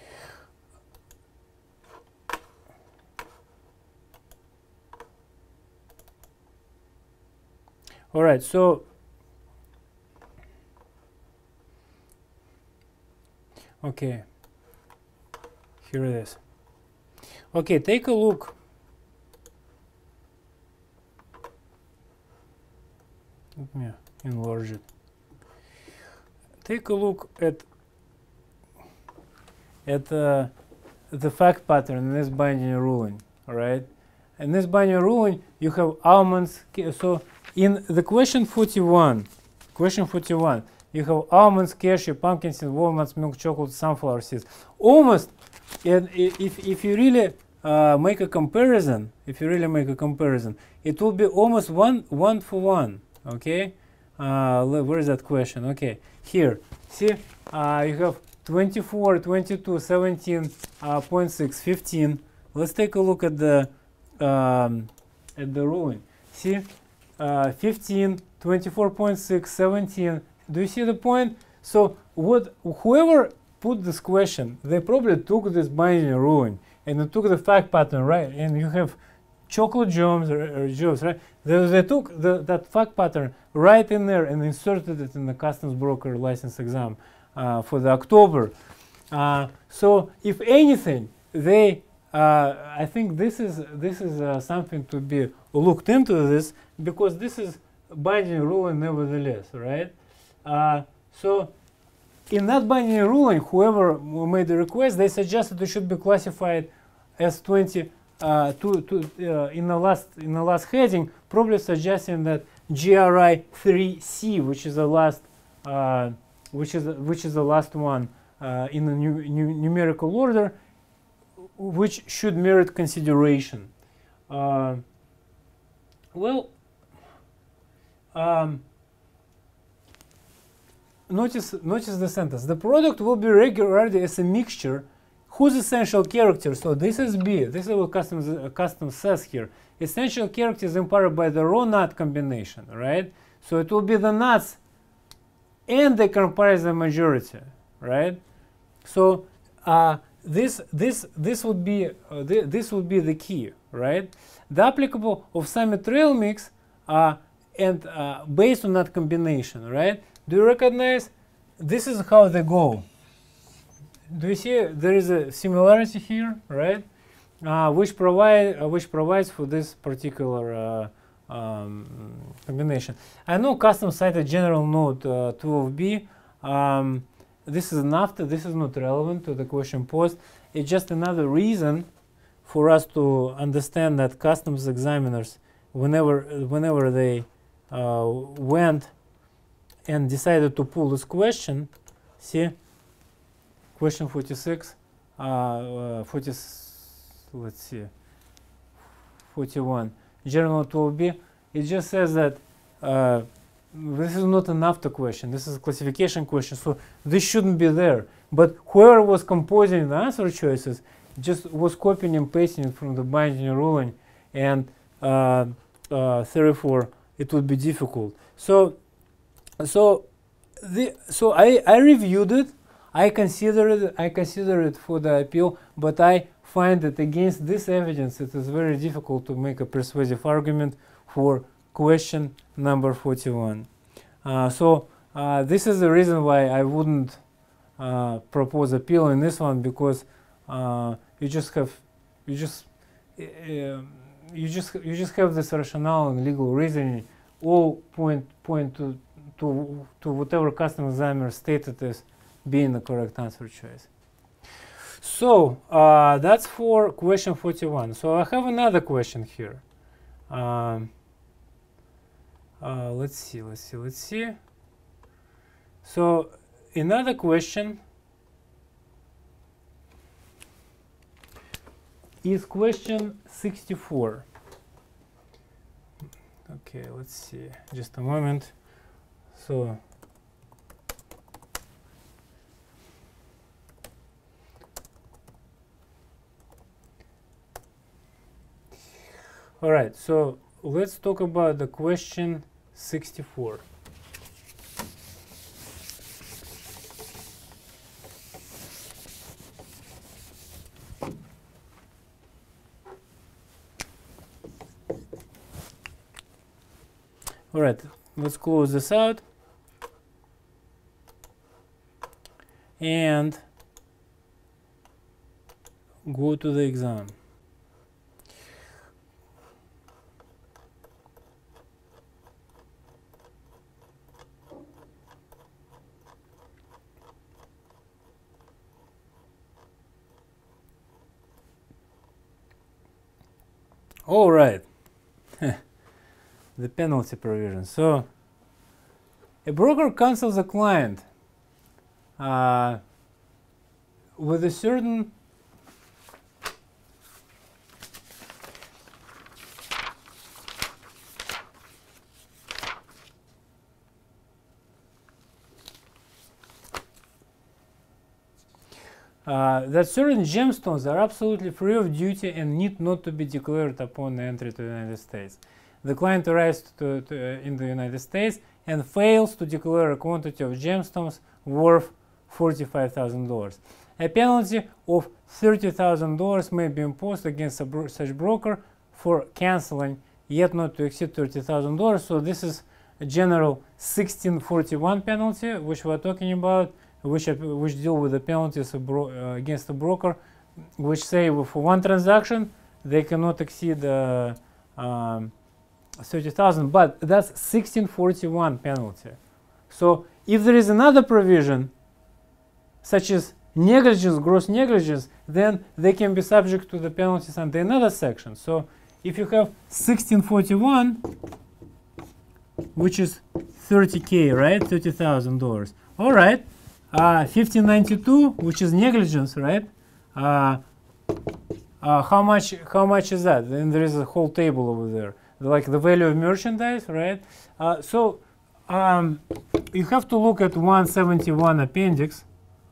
S1: All right, so okay, here it is. Okay, take a look. Let me enlarge it. Take a look at at uh, the fact pattern in this binary ruling. All right, in this binary ruling, you have almonds. So in the question forty-one, question forty-one, you have almonds, cashew, pumpkin seeds, walnuts, milk, chocolate, sunflower seeds. Almost, and if if you really uh, make a comparison, if you really make a comparison, it will be almost one one for one. Okay, uh, where is that question? Okay, here. See, uh, you have twenty-four, twenty-two, seventeen point six, fifteen. Let's take a look at the um, at the ruling. See, uh, fifteen, twenty-four point six, seventeen. Do you see the point? So what whoever put this question, they probably took this binary ruling and they took the fact pattern, right? And you have chocolate gems or, or gems, right? They, they took the, that fact pattern right in there and inserted it in the customs broker license exam uh, for the October. Uh, so if anything, they, uh, I think this is this is uh, something to be looked into this, because this is binary ruling nevertheless, right? Uh, so in that binary ruling, whoever made the request, they suggested it should be classified as twenty. Uh, to, to, uh, in the last in the last heading, probably suggesting that G R I three C, which is the last, uh, which is which is the last one uh, in the nu nu numerical order, which should merit consideration. Uh, well, um, notice notice the sentence. The product will be regarded as a mixture whose essential character, so this is B, this is what customs, uh, customs says here. Essential character is imparted by the raw nut combination, right? So it will be the nuts and they comprise the majority, right? So uh, this this this would be uh, th this would be the key, right? The applicable of summit trail mix uh, and uh, based on that combination, right? Do you recognize this is how they go? Do you see there is a similarity here, right? Uh, which provide uh, which provides for this particular uh, um, combination. I know custom cited general note uh, twelve B. Um, this is not this is not relevant to the question posed. It's just another reason for us to understand that customs examiners, whenever whenever they uh, went and decided to pull this question, see. Question forty-six, uh, uh, forty, let's see, forty-one, general twelve B, it just says that uh, this is not an after question, this is a classification question, so this shouldn't be there. But whoever was composing the answer choices just was copying and pasting it from the binding ruling, and uh, uh, therefore it would be difficult. So, so, the, so I, I reviewed it, I considered it, I considered it for the appeal, but I find that against this evidence it is very difficult to make a persuasive argument for question number forty-one. Uh, so uh, this is the reason why I wouldn't uh, propose appeal in this one, because uh, you just have you just uh, you just you just have this rationale and legal reasoning all point point to to to whatever custom examiner stated as being the correct answer choice. So uh, that's for question forty-one. So I have another question here. Um, uh, let's see, let's see, let's see. So another question is question sixty-four. Okay, let's see, just a moment. So all right, so let's talk about the question sixty-four. All right, let's close this out and go to the exam. All right. The penalty provision. So a broker cancels a client uh, with a certain Uh, that certain gemstones are absolutely free of duty and need not to be declared upon entry to the United States. The client arrives to, to, uh, in the United States and fails to declare a quantity of gemstones worth forty-five thousand dollars. A penalty of thirty thousand dollars may be imposed against a bro such broker for canceling, yet not to exceed thirty thousand dollars. So this is a general sixteen forty-one penalty, which we're talking about, which, uh, which deal with the penalties of bro uh, against the broker, which say for one transaction they cannot exceed uh, um, thirty thousand, but that's sixteen forty-one penalty. So if there is another provision, such as negligence, gross negligence, then they can be subject to the penalties under another section. So if you have sixteen forty-one, which is thirty K, right, thirty thousand dollars. All right. Uh, fifteen ninety-two, which is negligence, right? Uh, uh, how much? How much is that? Then there is a whole table over there, like the value of merchandise, right? Uh, so um, you have to look at one seventy-one appendix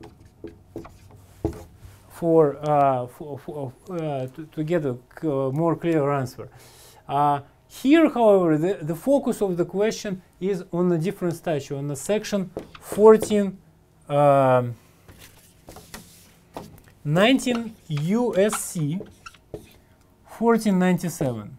S1: for, uh, for, for uh, to, to get a uh, more clear answer. Uh, here, however, the, the focus of the question is on a different statute, on the section fourteen. Um, nineteen U S C fourteen ninety-seven.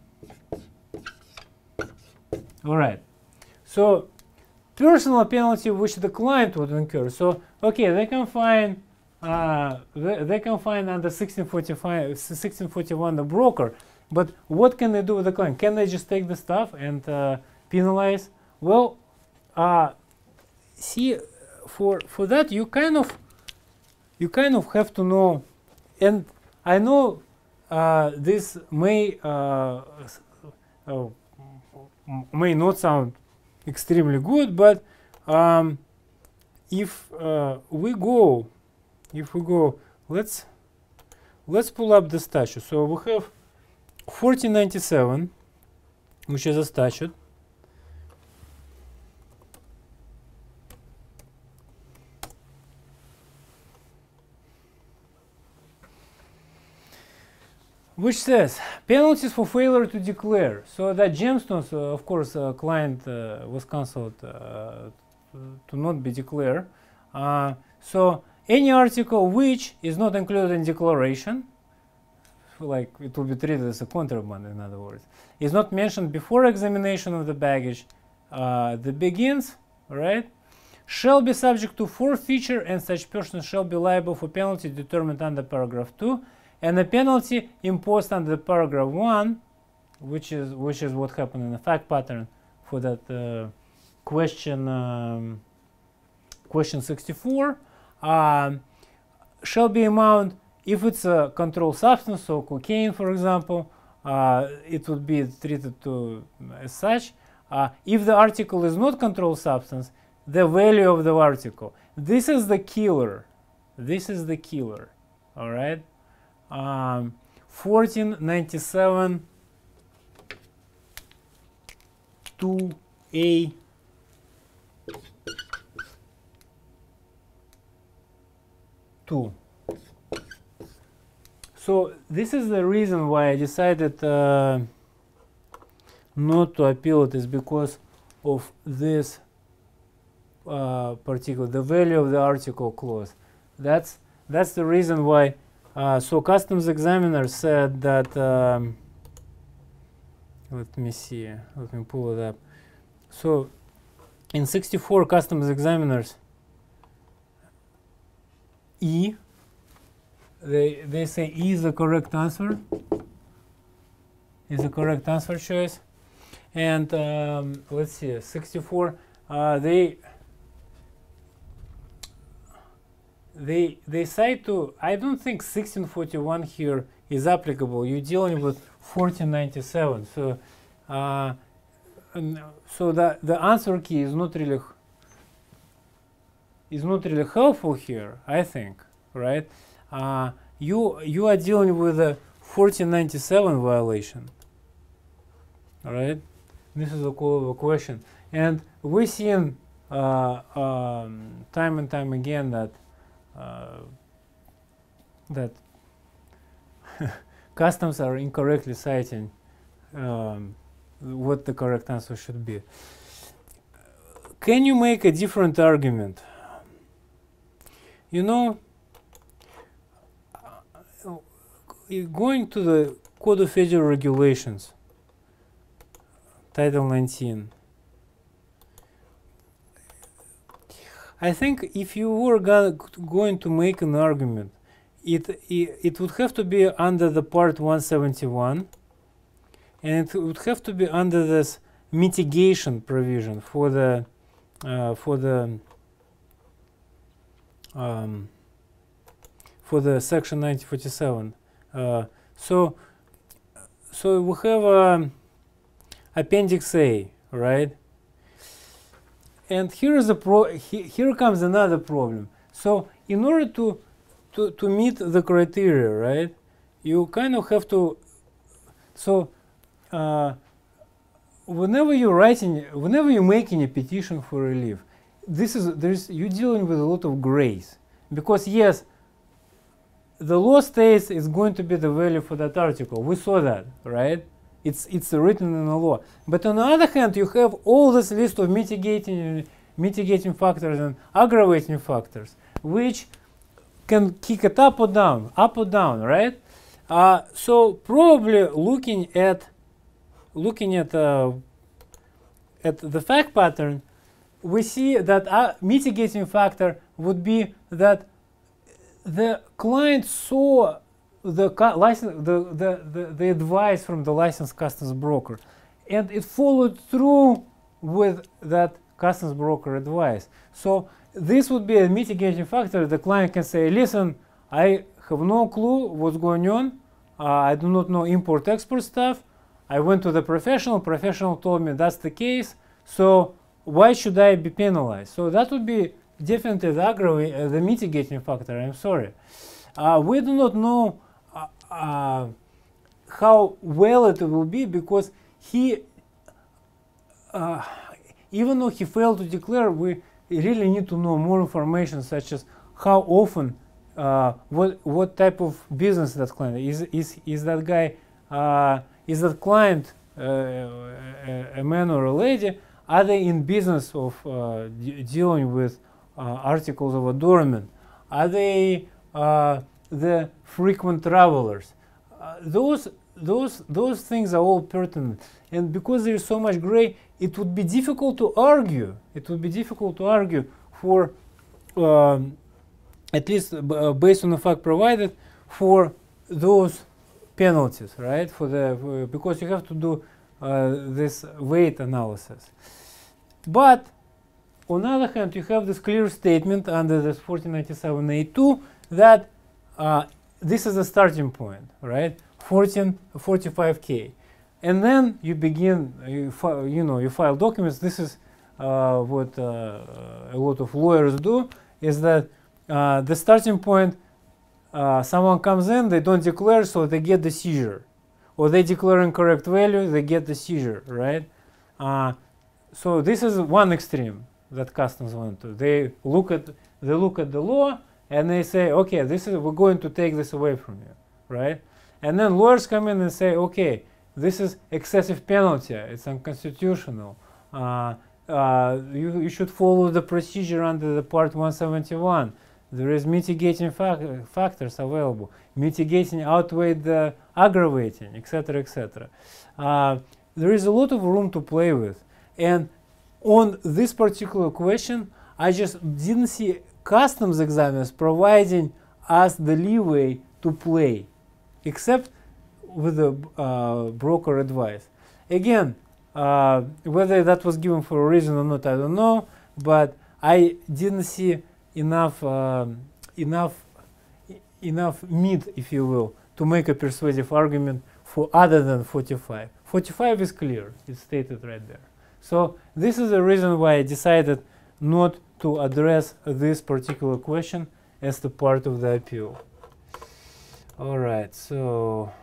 S1: All right. So personal penalty which the client would incur. So okay, they can find uh, they, they can find under sixteen forty-five, sixteen forty-one the broker. But what can they do with the client? Can they just take the stuff and uh, penalize? Well, uh, see. For for that you kind of you kind of have to know, and I know uh, this may uh, uh, may not sound extremely good, but um, if uh, we go if we go let's let's pull up the statute. So we have fourteen ninety-seven, which is a statute. Which says penalties for failure to declare. So that gemstones, uh, of course, uh, client uh, was cancelled uh, to not be declared. Uh, so any article which is not included in declaration, like it will be treated as a contraband, in other words, is not mentioned before examination of the baggage uh, that begins, right, shall be subject to forfeiture, and such person shall be liable for penalty determined under paragraph two. And the penalty imposed under paragraph one, which is which is what happened in the fact pattern for that uh, question um, question sixty-four, um, shall be amount if it's a controlled substance, so cocaine, for example, uh, it would be treated to as such. Uh, if the article is not controlled substance, the value of the article. This is the killer. This is the killer. All right. Um, fourteen ninety-seven two A two. So this is the reason why I decided uh, not to appeal it, is because of this uh, particular, the value of the article clause. That's that's the reason why. Uh, so customs examiner said that, um, let me see, let me pull it up. So in sixty-four customs examiners, E, they, they say E is the correct answer, is the correct answer choice. And um, let's see, sixty-four, uh, they, They they say to, I don't think sixteen forty-one here is applicable. You're dealing with fourteen ninety-seven. So uh, so the the answer key is not really is not really helpful here, I think, right? Uh, you you are dealing with a fourteen ninety-seven violation. All right, this is a cool question, and we've seen uh, um, time and time again that. Uh, that customs are incorrectly citing um, what the correct answer should be. Can you make a different argument? You know, uh, going to the Code of Federal Regulations, Title nineteen, I think if you were go going to make an argument, it, it it would have to be under the Part one seventy-one, and it would have to be under this mitigation provision for the uh, for the um, for the Section nineteen forty-seven. Uh, so so we have um, Appendix A, right? And here is a pro. He, here comes another problem. So in order to, to to meet the criteria, right, you kind of have to. So uh, whenever you're writing, whenever you're making a petition for relief, this is there's you're dealing with a lot of grace, because yes, the law states it's going to be the value for that article. We saw that, right? It's it's written in the law. But on the other hand, you have all this list of mitigating mitigating factors and aggravating factors, which can kick it up or down, up or down, right? Uh, so probably looking at looking at uh, at the fact pattern, we see that a mitigating factor would be that the client saw the license, the, the, the, the advice from the licensed customs broker, and it followed through with that customs broker advice. So this would be a mitigating factor. The client can say, listen, I have no clue what's going on. Uh, I do not know import-export stuff. I went to the professional. Professional told me that's the case. So why should I be penalized? So that would be definitely the, aggravating, uh, the mitigating factor. I'm sorry. Uh, we do not know uh, uh, how well it will be, because he, uh, even though he failed to declare, we really need to know more information, such as how often, uh, what what type of business that client is. Is is that guy? Uh, is that client uh, a, a man or a lady? Are they in business of uh, de dealing with uh, articles of adornment? Are they uh, the frequent travelers? Uh, those those those things are all pertinent, and because there is so much gray, it would be difficult to argue. It would be difficult to argue for, um, at least uh, based on the fact provided, for those penalties, right? For the uh, because you have to do uh, this weight analysis. But on the other hand, you have this clear statement under this fourteen ninety-seven A two that uh, this is a starting point, right? fourteen forty-five K, and then you begin, you, you know, you file documents. This is uh, what uh, a lot of lawyers do, is that uh, the starting point, uh, someone comes in, they don't declare, so they get the seizure, or they declare incorrect value, they get the seizure, right? Uh, so this is one extreme that customs went to. They look at they look at the law and they say, okay, this is we're going to take this away from you, right? And then lawyers come in and say, okay, this is excessive penalty, it's unconstitutional. Uh, uh, you, you should follow the procedure under the Part one seventy-one. There is mitigating fa factors available. Mitigating outweigh the aggravating, et cetera, et cetera. Uh, there is a lot of room to play with. And on this particular question, I just didn't see customs examiners providing us the leeway to play, except with the uh, broker advice. Again, uh, whether that was given for a reason or not, I don't know, but I didn't see enough, uh, enough, enough meat, if you will, to make a persuasive argument for other than forty-five. forty-five is clear, it's stated right there. So this is the reason why I decided not to address this particular question as the part of the appeal. All right, so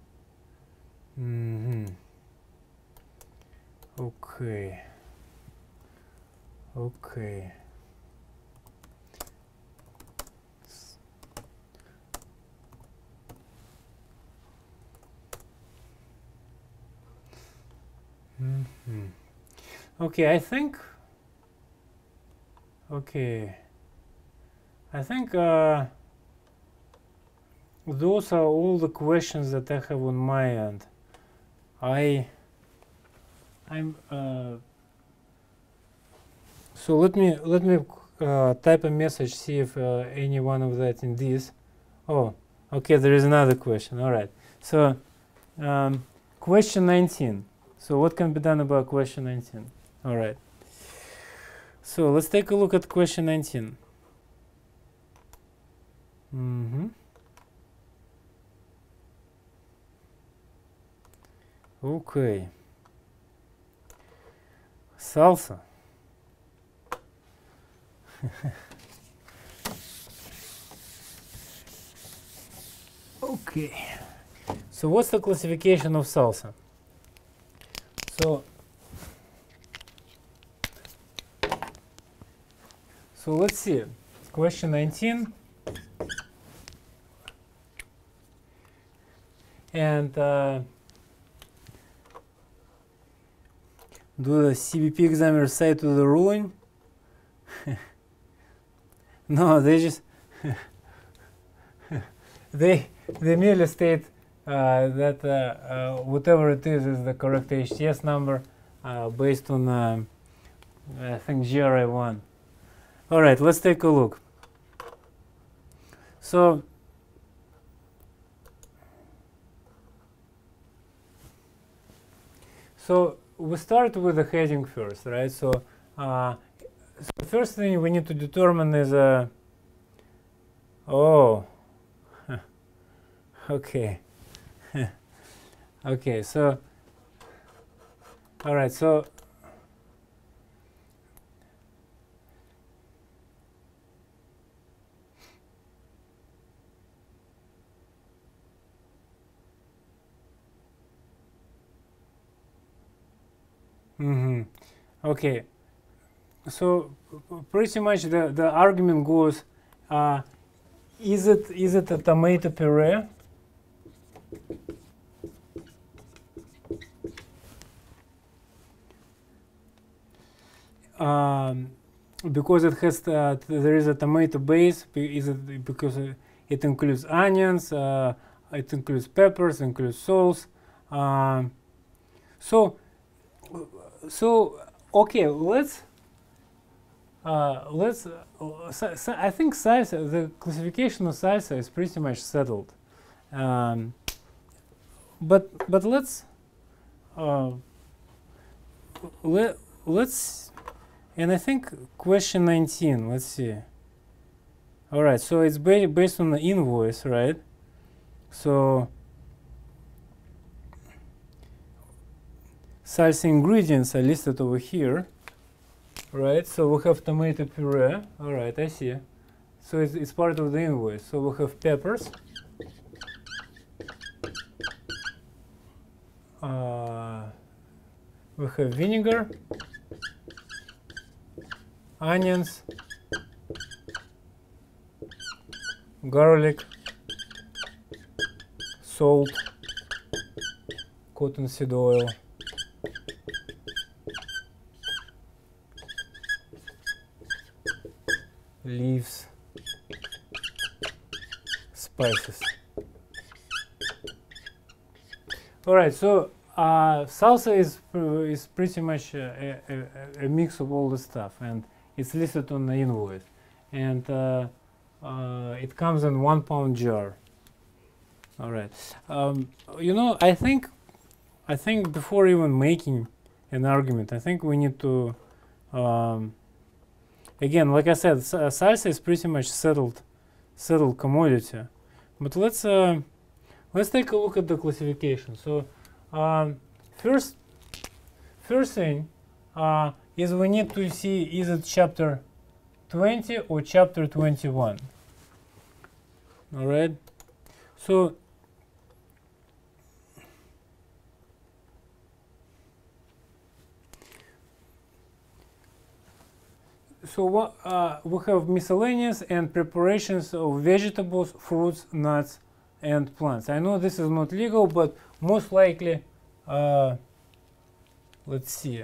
S1: mm-hmm. okay, okay. Mm-hmm. Okay, I think. Okay, I think. Uh, Those are all the questions that I have on my end. I, I'm. Uh, so let me let me uh, type a message, see if uh, any one of that in this. Oh, okay. There is another question. All right. So, um, question nineteen. So what can be done about question nineteen? All right. So let's take a look at question nineteen. Mm-hmm. Okay. Salsa. Okay. So what's the classification of salsa? So So let's see. Question nineteen. And uh, do the C B P examiners say to the ruling? No, they just they they merely state uh, that uh, uh, whatever it is is the correct H T S number uh, based on uh, I think G R I one. All right, let's take a look. So so we start with the heading first, right? So, uh, so the first thing we need to determine is a uh, oh okay okay so all right so Mm-hmm. Okay. So pretty much the the argument goes, uh, is it is it a tomato puree? Um, because it has uh, there is a tomato base. Is it because it includes onions? Uh, it includes peppers, includes salts. Um, so so okay, let's uh, let's. Uh, so, so I think salsa, the classification of salsa is pretty much settled. Um, but but let's uh, let let's. And I think question nineteen, let's see. All right, so it's ba based on the invoice, right? So salsa ingredients are listed over here, right? So we have tomato puree. All right, I see. So it's, it's part of the invoice. So we have peppers. Uh, we have vinegar, onions, garlic, salt, cottonseed oil, leaves, spices. All right, so uh, salsa is uh, is pretty much a, a, a mix of all the stuff, and it's listed on the invoice, and uh, uh, it comes in one pound jar. All right, um, you know, I think I think before even making an argument, I think we need to um, again, like I said, salsa is pretty much settled settled commodity, but let's uh, let's take a look at the classification. So um, first first thing uh, is we need to see, is it chapter twenty or chapter twenty-one. All right, so so what uh, we have miscellaneous and preparations of vegetables, fruits, nuts, and plants. I know this is not legal, but most likely, uh, let's see.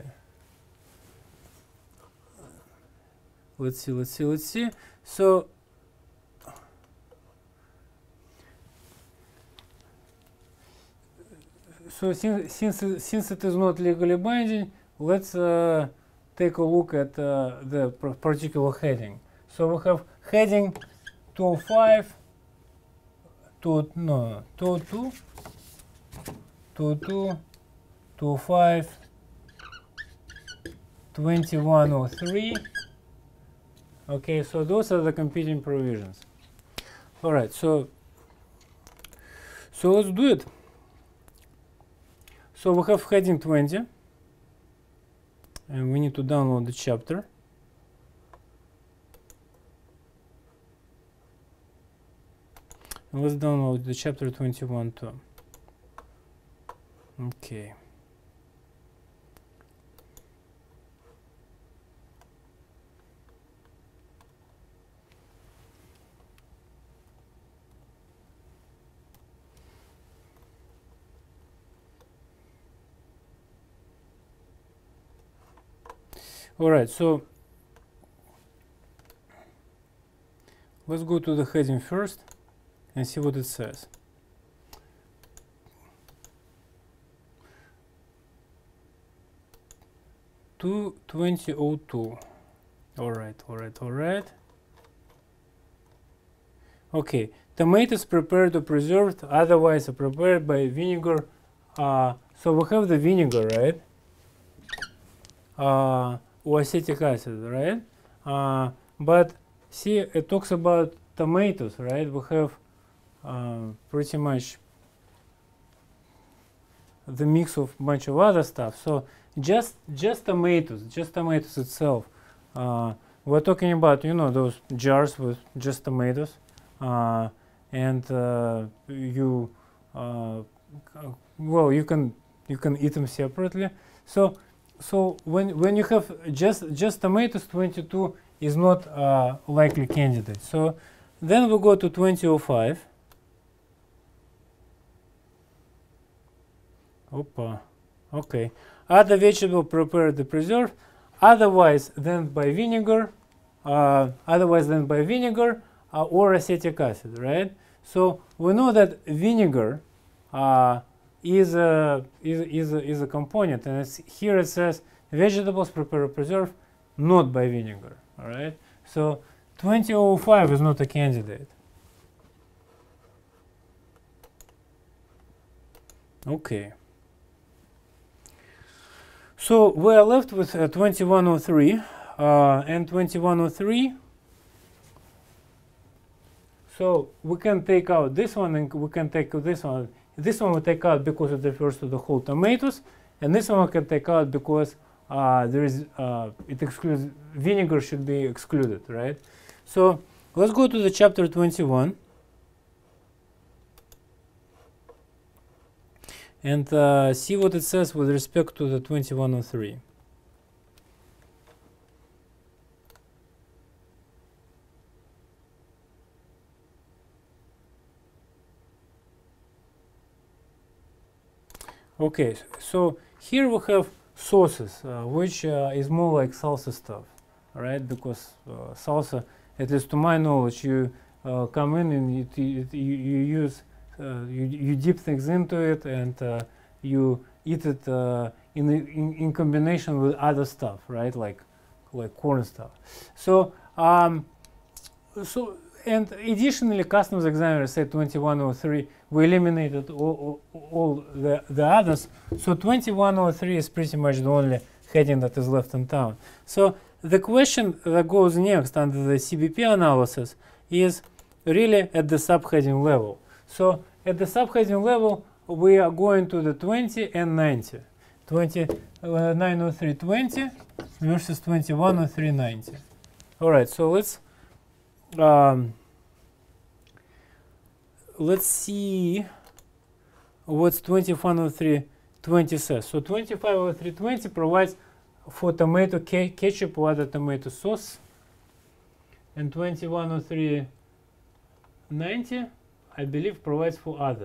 S1: Let's see, let's see, let's see. So, so since since since it is not legally binding, let's uh, take a look at uh, the particular heading. So we have heading two oh five, two no two oh two, two oh two, two oh five, twenty-one oh three. Okay, so those are the competing provisions. All right, so so let's do it. So we have heading twenty, and we need to download the chapter. And let's download the chapter twenty-one too. Okay. All right, so let's go to the heading first and see what it says. two twenty oh two. All right, all right, all right. Okay, tomatoes prepared or preserved, otherwise prepared by vinegar. Uh, so we have the vinegar, right? Uh, or acetic acid, right? Uh, but see, it talks about tomatoes, right? We have uh, pretty much the mix of a bunch of other stuff. So just just tomatoes, just tomatoes itself. Uh, we're talking about, you know, those jars with just tomatoes, uh, and uh, you uh, well, you can you can eat them separately. So so when when you have just just tomatoes, twenty-two is not a likely candidate. So then we go to twenty oh five. Opa. Okay. Other vegetable prepared the preserve, otherwise than by vinegar, uh, otherwise than by vinegar uh, or acetic acid, right? So we know that vinegar uh, is a is is a, is a component, and it's, here it says vegetables prepared or preserved not by vinegar. All right. So twenty oh five is not a candidate. Okay. So we are left with uh, twenty-one oh three uh, and twenty-one oh three. So we can take out this one and we can take this one. This one we take out because it refers to the whole tomatoes, and this one we can take out because uh, there is uh, it excludes vinegar should be excluded, right? So let's go to the chapter twenty-one. And uh, see what it says with respect to the twenty-one oh three. Okay, so here we have sauces, uh, which uh, is more like salsa stuff, right? Because uh, salsa, at least to my knowledge, you uh, come in and it, it, you, you use Uh, you, you dip things into it and uh, you eat it uh, in, in in combination with other stuff, right? Like like corn stuff. So um, so and additionally, customs examiner said twenty-one oh three. We eliminated all, all, all the the others. So twenty-one oh three is pretty much the only heading that is left in town. So the question that goes next under the C B P analysis is really at the subheading level. So at the subheading level, we are going to the twenty and ninety. twenty-nine oh three twenty versus twenty-one oh three ninety. All right, so let's um, let's see what twenty-one oh three twenty says. So twenty-five oh three twenty provides for tomato ke ketchup or other tomato sauce, and twenty-one oh three ninety I believe provides for other.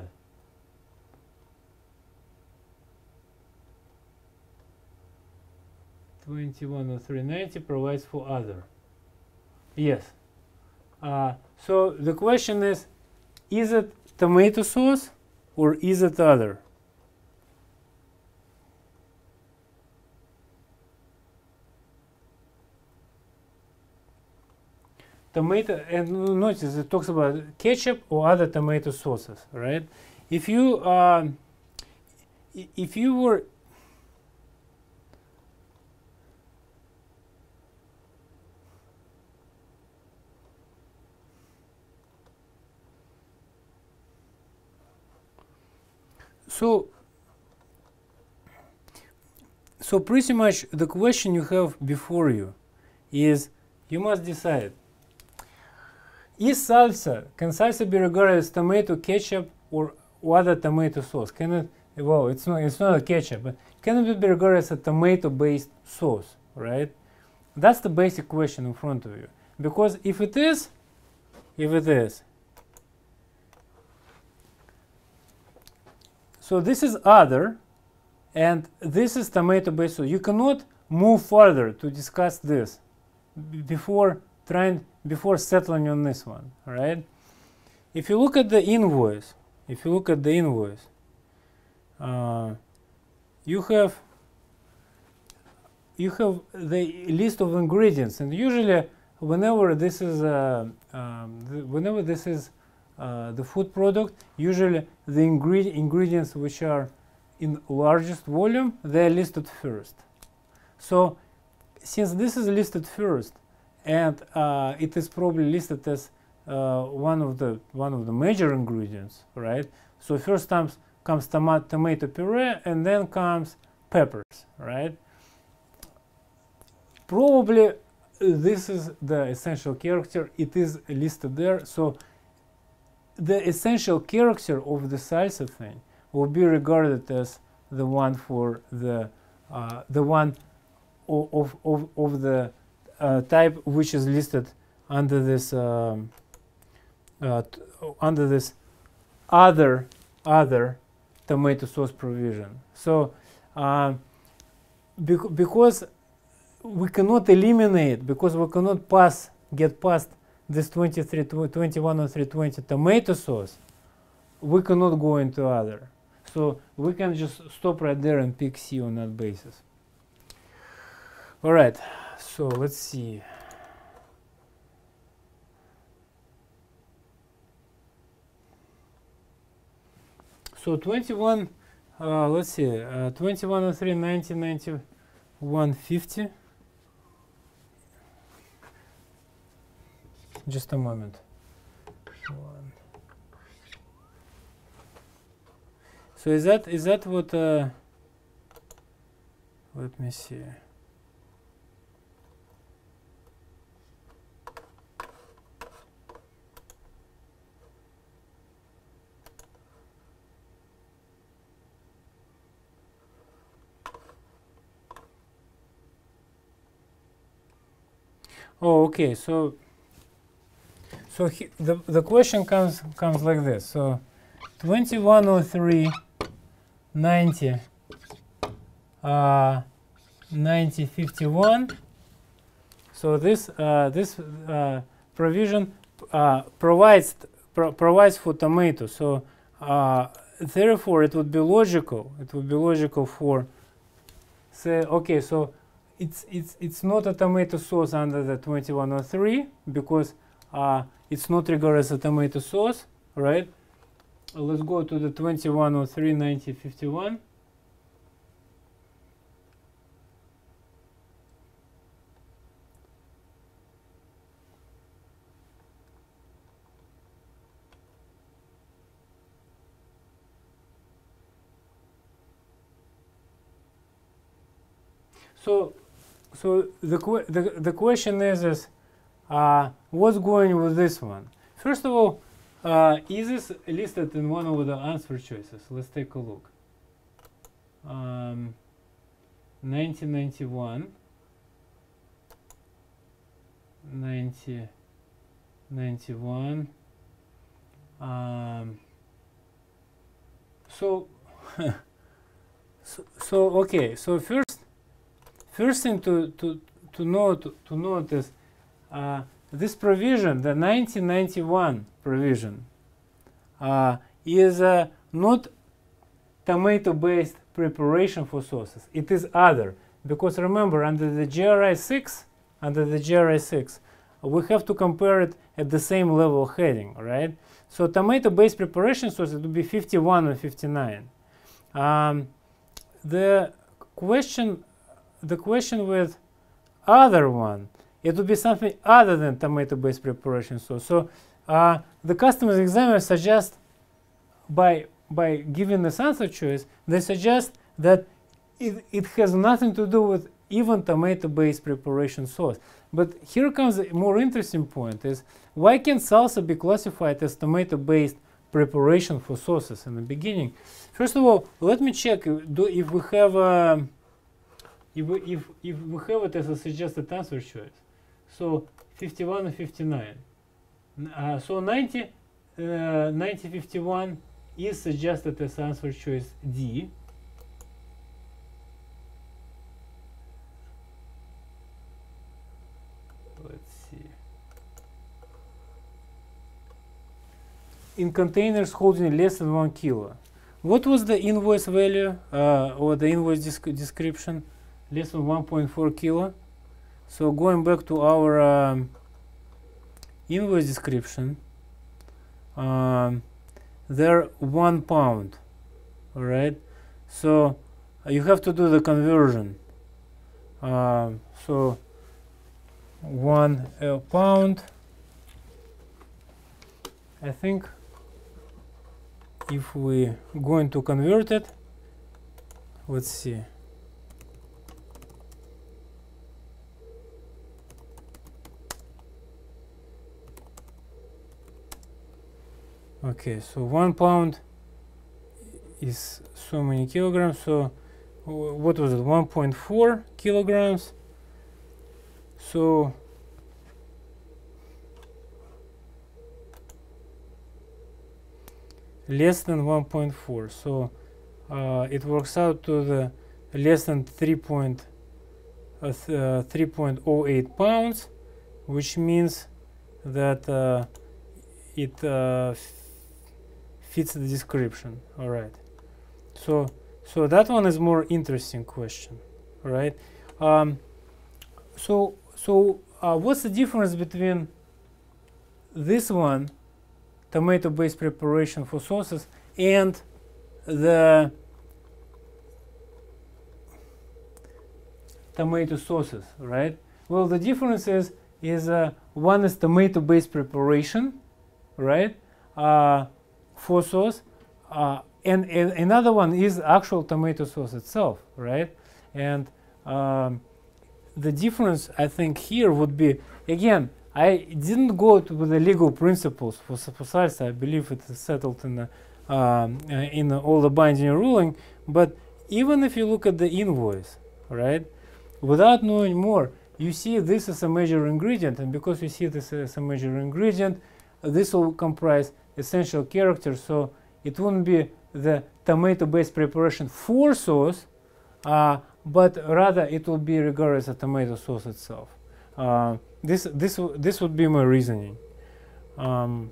S1: twenty-one oh three ninety provides for other. Yes. Uh, so the question is, is it tomato sauce or is it other? Tomato, and notice it talks about ketchup or other tomato sauces, right? If you uh, if you were so so pretty much the question you have before you is you must decide. Is salsa, can salsa be regarded as tomato ketchup or other tomato sauce? Can it, well, it's not, it's not a ketchup, but can it be regarded as a tomato-based sauce, right? That's the basic question in front of you. Because if it is, if it is, so this is other, and this is tomato-based sauce. You cannot move further to discuss this before trying before settling on this one, all right? If you look at the invoice, if you look at the invoice, uh, you have you have the list of ingredients, and usually whenever this is uh, um, the, whenever this is uh, the food product, usually the ingre ingredients which are in largest volume, they are listed first. So since this is listed first, and uh, it is probably listed as uh, one of the one of the major ingredients, right? So first comes comes tomato tomato puree, and then comes peppers, right? Probably uh, this is the essential character. It is listed there. So the essential character of the salsa thing will be regarded as the one for the uh, the one of, of, of the uh, type which is listed under this um, uh, under this other other tomato sauce provision. So uh, bec because we cannot eliminate, because we cannot pass get past this twenty-three, twenty-one or three twenty tomato sauce, we cannot go into other. So we can just stop right there and pick C on that basis. All right, so let's see. So twenty-one, uh, let's see, uh, twenty-one oh three, ninety, ninety-one, fifty. Just a moment. One. So is that is that what? Uh, let me see. Oh, okay. So, so he, the the question comes comes like this. So, twenty-one oh three, ninety, uh, ninety, fifty-one. So this uh, this uh, provision uh, provides pro provides for tomato. So uh, therefore, it would be logical. It would be logical for say okay. So it's it's it's not a tomato sauce under the twenty-one oh three because uh, it's not regarded as a tomato sauce, right? Uh, let's go to the twenty-one oh three, ninety, fifty-one. So, so the, que the, the question is, is uh, what's going with this one? First of all, uh, is this listed in one of the answer choices? Let's take a look. Um, nineteen ninety-one, ninety, ninety-one. Um, so, so, so, okay, so first, First thing to, to, to, note, to note is uh, this provision, the nineteen ninety-one provision, uh, is uh, not tomato-based preparation for sauces. It is other. Because remember, under the G R I six, under the G R I six, we have to compare it at the same level heading, right? So tomato-based preparation sauce, it would be fifty-one or fifty-nine. Um, the question The question with other one, it would be something other than tomato-based preparation sauce. So uh, the customer's examiner suggests, by by giving this answer choice, they suggest that it, it has nothing to do with even tomato-based preparation sauce. But here comes a more interesting point: is why can salsa be classified as tomato-based preparation for sauces in the beginning? First of all, let me check do, if we have. Uh, If we, if, if we have it as a suggested answer choice, so fifty-one and fifty-nine. Uh, so ninety, uh, ninety, fifty-one is suggested as answer choice D. Let's see. In containers holding less than one kilo. What was the invoice value uh, or the invoice disc description? Less than one point four kilo. So going back to our um, invoice description, um, they're one pound. All right. So uh, you have to do the conversion. Um, so one uh, pound. I think if we going to convert it, let's see. Okay, so one pound is so many kilograms. So what was it, one point four kilograms. So less than one point four. So uh, it works out to the less than three point zero eight pounds, which means that uh, it uh, fits the description. All right. So so that one is more interesting question, right? Um, so so uh, what's the difference between this one, tomato-based preparation for sauces, and the tomato sauces, right? Well, the difference is is uh, one is tomato-based preparation, right, uh, for sauce, uh, and, and another one is actual tomato sauce itself, right? And um, the difference, I think, here would be, again, I didn't go to the legal principles for, for salsa. I believe it is settled in the, um, uh, in the, all the binding ruling. But even if you look at the invoice, right, without knowing more, you see this is a major ingredient, and because you see this as a major ingredient, uh, this will comprise essential characters. So it wouldn't be the tomato-based preparation for sauce, uh, but rather it will be regarded as a tomato sauce itself. Uh, this this this would be my reasoning. Um,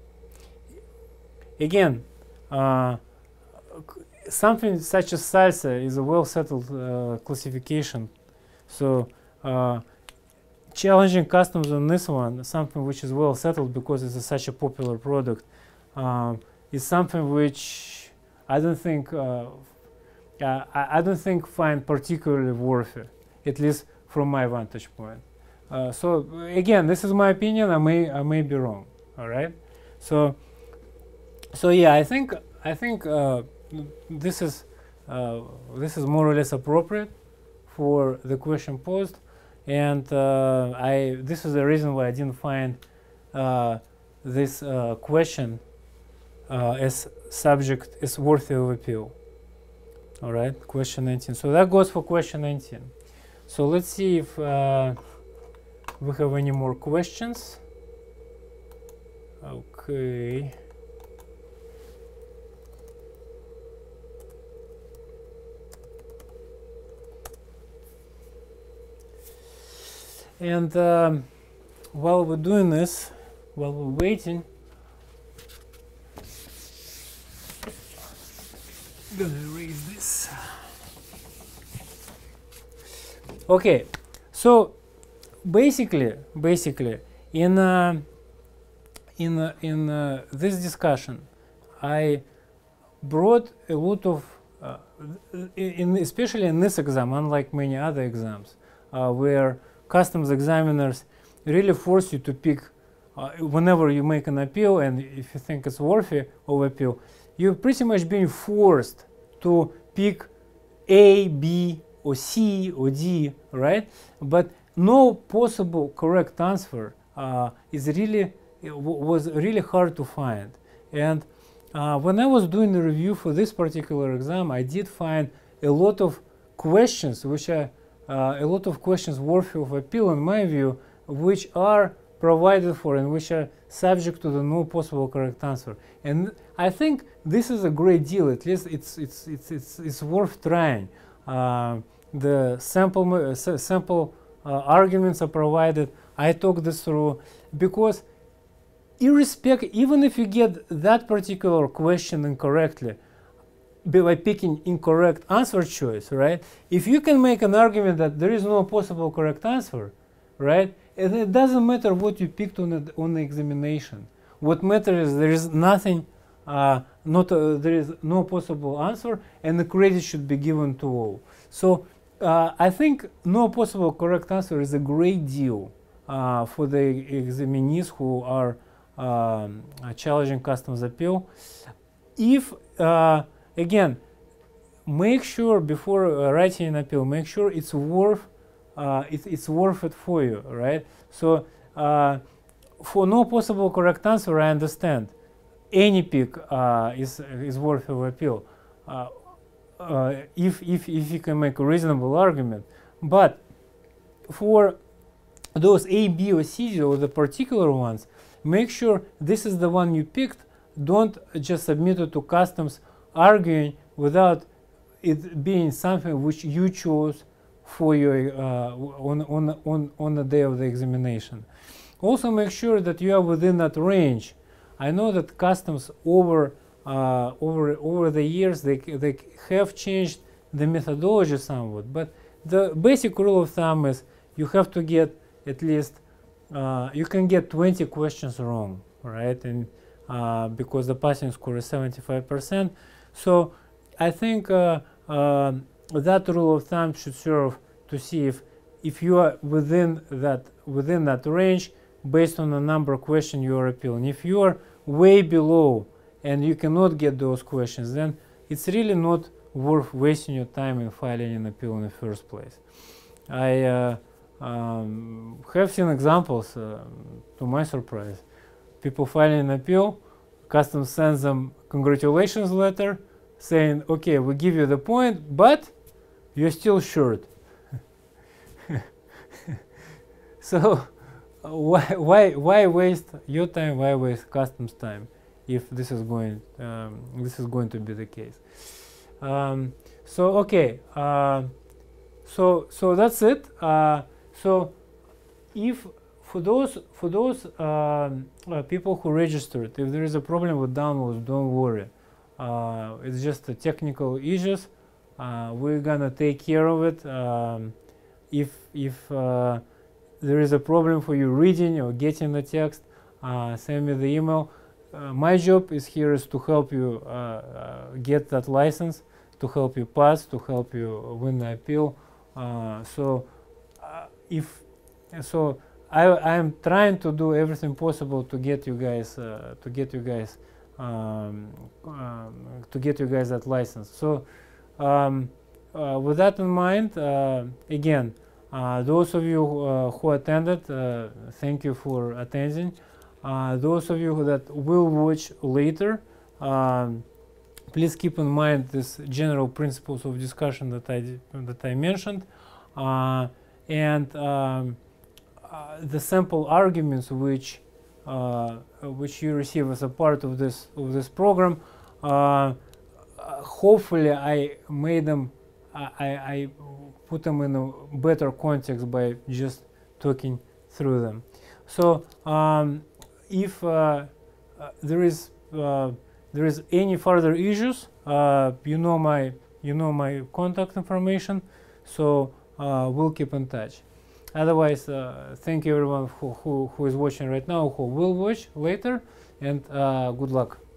S1: again, uh, something such as salsa is a well settled uh, classification. So uh, challenging customs on this one, something which is well settled because it's a, such a popular product, um, is something which I don't think uh, uh, I, I don't think find particularly worthy, at least from my vantage point. Uh, so again, this is my opinion. I may I may be wrong. All right. So so yeah, I think I think uh, this is uh, this is more or less appropriate for the question posed, and uh, I this is the reason why I didn't find uh, this uh, question uh, as subject is worthy of appeal. All right, question nineteen. So that goes for question nineteen. So let's see if uh, we have any more questions. Okay. And um, while we're doing this, while we're waiting, I'm gonna erase this. Okay, so basically, basically, in uh, in uh, in uh, this discussion, I brought a lot of, uh, in especially in this exam, unlike many other exams, uh, where customs examiners really force you to pick uh, whenever you make an appeal, and if you think it's worthy of appeal, you're pretty much being forced to pick A, B, or C, or D, right? But no possible correct answer uh, is really was really hard to find. And uh, when I was doing the review for this particular exam, I did find a lot of questions which are Uh, a lot of questions worthy of appeal, in my view, which are provided for and which are subject to the no possible correct answer. And I think this is a great deal. At least it's it's it's it's, it's worth trying. Uh, the sample uh, sample uh, arguments are provided. I talked this through because, irrespective, even if you get that particular question incorrectly, by picking incorrect answer choice, right? If you can make an argument that there is no possible correct answer, right? And it doesn't matter what you picked on the, on the examination. What matters is there is nothing, uh, not uh, there is no possible answer, and the credit should be given to all. So uh, I think no possible correct answer is a great deal uh, for the examinees who are um, challenging customs appeal. If uh, Again, make sure before uh, writing an appeal, make sure it's worth uh, it, it's worth it for you, right? So uh, for no possible correct answer, I understand any pick uh, is is worth of appeal. Uh, uh, if, if, if you can make a reasonable argument. But for those A, B, or C, or the particular ones, make sure this is the one you picked. Don't just submit it to customs arguing without it being something which you chose for your uh, on, on, on, on the day of the examination. Also make sure that you are within that range. I know that customs over uh, over over the years they, they have changed the methodology somewhat, but the basic rule of thumb is you have to get at least uh, you can get twenty questions wrong, right? And uh, because the passing score is seventy-five percent, so I think uh, uh, that rule of thumb should serve to see if if you are within that within that range based on the number of questions you are appealing. If you are way below and you cannot get those questions, then it's really not worth wasting your time in filing an appeal in the first place. I uh, um, have seen examples, uh, to my surprise, people filing an appeal, customs sends them congratulations letter saying, okay, we give you the point, but you're still short. So uh, why, why, why waste your time, why waste customs time if this is going, um, this is going to be the case? Um, so okay, uh, so so that's it. Uh, so if for those for those um, uh, people who registered, if there is a problem with downloads, don't worry. Uh, it's just a technical issues. Uh, we're gonna take care of it. Um, if if uh, there is a problem for you reading or getting the text, uh, send me the email. Uh, my job is here is to help you uh, uh, get that license, to help you pass, to help you win the appeal. Uh, so uh, if so, I I am trying to do everything possible to get you guys uh, to get you guys um, um, to get you guys that license. So um, uh, with that in mind, uh, again, uh, those of you uh, who attended, uh, thank you for attending. Uh, those of you that will watch later, um, please keep in mind these general principles of discussion that I that I mentioned, uh, and um, uh, the sample arguments which uh, which you receive as a part of this of this program. Uh, hopefully, I made them. I, I put them in a better context by just talking through them. So, um, if uh, uh, there is uh, there is any further issues, uh, you know my you know my contact information, so uh, we'll keep in touch. Otherwise, uh, thank you everyone who, who who is watching right now, who will watch later, and uh, good luck.